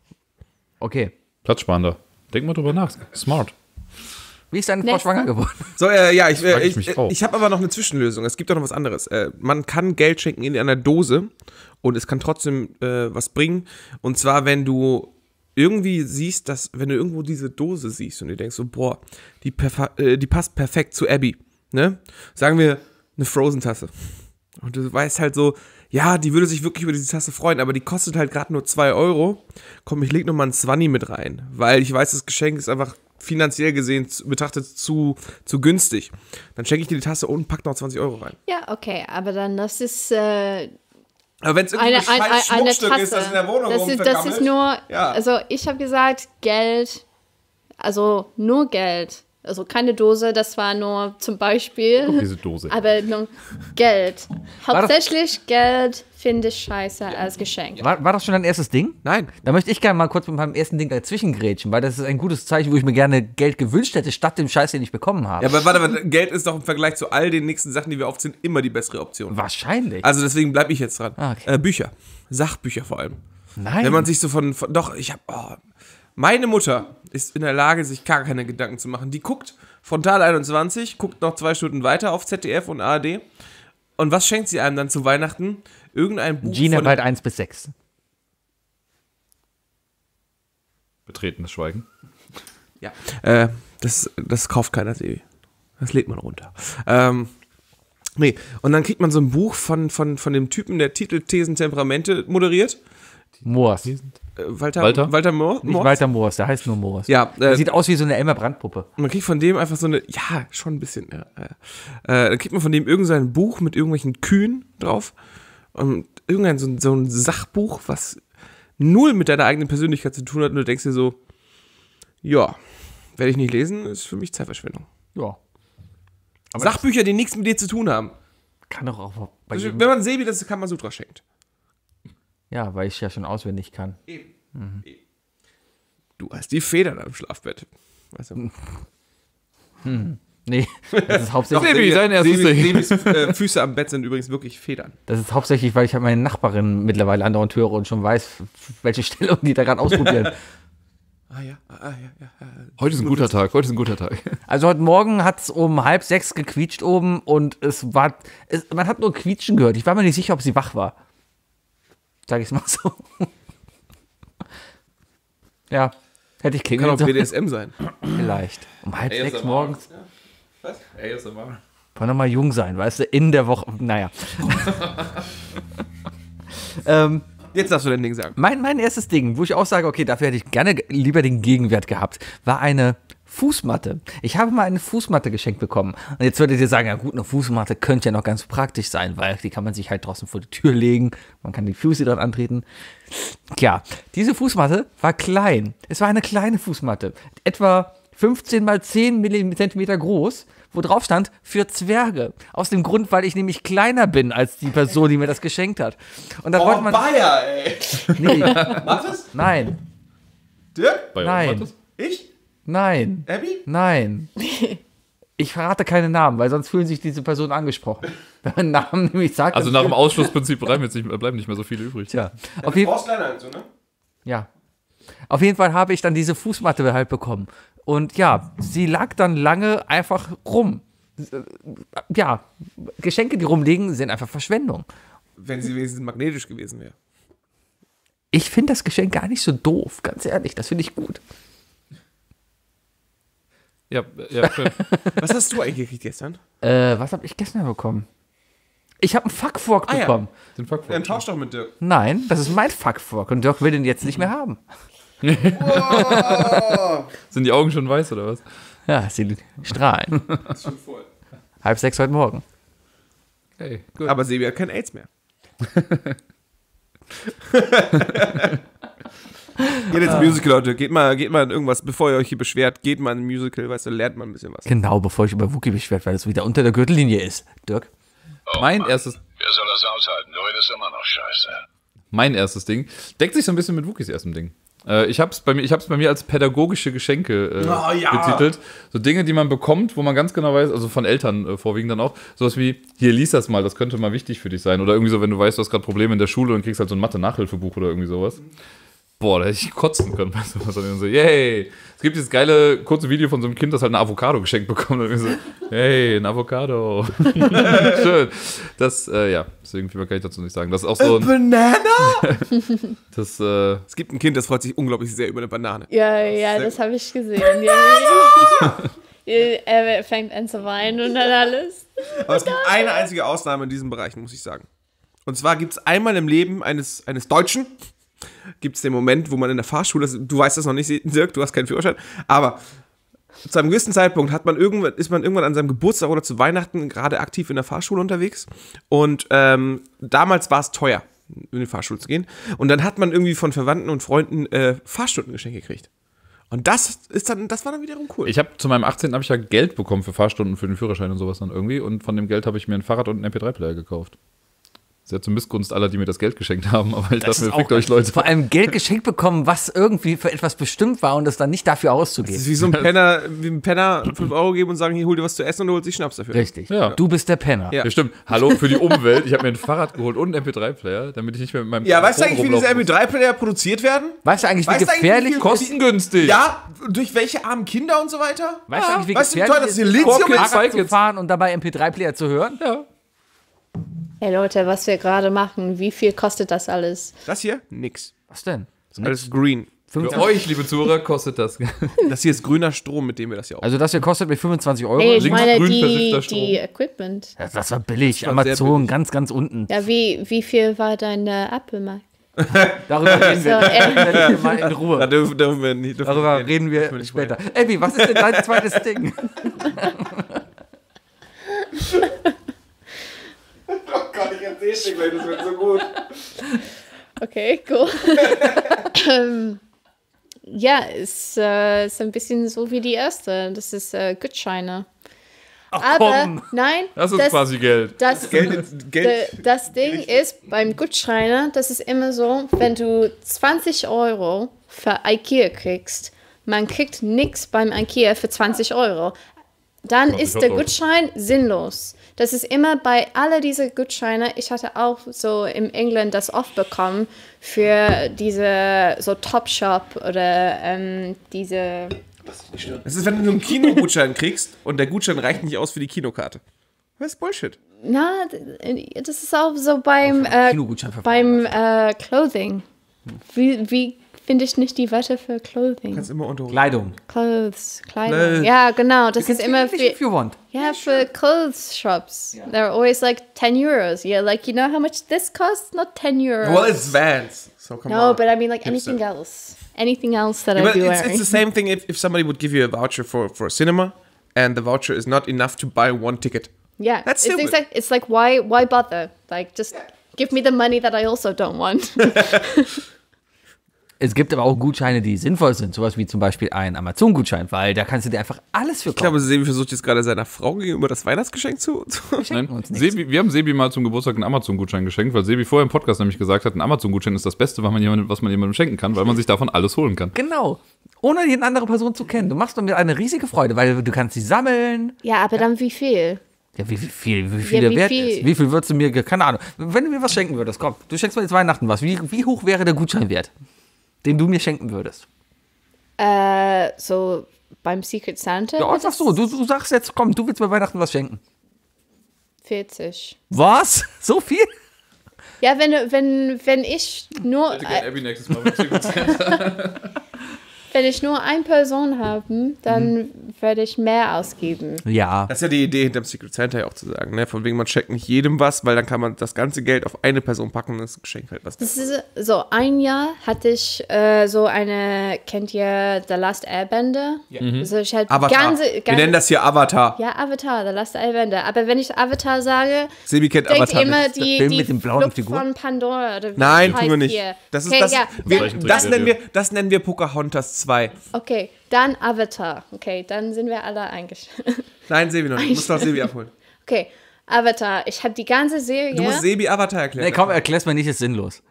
Okay. Platzsparender. Denk mal drüber nach. Smart. Wie ist deine Frau Nächster. schwanger geworden? So, äh, ja, ich, frag äh, ich ich, mich ich, auch. ich habe aber noch eine Zwischenlösung. Es gibt auch noch was anderes. Äh, man kann Geld schenken in einer Dose und es kann trotzdem äh, was bringen. Und zwar, wenn du irgendwie siehst, dass, wenn du irgendwo diese Dose siehst und du denkst so, boah, die, perfa- äh, die passt perfekt zu Abby, ne? Sagen wir eine Frozen-Tasse. Und du weißt halt so, ja, die würde sich wirklich über diese Tasse freuen, aber die kostet halt gerade nur zwei Euro. Komm, ich leg noch mal einen Zwanni mit rein, weil ich weiß, das Geschenk ist einfach finanziell gesehen zu, betrachtet zu, zu günstig. Dann schenke ich dir die Tasse und pack noch zwanzig Euro rein. Ja, okay, aber dann das ist äh, Aber wenn es irgendwie eine, ein ein, ein, scheiß eine Schmuckstück Tasse. ist, das in der Wohnung das, ist, das ist nur, Ja. also ich habe gesagt, Geld, also nur Geld. Also keine Dose, das war nur zum Beispiel. Diese Dose. Aber nur Geld. das- Hauptsächlich Geld finde ich scheiße als Geschenk. War, war das schon dein erstes Ding? Nein. Da möchte ich gerne mal kurz mit meinem ersten Ding dazwischen grätschen, weil das ist ein gutes Zeichen, wo ich mir gerne Geld gewünscht hätte, statt dem Scheiß, den ich bekommen habe. Ja, aber warte, warte, Geld ist doch im Vergleich zu all den nächsten Sachen, die wir aufzählen, immer die bessere Option. Wahrscheinlich. Also deswegen bleibe ich jetzt dran. Ah, okay. äh, Bücher. Sachbücher vor allem. Nein. Wenn man sich so von, von doch, ich habe, oh, meine Mutter ist in der Lage, sich gar keine Gedanken zu machen. Die guckt Frontal einundzwanzig, guckt noch zwei Stunden weiter auf Z D F und A R D. Und was schenkt sie einem dann zu Weihnachten? Irgendein Buch Gina von... bald eins bis sechs. Betretenes Schweigen. Ja, äh, das, das kauft keiner, Sebi. Das lädt man runter. Ähm, nee, und dann kriegt man so ein Buch von, von, von dem Typen, der Titel Thesen, Temperamente moderiert. Moors. Äh, Walter, Walter? Walter Mohr? Nicht Mohr? Walter Moors, der heißt nur Moors. Ja, Der äh, sieht aus wie so eine Elmer Brandt-Puppe. man kriegt von dem einfach so eine, ja, schon ein bisschen, ja, ja. Äh, dann kriegt man von dem irgend so ein Buch mit irgendwelchen Kühen drauf und irgendein so, ein- so ein Sachbuch, was null mit deiner eigenen Persönlichkeit zu tun hat und du denkst dir so, ja, werde ich nicht lesen, ist für mich Zeitverschwendung. Ja. Aber Sachbücher, die nichts mit dir zu tun haben. Kann doch auch bei Also, jedem, wenn man Sebi das Kamasutra schenkt. Ja, weil ich ja schon auswendig kann. Du hast die Federn am Schlafbett. Weißt du? Nee, das ist hauptsächlich, Sebi, sein erstes Sebi, Ding. Sebis äh, Füße am Bett sind übrigens wirklich Federn. das ist hauptsächlich, weil ich halt meine Nachbarin mittlerweile andauernd höre und schon weiß, welche Stellung die da gerade ausprobieren. Ah ja, ah, ja, ja, ja. Heute ist ein guter Tag, heute ist ein guter Tag. Also heute Morgen hat es um halb sechs gequietscht oben und es war, es, man hat nur Quietschen gehört. Ich war mir nicht sicher, ob sie wach war. Sag ich mal so. Ja, hätte ich Kann klingeln auch B D sollen. S M sein. Vielleicht. Um halb A S M R. sechs morgens. Was? A S M R. Kann doch mal jung sein, weißt du, in der Woche. Naja. ähm, Jetzt darfst du dein Ding sagen. mein, mein erstes Ding, wo ich auch sage, okay, dafür hätte ich gerne lieber den Gegenwert gehabt, war eine Fußmatte. Ich habe mal eine Fußmatte geschenkt bekommen. Und jetzt würdet ihr sagen, ja gut, eine Fußmatte könnte ja noch ganz praktisch sein, weil die kann man sich halt draußen vor die Tür legen. Man kann die Füße dran antreten. Tja, diese Fußmatte war klein. Es war eine kleine Fußmatte. Etwa fünfzehn mal zehn Zentimeter groß, wo drauf stand, für Zwerge. Aus dem Grund, weil ich nämlich kleiner bin als die Person, die mir das geschenkt hat. Und da Oh, wollte man... Bayer, ey. Nee, Mathis? nein, Dirk? Bei Nein. Mathis? Ich? nein, Abby? nein. Ich verrate keine Namen, weil sonst fühlen sich diese Personen angesprochen. Wenn man Namen nämlich sagt... Also dann- nach dem Ausschlussprinzip bleiben, jetzt nicht, bleiben nicht mehr so viele übrig. Tja, Ja, auf du jeden brauchst kleiner als so, ne? Ja. Auf jeden Fall habe ich dann diese Fußmatte halt bekommen. Und ja, sie lag dann lange einfach rum. Ja, Geschenke, die rumliegen, sind einfach Verschwendung. Wenn sie wenigstens magnetisch gewesen wäre. Ich finde das Geschenk gar nicht so doof, ganz ehrlich. Das finde ich gut. Ja, ja, schön. Was hast du eigentlich gekriegt gestern? Äh, was habe ich gestern bekommen? Ich habe einen Fuckfork Ah, ja. bekommen. Den Fuck Dann tausch doch mit Dirk. Nein, das ist mein Fuckfork. Und Dirk will den jetzt nicht mehr haben. Sind die Augen schon weiß oder was? Ja, sie strahlen. Ist schon voll. Halb sechs heute Morgen. Okay, gut. Aber Sebi hat kein AIDS mehr. Geht ins Musical, Leute. Geht mal, geht mal in irgendwas, bevor ihr euch hier beschwert, geht mal in ein Musical, weißt du, lernt mal ein bisschen was. Genau, bevor ich über Wookie beschwert, weil es wieder unter der Gürtellinie ist. Dirk? Oh, Mein Mann. erstes, Wer soll das aushalten? Du redest immer noch scheiße. mein erstes Ding deckt sich so ein bisschen mit Wookies erstem Ding. Äh, ich habe es bei mir, ich habe es bei mir als pädagogische Geschenke äh, Oh, ja. betitelt. So Dinge, die man bekommt, wo man ganz genau weiß, also von Eltern äh, vorwiegend dann auch, sowas wie, hier lies das mal, das könnte mal wichtig für dich sein. Oder irgendwie so, wenn du weißt, du hast gerade Probleme in der Schule und kriegst halt so ein Mathe-Nachhilfebuch oder irgendwie sowas. Boah, da hätte ich kotzen können. Weißt du, was dann so, yay! Es gibt dieses geile kurze Video von so einem Kind, das halt eine Avocado geschenkt bekommt. Und so, hey, ein Avocado. Schön. Das, äh, ja, deswegen viel mehr kann ich dazu nicht sagen. Das ist auch so ein, Banana? das, äh, Es gibt ein Kind, das freut sich unglaublich sehr über eine Banane. Ja, ja, das habe ich gesehen. Ja. Er fängt an zu weinen und dann alles. Aber es gibt eine einzige Ausnahme in diesem Bereich, muss ich sagen. Und zwar gibt es einmal im Leben eines, eines Deutschen, gibt es den Moment, wo man in der Fahrschule, du weißt das noch nicht, Dirk, du hast keinen Führerschein, aber zu einem gewissen Zeitpunkt hat man irgendwann, ist man irgendwann an seinem Geburtstag oder zu Weihnachten gerade aktiv in der Fahrschule unterwegs. Und ähm, damals war es teuer, in die Fahrschule zu gehen. Und dann hat man irgendwie von Verwandten und Freunden äh, Fahrstundengeschenke gekriegt. Und das ist dann, das war dann wiederum cool. ich habe zu meinem achtzehnten habe ich ja Geld bekommen für Fahrstunden, für den Führerschein und sowas dann irgendwie. Und von dem Geld habe ich mir ein Fahrrad und einen M P drei Player gekauft. Sehr zur Missgunst aller, die mir das Geld geschenkt haben. Aber ich dachte mir, fickt euch, Leute. Vor allem Geld geschenkt bekommen, was irgendwie für etwas bestimmt war und es dann nicht dafür Das auszugeben. ist wie so ein Penner, wie ein Penner fünf Euro geben und sagen, hier, hol dir was zu essen und du holst dich Schnaps dafür. Richtig. Ja. Du bist der Penner. Ja. Ja, stimmt. Hallo, für die Umwelt. Ich habe mir ein Fahrrad geholt und einen M P drei Player, damit ich nicht mehr mit meinem Ja, weißt du Telefon eigentlich, wie diese M P rumlaufen drei Player produziert werden? Weißt du eigentlich, wie Weißt du eigentlich, gefährlich... wie viel- muss. Kostengünstig. Ja, durch welche armen Kinder und so weiter? Weißt du eigentlich, wie Weißt du, wie gefährlich teuer das es ist, Silizium ist? Fahrrad zu fahren und dabei M P drei Player zu hören? Ja. Hey Leute, was wir gerade machen, wie viel kostet das alles? Das hier? Nix. Was denn? Das ist alles green. Für euch, liebe Zuhörer, kostet das. Das hier ist grüner Strom, mit dem wir das hier auch. Also das hier kostet mir fünfundzwanzig Euro. Nee, ich links meine grün die, versiffter Strom. die Equipment. das, das war billig. war sehr Amazon, billig. ganz, ganz unten. Ja, wie, wie viel war dein äh, Apple Mac? Darüber reden wir, So, äh, reden wir mal in Da Ruhe. dürfen, dürfen wir nicht. Dürfen Darüber wir reden wir nicht später. Abby, was ist denn dein zweites Ding? Oh Gott, ich erzähl's dir gleich, das wird so gut. Okay, cool. ähm, ja, ist, äh, ist ein bisschen so wie die erste. Das ist äh, Gutscheine. Aber komm. nein, Das ist quasi Geld. das, Geld, Geld. D- das Ding ist, beim Gutscheine, das ist immer so, wenn du zwanzig Euro für Ikea kriegst, man kriegt nichts beim Ikea für zwanzig Euro. Dann ist der Euro. Gutschein sinnlos. Das ist immer bei alle diese Gutscheine. Ich hatte auch so im England das oft bekommen für diese so Topshop oder ähm, diese. Das ist, wenn du einen Kinogutschein kriegst und der Gutschein reicht nicht aus für die Kinokarte. Das ist Bullshit. Na, das ist auch so beim äh, Kinogutschein für beim äh, Clothing. Wie, wie finde ich nicht die Wörter für Clothing? Kannst immer unterholen. Kleidung. Clothes, Kleidung. Clothes. Ja, genau. Das ist immer If für you want. yeah for clothes shops. They're always like ten euros. Yeah, like you know how much this costs? Not ten euros. Well, it's Vans. So come no, on. but I mean like Hipster. anything else. anything else that Yeah, I'd but be it's, wearing. it's the same thing if, if somebody would give you a voucher for, for a cinema and the voucher is not enough to buy one ticket. Yeah, That's it's stupid. exact. It's like why why bother? Like just give me the money that I also don't want. Es gibt aber auch Gutscheine, die sinnvoll sind. Sowas wie zum Beispiel ein Amazon-Gutschein, weil da kannst du dir einfach alles für Ich kaufen. glaube, Sebi versucht jetzt gerade seiner Frau gegenüber das Weihnachtsgeschenk zu. zu Nein, uns nichts. Sebi, wir haben Sebi mal zum Geburtstag einen Amazon-Gutschein geschenkt, weil Sebi vorher im Podcast nämlich gesagt hat, ein Amazon-Gutschein ist das Beste, was man, jemandem, was man jemandem schenken kann, weil man sich davon alles holen kann. Genau. Ohne die andere Person zu kennen. Du machst damit eine riesige Freude, weil du kannst sie sammeln. ja, aber dann wie viel? Ja, wie, wie viel, wie viel der wie wert viel? ist. Wie viel würdest du mir, ge- keine Ahnung. Wenn du mir was schenken würdest, komm, du schenkst mir jetzt Weihnachten was. Wie, wie hoch wäre der Gutscheinwert, den du mir schenken würdest? Äh, so beim Secret Santa? Ja, einfach so. Du, du sagst jetzt, komm, du willst mir Weihnachten was schenken. vierzig. Was? So viel? Ja, wenn wenn wenn ich nur äh, Abby nächstes Mal. wenn ich nur eine Person habe, dann werde ich mehr ausgeben. Ja. Das ist ja die Idee hinterm Secret Santa ja auch zu sagen, ne? Von wegen, man schenkt nicht jedem was, weil dann kann man das ganze Geld auf eine Person packen und das Geschenk halt was. Das ist so, ein Jahr hatte ich äh, so eine, kennt ihr The Last Airbender? Ja. Also ich halt Avatar. ganze, Wir ganze, nennen das hier Avatar. ja, Avatar, The Last Airbender. Aber wenn ich Avatar sage, Sebi kennt denkt Avatar immer nicht. die, Film die mit den blauen Flucht Figuren? von Pandora. Oder wie Nein, heißt tun wir nicht. Hier. Das, ist, okay, das, ja, wir, dann, das, nennen wir, das nennen wir Pocahontas zwei. okay, dann Avatar. Okay, dann sind wir alle eigentlich. Nein, Sebi noch nicht. Du musst doch Sebi abholen. Okay, Avatar. Ich habe die ganze Serie Du musst Sebi Avatar erklären. Nee, komm, erklär's mir nicht, ist sinnlos.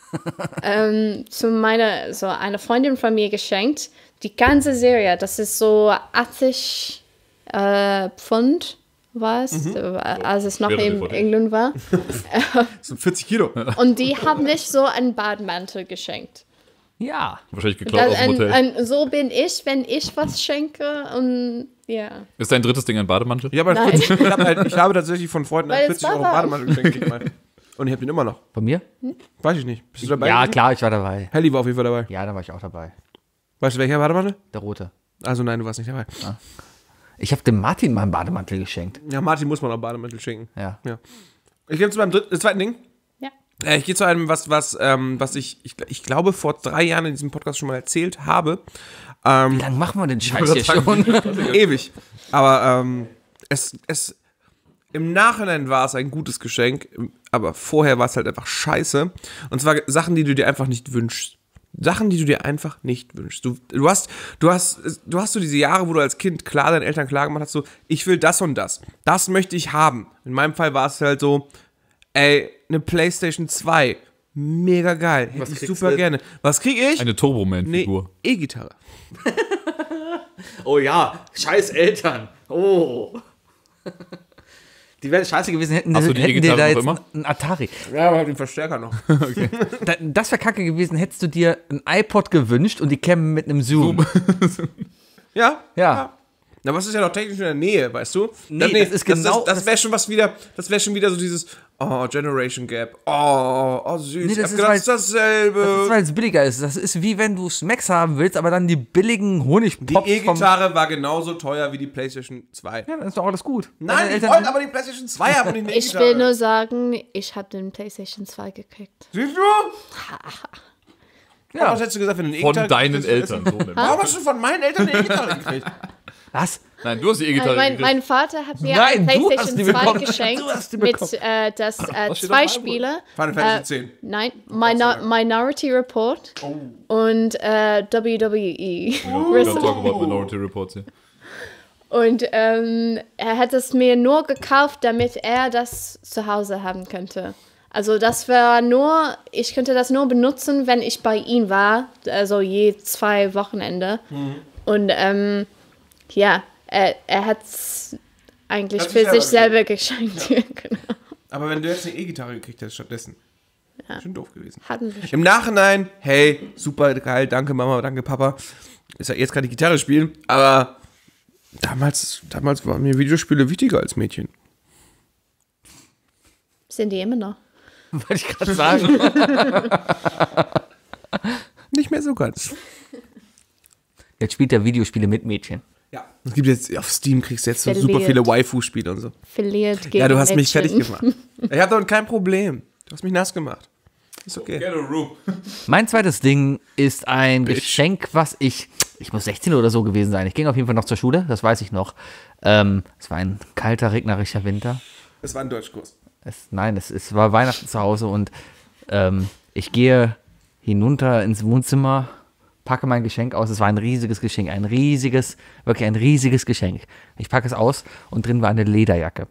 ähm, zu meiner, so einer Freundin von mir geschenkt. Die ganze Serie, das ist so achtzig äh, Pfund war es, Mhm. als es noch Schwere in D V D. England war. So vierzig Kilo. Und die haben mich so einen Badmantel geschenkt. Ja. Wahrscheinlich geklaut Das, aus dem ein, Hotel. ein, so bin ich, wenn ich was schenke und ja. Ist dein drittes Ding ein Bademantel? Ich habe, halt Nein. vierzig, ich, hab halt, ich habe tatsächlich von Freunden Weil einen es vierzig Euro war warm. Bademantel geschenkt gekriegt. mal. Und ich habe den immer noch. Von mir? Weiß ich nicht. Bist du dabei? Ja, gewesen? klar, ich war dabei. Helly war auf jeden Fall dabei. Ja, da war ich auch dabei. Weißt du, welcher Bademantel? Der rote. Also nein, du warst nicht dabei. Ich habe dem Martin mal einen Bademantel geschenkt. Ja, Martin muss man auch Bademantel schenken. Ja. Ja. Ich gehe zu meinem dritten, äh, zweiten Ding. Ja. Äh, ich gehe zu einem, was, was, ähm, was ich, ich, ich glaube, vor drei Jahren in diesem Podcast schon mal erzählt habe. Wie lange machen wir den Scheiß hier schon? Ewig. Aber ähm, es, es, im Nachhinein war es ein gutes Geschenk, aber vorher war es halt einfach scheiße. Und zwar Sachen, die du dir einfach nicht wünschst. Sachen, die du dir einfach nicht wünschst. Du, du hast, du hast, du hast so diese Jahre, wo du als Kind klar deinen Eltern klar gemacht hast, so, ich will das und das. Das möchte ich haben. In meinem Fall war es halt so, ey, eine PlayStation zwei. Mega geil. Hätte ich super du? gerne. Was krieg ich? Eine Turboman-Figur. Nee, E-Gitarre. Oh ja, scheiß Eltern. Oh. Die wären scheiße gewesen, hätten, Hast du die hätten dir E-Gitarre da noch jetzt immer? einen Atari. Ja, aber den Verstärker noch. Da, das wäre kacke gewesen, hättest du dir ein iPod gewünscht und die kämen mit einem Zoom. Ja? Ja. Na, was ist ja noch technisch in der Nähe, weißt du? Nee, das ist genau- Das, das, das wäre schon was wieder, das wäre schon wieder so dieses, oh, Generation Gap, oh, oh süß, Nee, ich das hab ist, gedacht, weil- das ist dasselbe. Das ist, weil es billiger ist. Das ist wie wenn du Smacks haben willst, aber dann die billigen Die Honigpops vom... E-Gitarre war genauso teuer wie die PlayStation zwei. Ja, dann ist doch alles gut. Nein, Deine ich Eltern- wollte aber die PlayStation zwei haben und nicht eine Ich E-Gitarre. will nur sagen, ich habe den PlayStation zwei gekriegt. Siehst du? Ja. Was hättest du gesagt, wenn du eine Von E-Gitarre deinen kriegst? Eltern. So nämlich. Warum hast du von meinen Eltern eine E-Gitarre gekriegt? Was? Nein, du hast die E-Gitarre Mein, gekriegt. mein Vater hat mir Nein, eine du hast PlayStation die zwei bekommen. geschenkt Du hast die mit bekommen. äh, das äh, steht zwei auf dem Spiele. Final Fantasy zehn. Nein, Minor Minority Report und äh, W W E. We don't talk about Minority Reports hier. Und ähm, er hat es mir nur gekauft, damit er das zu Hause haben könnte. Also das war nur, ich könnte das nur benutzen, wenn ich bei ihm war, also je zwei Wochenende. Mhm. Und ähm, ja, er, er hat es eigentlich Hat für sich sich selber selber geschenkt. Genau. Aber wenn du jetzt eine E-Gitarre gekriegt hättest stattdessen, schon doof gewesen. Hatten wir schon. Im Nachhinein, hey, super geil, danke Mama, danke Papa. Ist ja jetzt gerade die Gitarre spielen, aber damals, damals waren mir Videospiele wichtiger als Mädchen. Sind die immer noch? Wollte ich gerade sagen. Nicht mehr so ganz. Jetzt spielt er Videospiele mit Mädchen. Ja. Es gibt jetzt, auf Steam kriegst du jetzt so Verliert. super viele Waifu-Spiele und so. Verliert gegen Ja, du hast mich Mädchen. fertig gemacht. Ich hab doch kein Problem. Du hast mich nass gemacht. Ist okay. Get a room. Mein zweites Ding ist ein Geschenk, was ich, ich muss sechzehn oder so gewesen sein. Ich ging auf jeden Fall noch zur Schule, das weiß ich noch. Ähm, es war ein kalter, regnerischer Winter. Das war ein Deutschkurs. Es, nein, es, es war Weihnachten zu Hause und ähm, ich gehe hinunter ins Wohnzimmer, packe mein Geschenk aus. Es war ein riesiges Geschenk, ein riesiges, wirklich ein riesiges Geschenk. Ich packe es aus und drin war eine Lederjacke.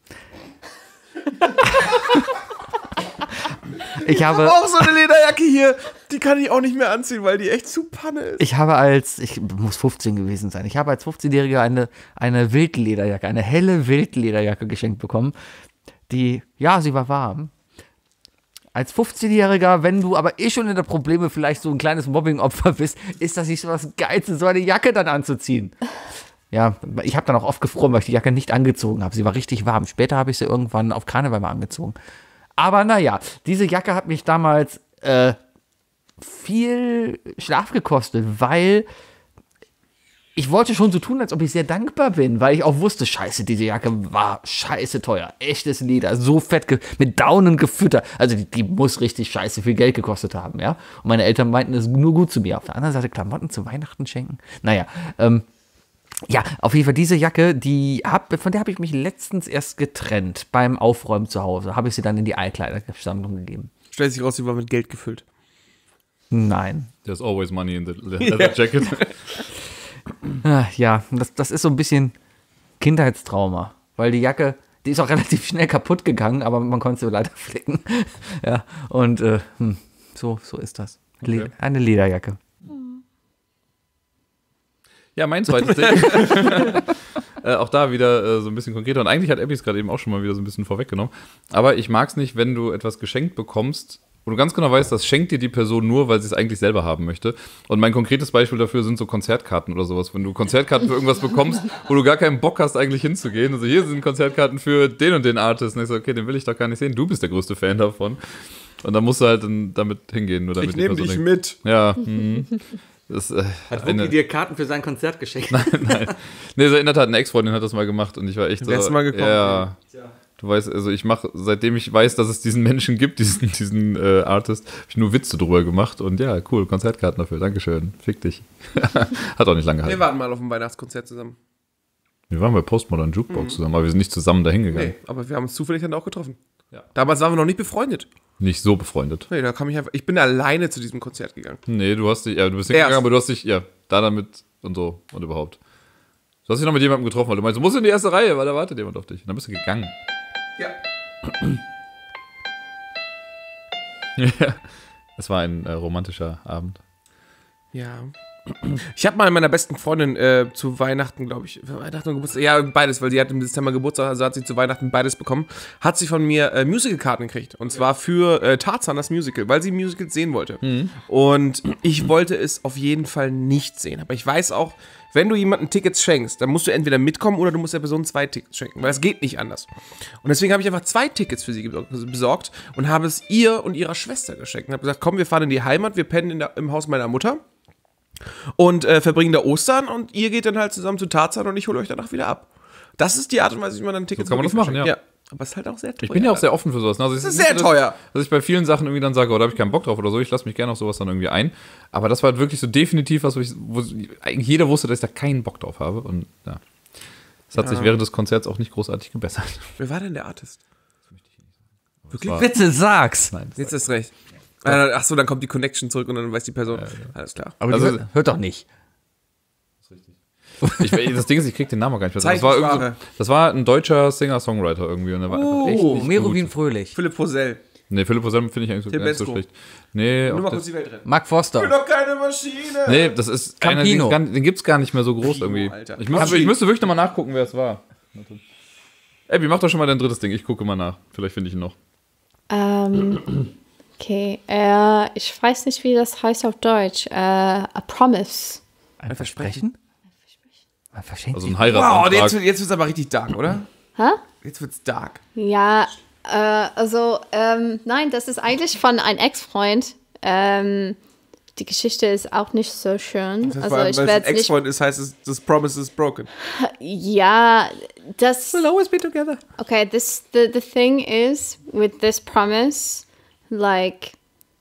Ich habe Auch so eine Lederjacke hier, die kann ich auch nicht mehr anziehen, weil die echt zu Panne ist. Ich habe als, ich muss fünfzehn gewesen sein, ich habe als fünfzehnjähriger eine, eine Wildlederjacke, eine helle Wildlederjacke geschenkt bekommen, die, ja, sie war warm. Als fünfzehnjähriger, wenn du aber eh schon in der Probleme vielleicht so ein kleines Mobbing-Opfer bist, ist das nicht so was Geilste, so eine Jacke dann anzuziehen. Ja, ich habe dann auch oft gefroren, weil ich die Jacke nicht angezogen habe. Sie war richtig warm. Später habe ich sie irgendwann auf Karneval mal angezogen. Aber naja, diese Jacke hat mich damals äh, viel Schlaf gekostet, weil ich wollte schon so tun, als ob ich sehr dankbar bin, weil ich auch wusste, scheiße, diese Jacke war scheiße teuer. Echtes Leder, so fett, ge- mit Daunen gefüttert. Also die, die muss richtig scheiße viel Geld gekostet haben, ja. Und meine Eltern meinten, es ist nur gut zu mir. Auf der anderen Seite Klamotten zu Weihnachten schenken. Naja, ähm, ja, auf jeden Fall diese Jacke, die hab, von der habe ich mich letztens erst getrennt beim Aufräumen zu Hause. Habe ich sie dann in die Altkleidersammlung gegeben. Stellt sich raus, sie war mit Geld gefüllt. Nein. There's always money in the leather jacket. Ah, ja, das, das ist so ein bisschen Kindheitstrauma. Weil die Jacke, die ist auch relativ schnell kaputt gegangen, aber man konnte sie leider flicken. Ja, und äh, hm, so, so ist das. Le- Okay. Eine Lederjacke. Ja, mein zweites Ding. äh, auch da wieder äh, so ein bisschen konkreter. Und eigentlich hat Abby es gerade eben auch schon mal wieder so ein bisschen vorweggenommen. Aber ich mag es nicht, wenn du etwas geschenkt bekommst, wo du ganz genau weißt, das schenkt dir die Person nur, weil sie es eigentlich selber haben möchte. Und mein konkretes Beispiel dafür sind so Konzertkarten oder sowas. Wenn du Konzertkarten für irgendwas bekommst, wo du gar keinen Bock hast, eigentlich hinzugehen. Also hier sind Konzertkarten für den und den Artist. Und ich so, okay, den will ich doch gar nicht sehen. Du bist der größte Fan davon. Und dann musst du halt dann damit hingehen. Nur damit Ich die nehme Person dich denkt, mit. Ja, mhm. Das, äh, Hat eine- Wookie dir Karten für sein Konzert geschenkt? Nein. Nee, so in der Tat, eine Ex-Freundin hat das mal gemacht und ich war echt so. Wärst du mal gekommen, Ja. Du weißt, also ich mache, seitdem ich weiß, dass es diesen Menschen gibt, diesen, diesen äh, Artist, habe ich nur Witze drüber gemacht und ja, cool, Konzertkarten dafür, Dankeschön, fick dich. Hat auch nicht lange Wir gehalten. waren mal auf dem Weihnachtskonzert zusammen. Wir waren bei Postmodern Jukebox zusammen, aber wir sind nicht zusammen dahin gegangen. Nee, aber wir haben uns zufällig dann auch getroffen. Ja. Damals waren wir noch nicht befreundet. Nicht so befreundet. Nee, da kam ich einfach. Ich bin alleine zu diesem Konzert gegangen. Nee, du hast dich, ja, du bist Erst. hingegangen, aber du hast dich, ja, da damit und so und überhaupt. Du hast dich noch mit jemandem getroffen, weil du meinst, du musst in die erste Reihe, weil da wartet jemand auf dich. Und dann bist du gegangen. Ja. Ja. Es war ein äh, romantischer Abend. Ja. Ich habe mal meiner besten Freundin äh, zu Weihnachten, glaube ich, für Weihnachten und Geburtstag, ja, beides, weil sie hat im Dezember Geburtstag, also hat sie zu Weihnachten beides bekommen, hat sie von mir äh, Musicalkarten gekriegt. Und zwar für äh, Tarzan, das Musical, weil sie Musicals sehen wollte. Und ich wollte es auf jeden Fall nicht sehen. Aber ich weiß auch, wenn du jemandem Tickets schenkst, dann musst du entweder mitkommen oder du musst der Person zwei Tickets schenken, weil es geht nicht anders. Und deswegen habe ich einfach zwei Tickets für sie besorgt und habe es ihr und ihrer Schwester geschenkt. Und habe gesagt, komm, wir fahren in die Heimat, wir pennen in der, im Haus meiner Mutter. Und äh, verbringen da Ostern und ihr geht dann halt zusammen zu Tarzan und ich hole euch danach wieder ab. Das ist die Art und Weise, wie man dann Tickets So kann man das wirklich machen, verschenkt. ja. Aber es ist halt auch sehr teuer. Ich bin ja auch sehr offen für sowas. Also Das ist nicht sehr so, teuer. Dass, dass ich bei vielen Sachen irgendwie dann sage, oh, da habe ich keinen Bock drauf oder so. Ich lasse mich gerne auf sowas dann irgendwie ein. Aber das war halt wirklich so definitiv was, wo, ich, wo eigentlich jeder wusste, dass ich da keinen Bock drauf habe. Und ja, es hat Ja. sich während des Konzerts auch nicht großartig gebessert. Wer war denn der Artist? Wirklich? Bitte sag's. Nein. Jetzt ist recht. Äh, Ach so, dann kommt die Connection zurück und dann weiß die Person. Alles klar. Aber Also- die hört, hört doch nicht. Ich, das Ding ist, ich krieg den Namen auch gar nicht mehr. Das war, irgendwie so, das war ein deutscher Singer-Songwriter irgendwie. Und der war einfach echt Oh, nicht Merowin gut. Fröhlich. Philipp Posell. Nee, Philipp Posell finde ich eigentlich so, Tim gar nicht so Bensko. schlecht. Nee, Nur auch mal das, kurz die Welt retten. Mark Ich bin Forster. doch keine Maschine. nee, das ist einer, den, Campino. gar- den gibt's gar nicht mehr so groß irgendwie. Alter. Ich müsste, ich müsste wirklich nochmal nachgucken, wer es war. Ey, wie mach doch schon mal dein drittes Ding. Ich gucke mal nach. Vielleicht finde ich ihn noch. Ähm, okay, äh, ich weiß nicht, wie das heißt auf Deutsch. Äh, a promise. Ein Versprechen? Man verschenkt Also sich. ein Wow, Heiratsantrag. jetzt, wird- jetzt wird's aber richtig dark, oder? Hä? Jetzt wird's dark. Ja, äh, also, ähm, nein, das ist eigentlich von einem Ex-Freund. Ähm, die Geschichte ist auch nicht so schön. Das Also, war, ich weil es ein werde nicht. Ex-Freund ist, heißt es, das Promise is broken. Ja, das. We'll always be together. Okay, this the the thing is with this promise, like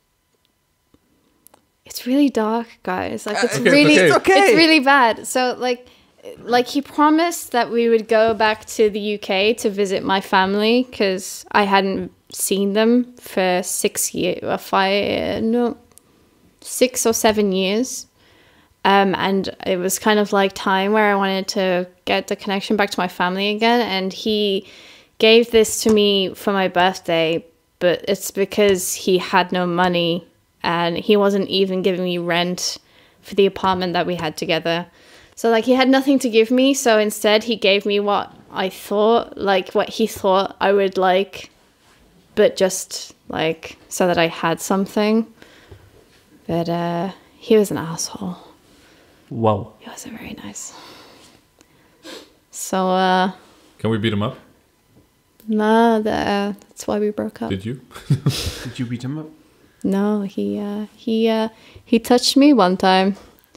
it's really dark, guys. Like it's okay, really, okay. It's okay. it's really bad. So like, like he promised that we would go back to the U K to visit my family because I hadn't seen them for six years, or five, no, six or seven years. Um, and it was kind of like time where I wanted to get the connection back to my family again. And he gave this to me for my birthday, but it's because he had no money and he wasn't even giving me rent for the apartment that we had together. So like he had nothing to give me. So instead he gave me what I thought, like what he thought I would like, but just like so that I had something. But uh, he was an asshole. Wow. He wasn't very nice. So, uh... Can we beat him up? Nah, the, uh, that's why we broke up. Did you? Did you beat him up? No, he, uh, he, uh, he touched me one time.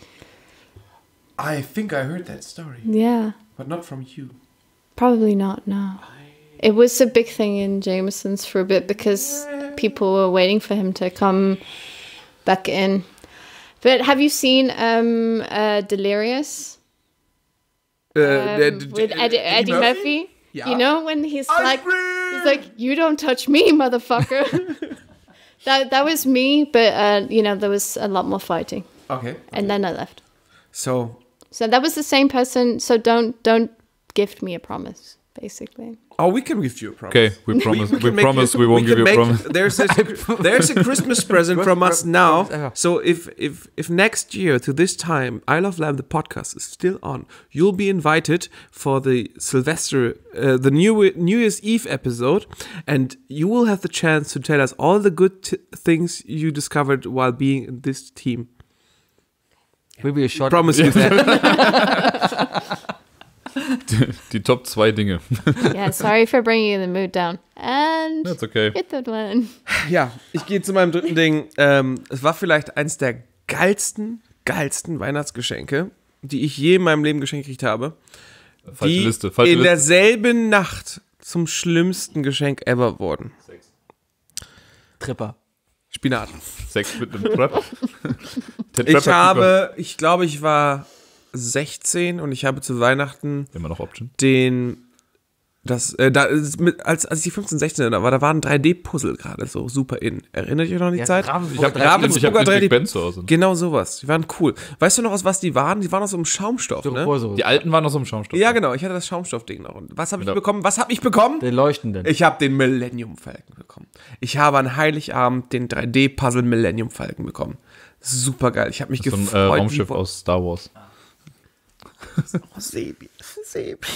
I think I heard that story, Yeah. but not from you. Probably not, no. It was a big thing in Jameson's for a bit because people were waiting for him to come back in. But have you seen um, uh, Delirious? Uh, Um, d- d- with d- Eddie, Eddie Murphy? Yeah. You know, when he's Ice like, cream! he's like, you don't touch me, motherfucker. that that was me, but, uh, you know, there was a lot more fighting. Okay. And then I left. So, So that was the same person. So don't don't gift me a promise, basically. oh, we can give you a promise. Okay, we promise. We, can make promise you- we won't give can you a make- promise. There's a, there's a Christmas present from us now. So if if if next year to this time I Love Lamb the podcast is still on, you'll be invited for the Sylvester, uh, the new New Year's Eve episode, and you will have the chance to tell us all the good t- things you discovered while being in this team. Will be a short. Promise you that. Die Top zwei Dinge. Yeah, sorry for bringing the mood down. And That's okay. get that one. Ja, ich gehe zu meinem dritten Ding. Ähm, es war vielleicht eins der geilsten, geilsten Weihnachtsgeschenke, die ich je in meinem Leben geschenkt gekriegt habe. Falsche die Liste. Falsche in Liste. derselben Nacht zum schlimmsten Geschenk ever wurden. Tripper. Spinat. Sex mit einem Trap. Der Ich Trapper habe, ich glaube, ich war sechzehn und ich habe zu Weihnachten Keeper. Immer noch Option. den, das, äh, da ist mit, als, als ich fünfzehn, sechzehn war, da war ein drei D-Puzzle gerade so super in. Erinnert ihr euch noch an die Ja, Zeit? Ravensburger Ich habe Ravensburger ich hab drei D. Big Ben zu Hause. Genau sowas. Die waren cool. Weißt du noch, aus was die waren? Die waren aus so einem Schaumstoff, ne? Styroporsoße. Die alten waren noch so im Schaumstoff. Ja, genau. Ich hatte das Schaumstoffding noch. Und was habe ich Ja. bekommen? Was habe ich bekommen? Den leuchtenden. Ich habe den Millennium Falcon bekommen. Ich habe an Heiligabend den drei D-Puzzle Millennium Falcon bekommen. Super geil. Ich habe mich So ein gefreut. äh, wie Raumschiff Bock. aus Star Wars. Oh, Sebi. Sebi.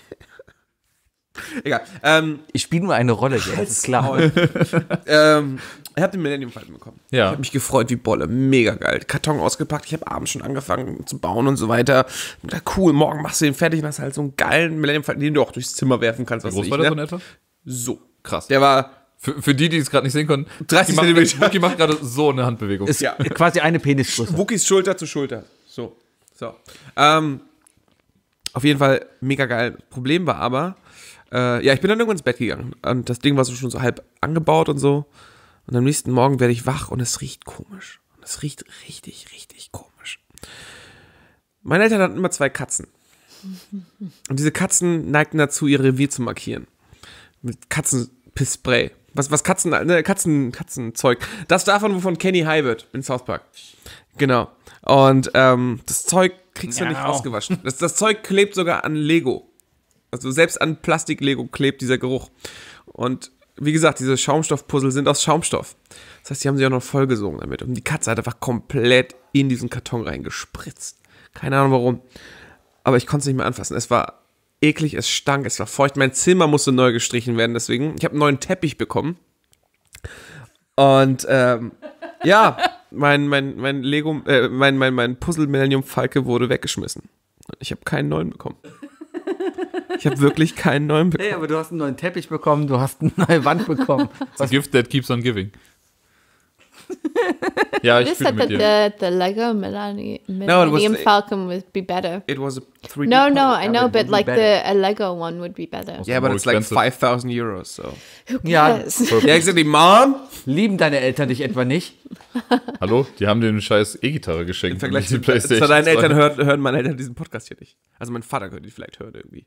Egal. Ähm, Ich spiele nur eine Rolle hier, das ist klar. ähm, ich habe den Millennium Falcon bekommen. Ja. Ich habe mich gefreut wie Bolle. Mega geil. Karton ausgepackt. Ich habe abends schon angefangen zu bauen und so weiter. Und da, cool, morgen machst du den fertig und hast halt so einen geilen Millennium Falcon, den du auch durchs Zimmer werfen kannst. Wie was groß weiß war ich, der so ne? in etwa? So. Krass. Der war Für, für die, die es gerade nicht sehen können, dreißig Wookie macht, Zentimeter. Wookie macht gerade so eine Handbewegung. Ist Ja. quasi eine Penisgröße. Wookies Schulter zu Schulter. So. So. Ähm, auf jeden Fall mega geil. Problem war aber, äh, ja, ich bin dann irgendwann ins Bett gegangen. Und das Ding war so schon so halb angebaut und so. Und am nächsten Morgen werde ich wach und es riecht komisch. Und es riecht richtig, richtig komisch. Meine Eltern hatten immer zwei Katzen. Und diese Katzen neigten dazu, ihr Revier zu markieren. Mit Katzenpissspray. Was, was Katzen, ne, Katzen, Katzenzeug. Das davon, wovon Kenny high wird in South Park. Genau. Und ähm, das Zeug kriegst du nicht ausgewaschen. Das, das Zeug klebt sogar an Lego. Also selbst an Plastik-Lego klebt dieser Geruch. Und wie gesagt, diese Schaumstoff-Puzzle sind aus Schaumstoff. Das heißt, die haben sich auch noch vollgesogen damit. Und die Katze hat einfach komplett in diesen Karton reingespritzt. Keine Ahnung warum. Aber ich konnte es nicht mehr anfassen. Es war eklig, es stank, es war feucht. Mein Zimmer musste neu gestrichen werden, deswegen. Ich habe einen neuen Teppich bekommen. Und ähm, ja, mein, mein, mein Lego, äh, mein, mein, mein Puzzle Millennium Falke wurde weggeschmissen. Ich habe keinen neuen bekommen. Ich habe wirklich keinen neuen bekommen. Hey, aber du hast einen neuen Teppich bekommen, du hast eine neue Wand bekommen. The gift that keeps on giving. Ja, ich You fühle said mit that dir. the, the Lego Millennium, No, it was Millennium the- Falcon would be better. It was a three D No, no, power. I know, it would but be like better. the a Lego one would be better. Yeah, but More it's like expensive. five thousand euros, so. Ja, Yes. Yeah, exactly, Mom. lieben deine Eltern dich etwa nicht? Hallo? Die haben dir eine scheiß E-Gitarre geschenkt. Im Vergleich die zu, PlayStation zu deinen zwei. Eltern hören, hören meine Eltern diesen Podcast hier nicht. Also mein Vater könnte ihn vielleicht hören irgendwie.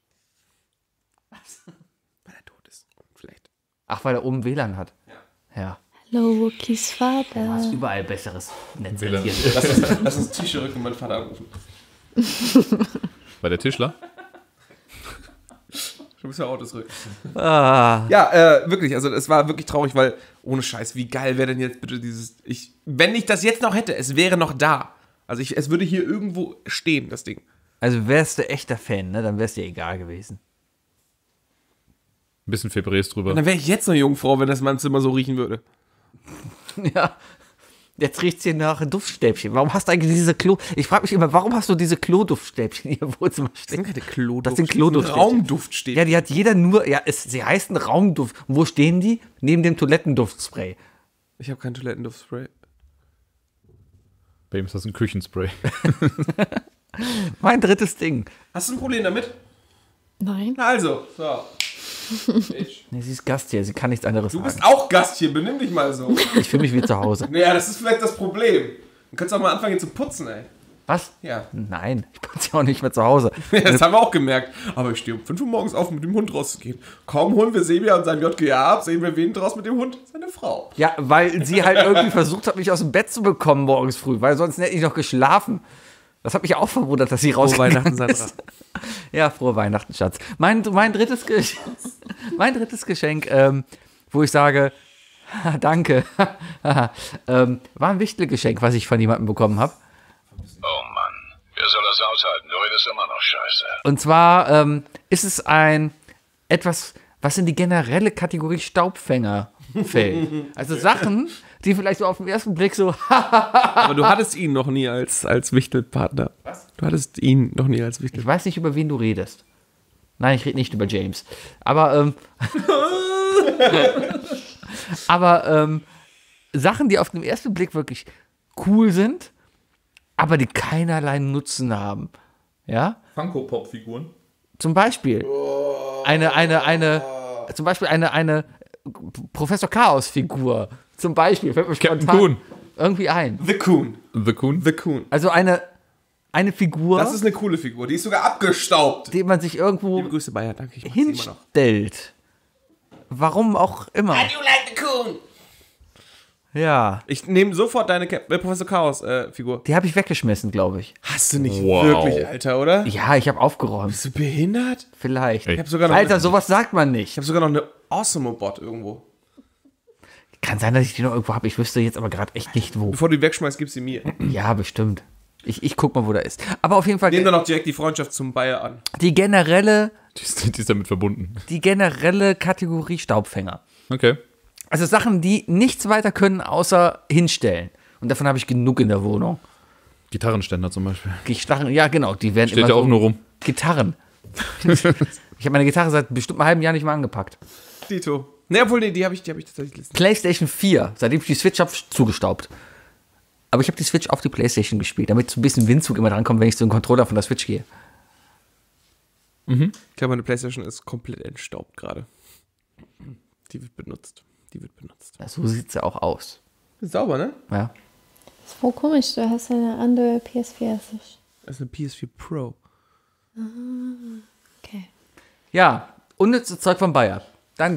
Was? Weil er tot ist. Vielleicht. Ach, weil er oben W L A N hat. Ja. Hello, Wookies Du Vater. hast überall besseres Netz W L A N. als hier. Lass uns, lass uns Tische rücken und meinen Vater anrufen. Bei der Tischler? Du bist ja Autos rücken. Ah, Ja, äh, wirklich, also es war wirklich traurig, weil ohne Scheiß, wie geil wäre denn jetzt bitte dieses, ich, wenn ich das jetzt noch hätte, es wäre noch da. Also ich, es würde hier irgendwo stehen, das Ding. also wärst du echter Fan, ne? Dann wär's dir egal gewesen. Ein bisschen Febres drüber. Und dann wäre ich jetzt noch Jungfrau, wenn das in meinem Zimmer so riechen würde. Ja. Jetzt riecht's hier nach Duftstäbchen. Warum hast du eigentlich diese Klo... Ich frage mich immer, warum hast du diese Kloduftstäbchen hier im Wohnzimmer Das sind stehen? keine Kloduft. Das sind Kloduftstäbchen. Raumduftstäbchen. Ja, die hat jeder nur... Ja, es, sie heißen Raumduft. Und wo stehen die? Neben dem Toilettenduftspray. Ich habe kein Toilettenduftspray. Bei ihm ist das ein Küchenspray. Mein drittes Ding. Hast du ein Problem damit? Nein. Na also, so. Nee, sie ist Gast hier, sie kann nichts anderes Du bist sagen. auch Gast hier, benimm dich mal so. Ich fühle mich wie zu Hause. Naja, das ist vielleicht das Problem. Du kannst auch mal anfangen hier zu putzen, ey. Was? Ja. Nein, ich bin ja auch nicht mehr zu Hause. Das haben wir auch gemerkt. Aber ich stehe um fünf Uhr morgens auf, um mit dem Hund rauszugehen. Kaum holen wir Sebia und sein J G A ab, sehen wir wen draus mit dem Hund? Seine Frau. Ja, weil sie halt irgendwie versucht hat, mich aus dem Bett zu bekommen morgens früh, weil sonst hätte ich noch geschlafen. Das hat mich auch verwundert, dass sie rausgegangen Weihnachten, Sandra. ist. Ja, frohe Weihnachten, Schatz. Mein, mein, drittes, Gesch mein drittes Geschenk, ähm, wo ich sage, danke, ähm, war ein Wichtelgeschenk, was ich von jemandem bekommen habe. Oh Mann, wer soll das aushalten? Du redest immer noch scheiße. Und zwar ähm, ist es ein etwas, was in die generelle Kategorie Staubfänger fällt. Also Sachen, die vielleicht so auf den ersten Blick so, Aber du hattest ihn noch nie als, als Wichtelpartner. Was? Du hattest ihn noch nie als Wichtel. ich weiß nicht, über wen du redest. Nein, ich rede nicht über James. Aber, ähm, aber ähm, Sachen, die auf den ersten Blick wirklich cool sind, aber die keinerlei Nutzen haben. Ja? Funko-Pop-Figuren. Zum Beispiel eine, eine, eine, zum Beispiel eine, eine Professor Chaos-Figur. Zum Beispiel, fällt mir Captain spontan Coon. irgendwie ein. The Coon. The Coon. The Coon. Also eine, eine Figur, Das ist eine coole Figur. Die ist sogar abgestaubt. die man sich irgendwo Liebe Grüße, Bayer. Danke, ich mag sie immer noch. hinstellt. Warum auch immer. you like the Coon? Ja. Ich nehme sofort deine Cap äh, Professor Chaos äh, Figur. Die habe ich weggeschmissen, glaube ich. Hast du nicht Wow. wirklich, Alter, oder? Ja, ich habe aufgeräumt. Bist du behindert? Vielleicht. Ey. Ich habe sogar noch Alter, eine, sowas sagt man nicht. ich habe sogar noch eine Awesome-Bot irgendwo. Kann sein, dass ich die noch irgendwo habe. Ich wüsste jetzt aber gerade echt nicht wo. Bevor du die wegschmeißt, gib sie mir. Ja, bestimmt. Ich, ich guck mal, wo der ist. Aber auf jeden Fall Nehm dann noch direkt die Freundschaft zum Bayer an. die generelle, Die ist, die ist damit verbunden. die generelle Kategorie Staubfänger. Okay. Also Sachen, die nichts weiter können, außer hinstellen. Und davon habe ich genug in der Wohnung. Gitarrenständer zum Beispiel. Gitarren, ja genau, die werden Steht immer ja auch so- nur rum. Gitarren. Ich habe meine Gitarre seit bestimmt einem halben Jahr nicht mehr angepackt. Dito. Ne, obwohl, nee, die habe ich, die hab ich tatsächlich gelesen. PlayStation vier, seitdem ich die Switch habe, zugestaubt. Aber ich habe die Switch auf die PlayStation gespielt, damit so ein bisschen Windzug immer drankommt, wenn ich zu einem Controller von der Switch gehe. Ich glaube, meine Playstation ist komplett entstaubt gerade. Die wird benutzt. Die wird benutzt. Ja, so sieht sie auch aus. Ist sauber, ne? Ja. Das ist voll komisch, du hast eine andere P S vier als ich. Das ist eine P S vier Pro. Okay. Ja, unnützes Zeug von Bayer. Dann,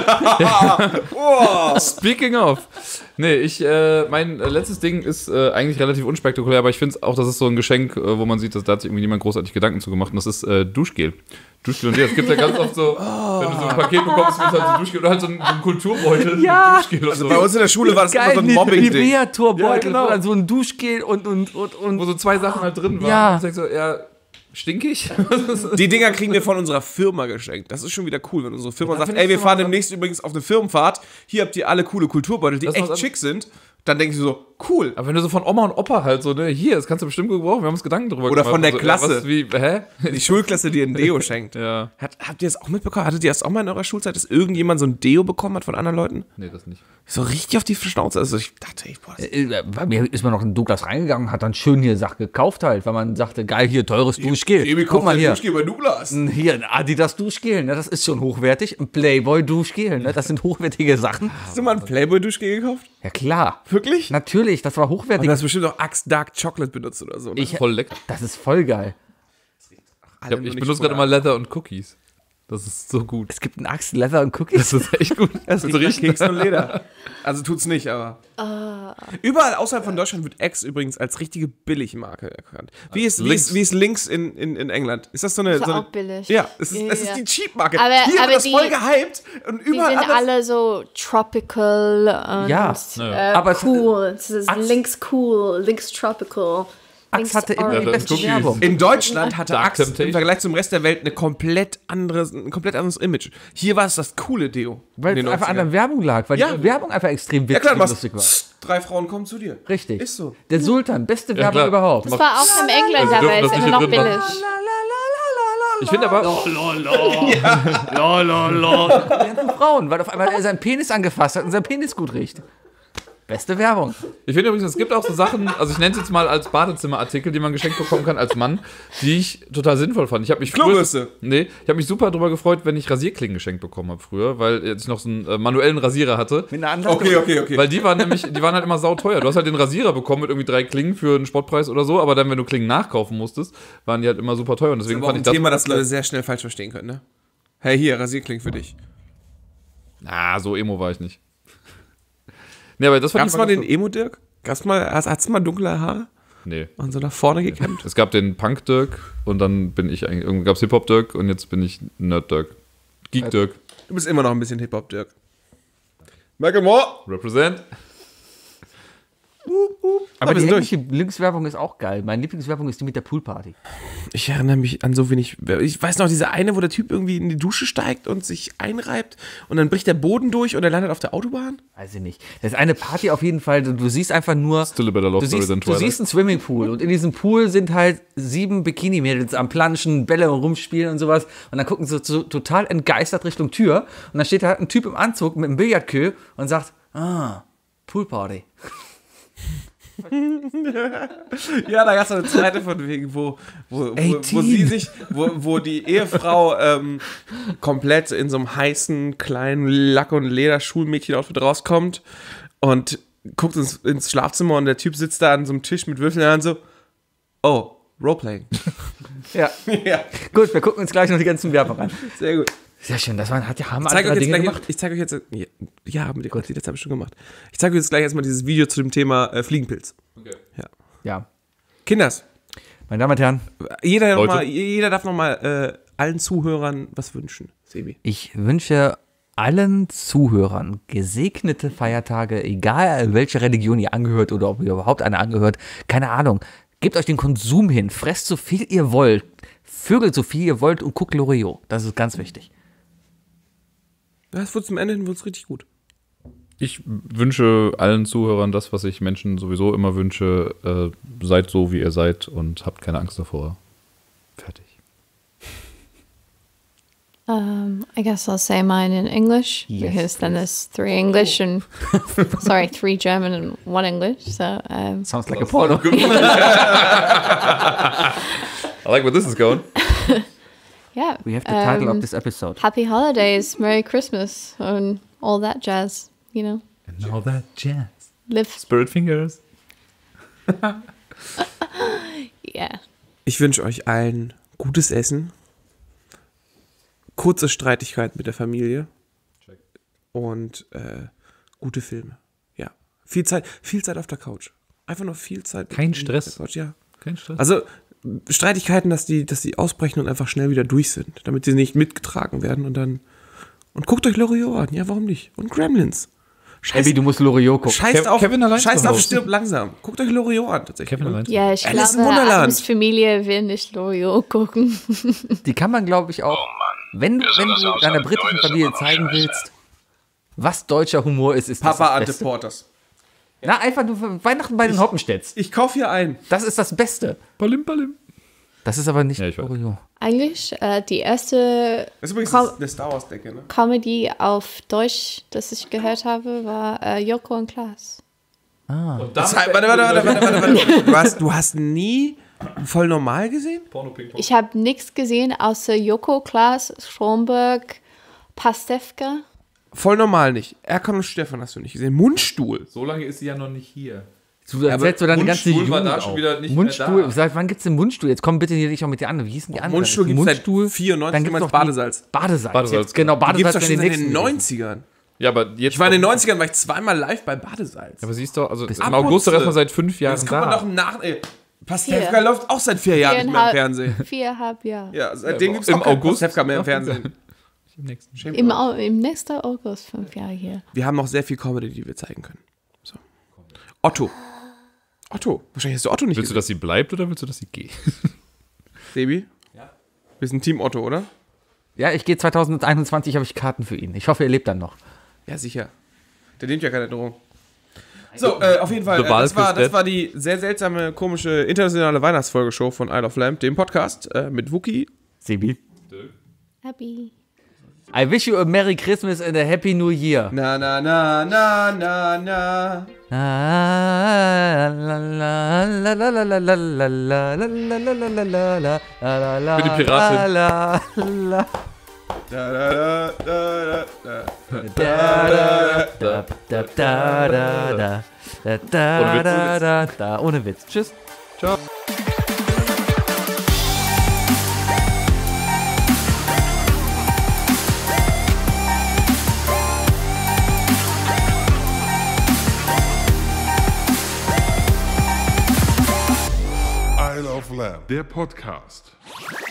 Speaking of. Nee, ich, äh, mein äh, letztes Ding ist äh, eigentlich relativ unspektakulär, aber ich finde auch, das ist so ein Geschenk, äh, wo man sieht, dass da hat sich irgendwie niemand großartig Gedanken zu gemacht. Und das ist äh, Duschgel. Duschgel und dir. Es gibt ja ganz oft so, wenn du so ein Paket bekommst, wird halt so Duschgel oder halt so ein, so ein Kulturbeutel Ja. mit Duschgel und so. Bei uns in der Schule war das immer so ein Mobbing-Ding. Nivea-Turbeutel, Ja, genau. wo dann so ein Duschgel und, und, und, und Wo so zwei Sachen halt drin waren. Ja. Und ich denk so, ja, stinkig? Die Dinger kriegen wir von unserer Firma geschenkt. Das ist schon wieder cool, wenn unsere Firma Ja, sagt, find ich ey, wir schon fahren mal- demnächst übrigens auf eine Firmenfahrt. Hier habt ihr alle coole Kulturbeutel, die Das ist echt was schick sind. Dann denke ich so, cool. Aber wenn du so von Oma und Opa halt so, ne, hier, das kannst du bestimmt gebrauchen, wir haben uns Gedanken drüber Oder gemacht. von der Also, Klasse. Was, wie, hä? Die Schulklasse, die ein Deo schenkt. Ja. Hat, habt ihr das auch mitbekommen? Hattet ihr das auch mal in eurer Schulzeit, dass irgendjemand so ein Deo bekommen hat von anderen Leuten? Nee, das nicht. So richtig auf die Schnauze. Also ich dachte, ey, boah, das Äh, Bei mir ist man noch in Douglas reingegangen und hat dann schön hier Sachen gekauft halt, weil man sagte, geil, hier, teures Duschgel. Guck mal hier. bei Douglas. Ein- Hier, ein Adidas Duschgel, ne, das ist schon hochwertig. Ein Playboy Duschgel, ne, das sind hochwertige Sachen. Hast du mal ein Playboy-Duschgel gekauft? Ja klar. Wirklich? Natürlich, das war Und hochwertig. du hast bestimmt auch Axe Dark Chocolate benutzt oder so. Ne? Ich, Voll lecker. das ist voll geil. Ich, hab, ich benutze gerade immer Leather und Cookies. Das ist so gut. Es gibt einen Axe, Leather und Cookies. Das ist echt gut. Das so riecht nach richtig. Keks und Leder. Also tut's nicht, aber. Überall außerhalb von Deutschland wird Axe übrigens als richtige Billigmarke erkannt. Wie ist, wie ist, wie ist Links in, in, in England? Ist das so eine. Das ist so eine auch billig. Ja, es ist, Ja, es ist ja. die Cheap-Marke. Aber- Hier aber wird das die- voll gehypt und Die überall sind alles. alle so tropical und Ja. äh, Aber es- cool. Es ist Axe- links cool, links tropical. Axe hatte immer die Leather beste and Cookies. Werbung. In Deutschland hatte Dark Axe Temptation. im Vergleich zum Rest der Welt eine komplett anderes, ein komplett anderes Image. Hier war es das coole Deo. Weil in es den einfach an der neunzigern. Werbung lag, weil Ja. die Werbung einfach extrem Ja witzig klar, und was, lustig war. drei Frauen kommen zu dir. Richtig. Ist so. Der Sultan, beste Werbung klar. überhaupt. Das war auch im England, Also aber dürfen ist das immer nicht noch hier drin billig. Ich finde aber, Die ganzen Frauen, weil auf einmal er seinen Penis angefasst hat und sein Penis gut riecht. Beste Werbung. ich finde übrigens, es gibt auch so Sachen, also ich nenne es jetzt mal als Badezimmerartikel, die man geschenkt bekommen kann als Mann, die ich total sinnvoll fand. Ich habe mich früher, Klobürste. nee, ich habe mich super darüber gefreut, wenn ich Rasierklingen geschenkt bekommen habe früher, weil ich noch so einen äh, manuellen Rasierer hatte. Mit einer Anleitung. Okay, okay, okay. Weil die waren nämlich, die waren halt immer sauteuer. Du hast halt den Rasierer bekommen mit irgendwie drei Klingen für einen Spottpreis oder so, aber dann, wenn du Klingen nachkaufen musstest, waren die halt immer super teuer. Und deswegen Aber auch fand ein ich das. Thema, das Leute sehr schnell falsch verstehen können, ne? Hey, hier, Rasierkling für dich. Ah, so emo war ich nicht. Nee, aber das fand Gab's ich mal ganz den Emo-Dirk? Gab's mal, hast, hat's mal dunkle Haare? Nee. Und so nach vorne gekämmt? Es gab den Punk-Dirk und dann bin ich eigentlich, irgendwann gab es Hip-Hop-Dirk und jetzt bin ich Nerd-Dirk. Geek-Dirk. Du bist immer noch ein bisschen Hip-Hop-Dirk. Michael Moore! Represent. Aber wir die sind durch. englische Lieblingswerbung ist auch geil. Meine Lieblingswerbung ist die mit der Poolparty. Ich erinnere mich an so wenig. Ich weiß noch, diese eine, wo der Typ irgendwie in die Dusche steigt und sich einreibt und dann bricht der Boden durch und er landet auf der Autobahn. Weiß ich nicht. Das ist eine Party auf jeden Fall. Du, du siehst einfach nur. Still a better love Du story siehst, than du Twilight. siehst einen Swimmingpool und in diesem Pool sind halt sieben Bikini-Mädels am Planschen, Bälle rumspielen und sowas. Und dann gucken sie so total entgeistert Richtung Tür. Und dann steht da ein Typ im Anzug mit einem Billardqueue und sagt, ah, Poolparty. Ja, da gab es eine zweite von wegen, wo, wo, wo, wo achtzehn. sie sich, wo, wo die Ehefrau ähm, komplett in so einem heißen, kleinen Lack- und Leder-Schulmädchen-Outfit rauskommt und guckt ins, ins Schlafzimmer und der Typ sitzt da an so einem Tisch mit Würfeln in der Hand so, oh, Roleplaying. Ja. Ja, Gut, wir gucken uns gleich noch die ganzen Werbung an. sehr gut. Sehr schön, das waren, hat ja haben Ich zeige andere euch, jetzt Dinge gleich- gemacht. ich zeige euch jetzt, ja, ja mit der Gott, das habe ich schon gemacht. Ich zeige euch jetzt gleich erstmal dieses Video zu dem Thema äh, Fliegenpilz. Okay. Ja. Ja. Kinders, Meine Damen und Herren, jeder, noch Leute. mal, jeder darf nochmal äh, allen Zuhörern was wünschen. Sebi. ich wünsche allen Zuhörern gesegnete Feiertage, egal welche Religion ihr angehört oder ob ihr überhaupt eine angehört, keine Ahnung. Gebt euch den Konsum hin, fresst so viel ihr wollt, vögelt so viel ihr wollt und guckt Loriot. Das ist ganz wichtig. Das wird zum Ende hin wird's richtig gut. Ich wünsche allen Zuhörern das, was ich Menschen sowieso immer wünsche. Äh, seid so, wie ihr seid und habt keine Angst davor. Fertig. Um, I guess I'll say mine in English Yes, because then there's three English and sorry, three German and one English. So um, Sounds like a porno. I like where this is going. yeah, We have the title um, of this episode. Happy Holidays, Merry Christmas, and all that jazz. You know, And all that jazz. live. Spirit Fingers. Yeah. Ich wünsche euch allen gutes Essen, kurze Streitigkeiten mit der Familie und äh, gute Filme. Ja, viel Zeit, viel Zeit auf der Couch. Einfach nur viel Zeit. Kein auf Stress. der Couch, ja. Kein Stress. Also Streitigkeiten, dass die, dass die ausbrechen und einfach schnell wieder durch sind, damit sie nicht mitgetragen werden und dann und guckt euch Loriot an. Ja, warum nicht? Und Gremlins. Scheiß, Abby, du musst Loriot gucken. scheißt Kev- auf, Kevin allein scheißt zu auf Hause. Stirb langsam. Guckt euch Loriot an, tatsächlich. Kevin Und- allein zu Ja, ich Alice im glaube, Wunderland. Adams Familie will nicht Loriot gucken. Die kann man, glaube ich, auch, wenn du, wenn du deiner britischen Familie zeigen willst, was deutscher Humor ist, ist das Papa das Ante Beste. Porters. Na, einfach nur für Weihnachten bei den Hoppenstedts. Ich kaufe hier ein. Das ist das Beste. Balim, balim. Das ist aber nicht Ja, ich weiß. Oreo. Eigentlich äh, die erste Das ist übrigens Com eine Star Wars Decke, ne? Comedy auf Deutsch, das ich gehört habe, war äh, Joko und Klaas. Das heißt, warte, warte, warte, warte, warte, warte. Du hast, du hast nie voll normal gesehen? Ich habe nichts gesehen außer Joko, Klaas, Stromberg, Pastewka. Voll normal nicht. Erkan und Stefan hast du nicht gesehen. Mundstuhl. So lange ist sie ja noch nicht hier. Du erzählst du deine ganze Mundstuhl war Jugend da schon auf. wieder nicht Mundstuhl, mehr da. seit wann gibt's den Mundstuhl? Jetzt komm bitte hier nicht auch mit dir an. Wie hießen die anderen? Mundstuhl gibt's seit Mundstuhl, vierundneunzig, dann du gibt's meinst doch die- Badesalz. Badesalz. Badesalz, Jetzt, genau, Die gibt's Badesalz doch schon in seit den den nächsten. neunzigern. Ja, aber jetzt. Ich war in den neunzigern, war ich zweimal live bei Badesalz. Aber siehst du, also im Abputze. August doch erstmal seit fünf Jahren Das kann man da. doch im Nach... Ey, Pastewka Vier. läuft auch seit vier Jahren nicht mehr im Fernsehen. Viereinhalb Jahre. Ja, seitdem Ja, gibt's im auch kein August. Pastewka mehr im Fernsehen. Im nächsten. Shame Im, on. Au- Im nächsten August, fünf Jahre hier. Wir haben noch sehr viel Comedy, die wir zeigen können. So. Otto. Otto. Wahrscheinlich hast du Otto nicht Willst du, gesehen. dass sie bleibt oder willst du, dass sie geht? Sebi? Ja. Wir sind Team Otto, oder? Ja, ich gehe zwanzig einundzwanzig, habe ich Karten für ihn. Ich hoffe, er lebt dann noch. Ja, sicher. Der nimmt ja keine Drohung. So, äh, auf jeden Fall. Äh, The Ball das, war, is das dead. war die sehr seltsame, komische internationale Weihnachtsfolgeshow von Isle of Lamp, dem Podcast äh, mit Wookie. Sebi. Happy. I wish you a Merry Christmas and a Happy New Year. Na, na, na, na, na, na. Für die Piratin. Da, da, da, da, da. Ohne Witz. Tschüss. Ciao. Isle of Lamp, der Podcast.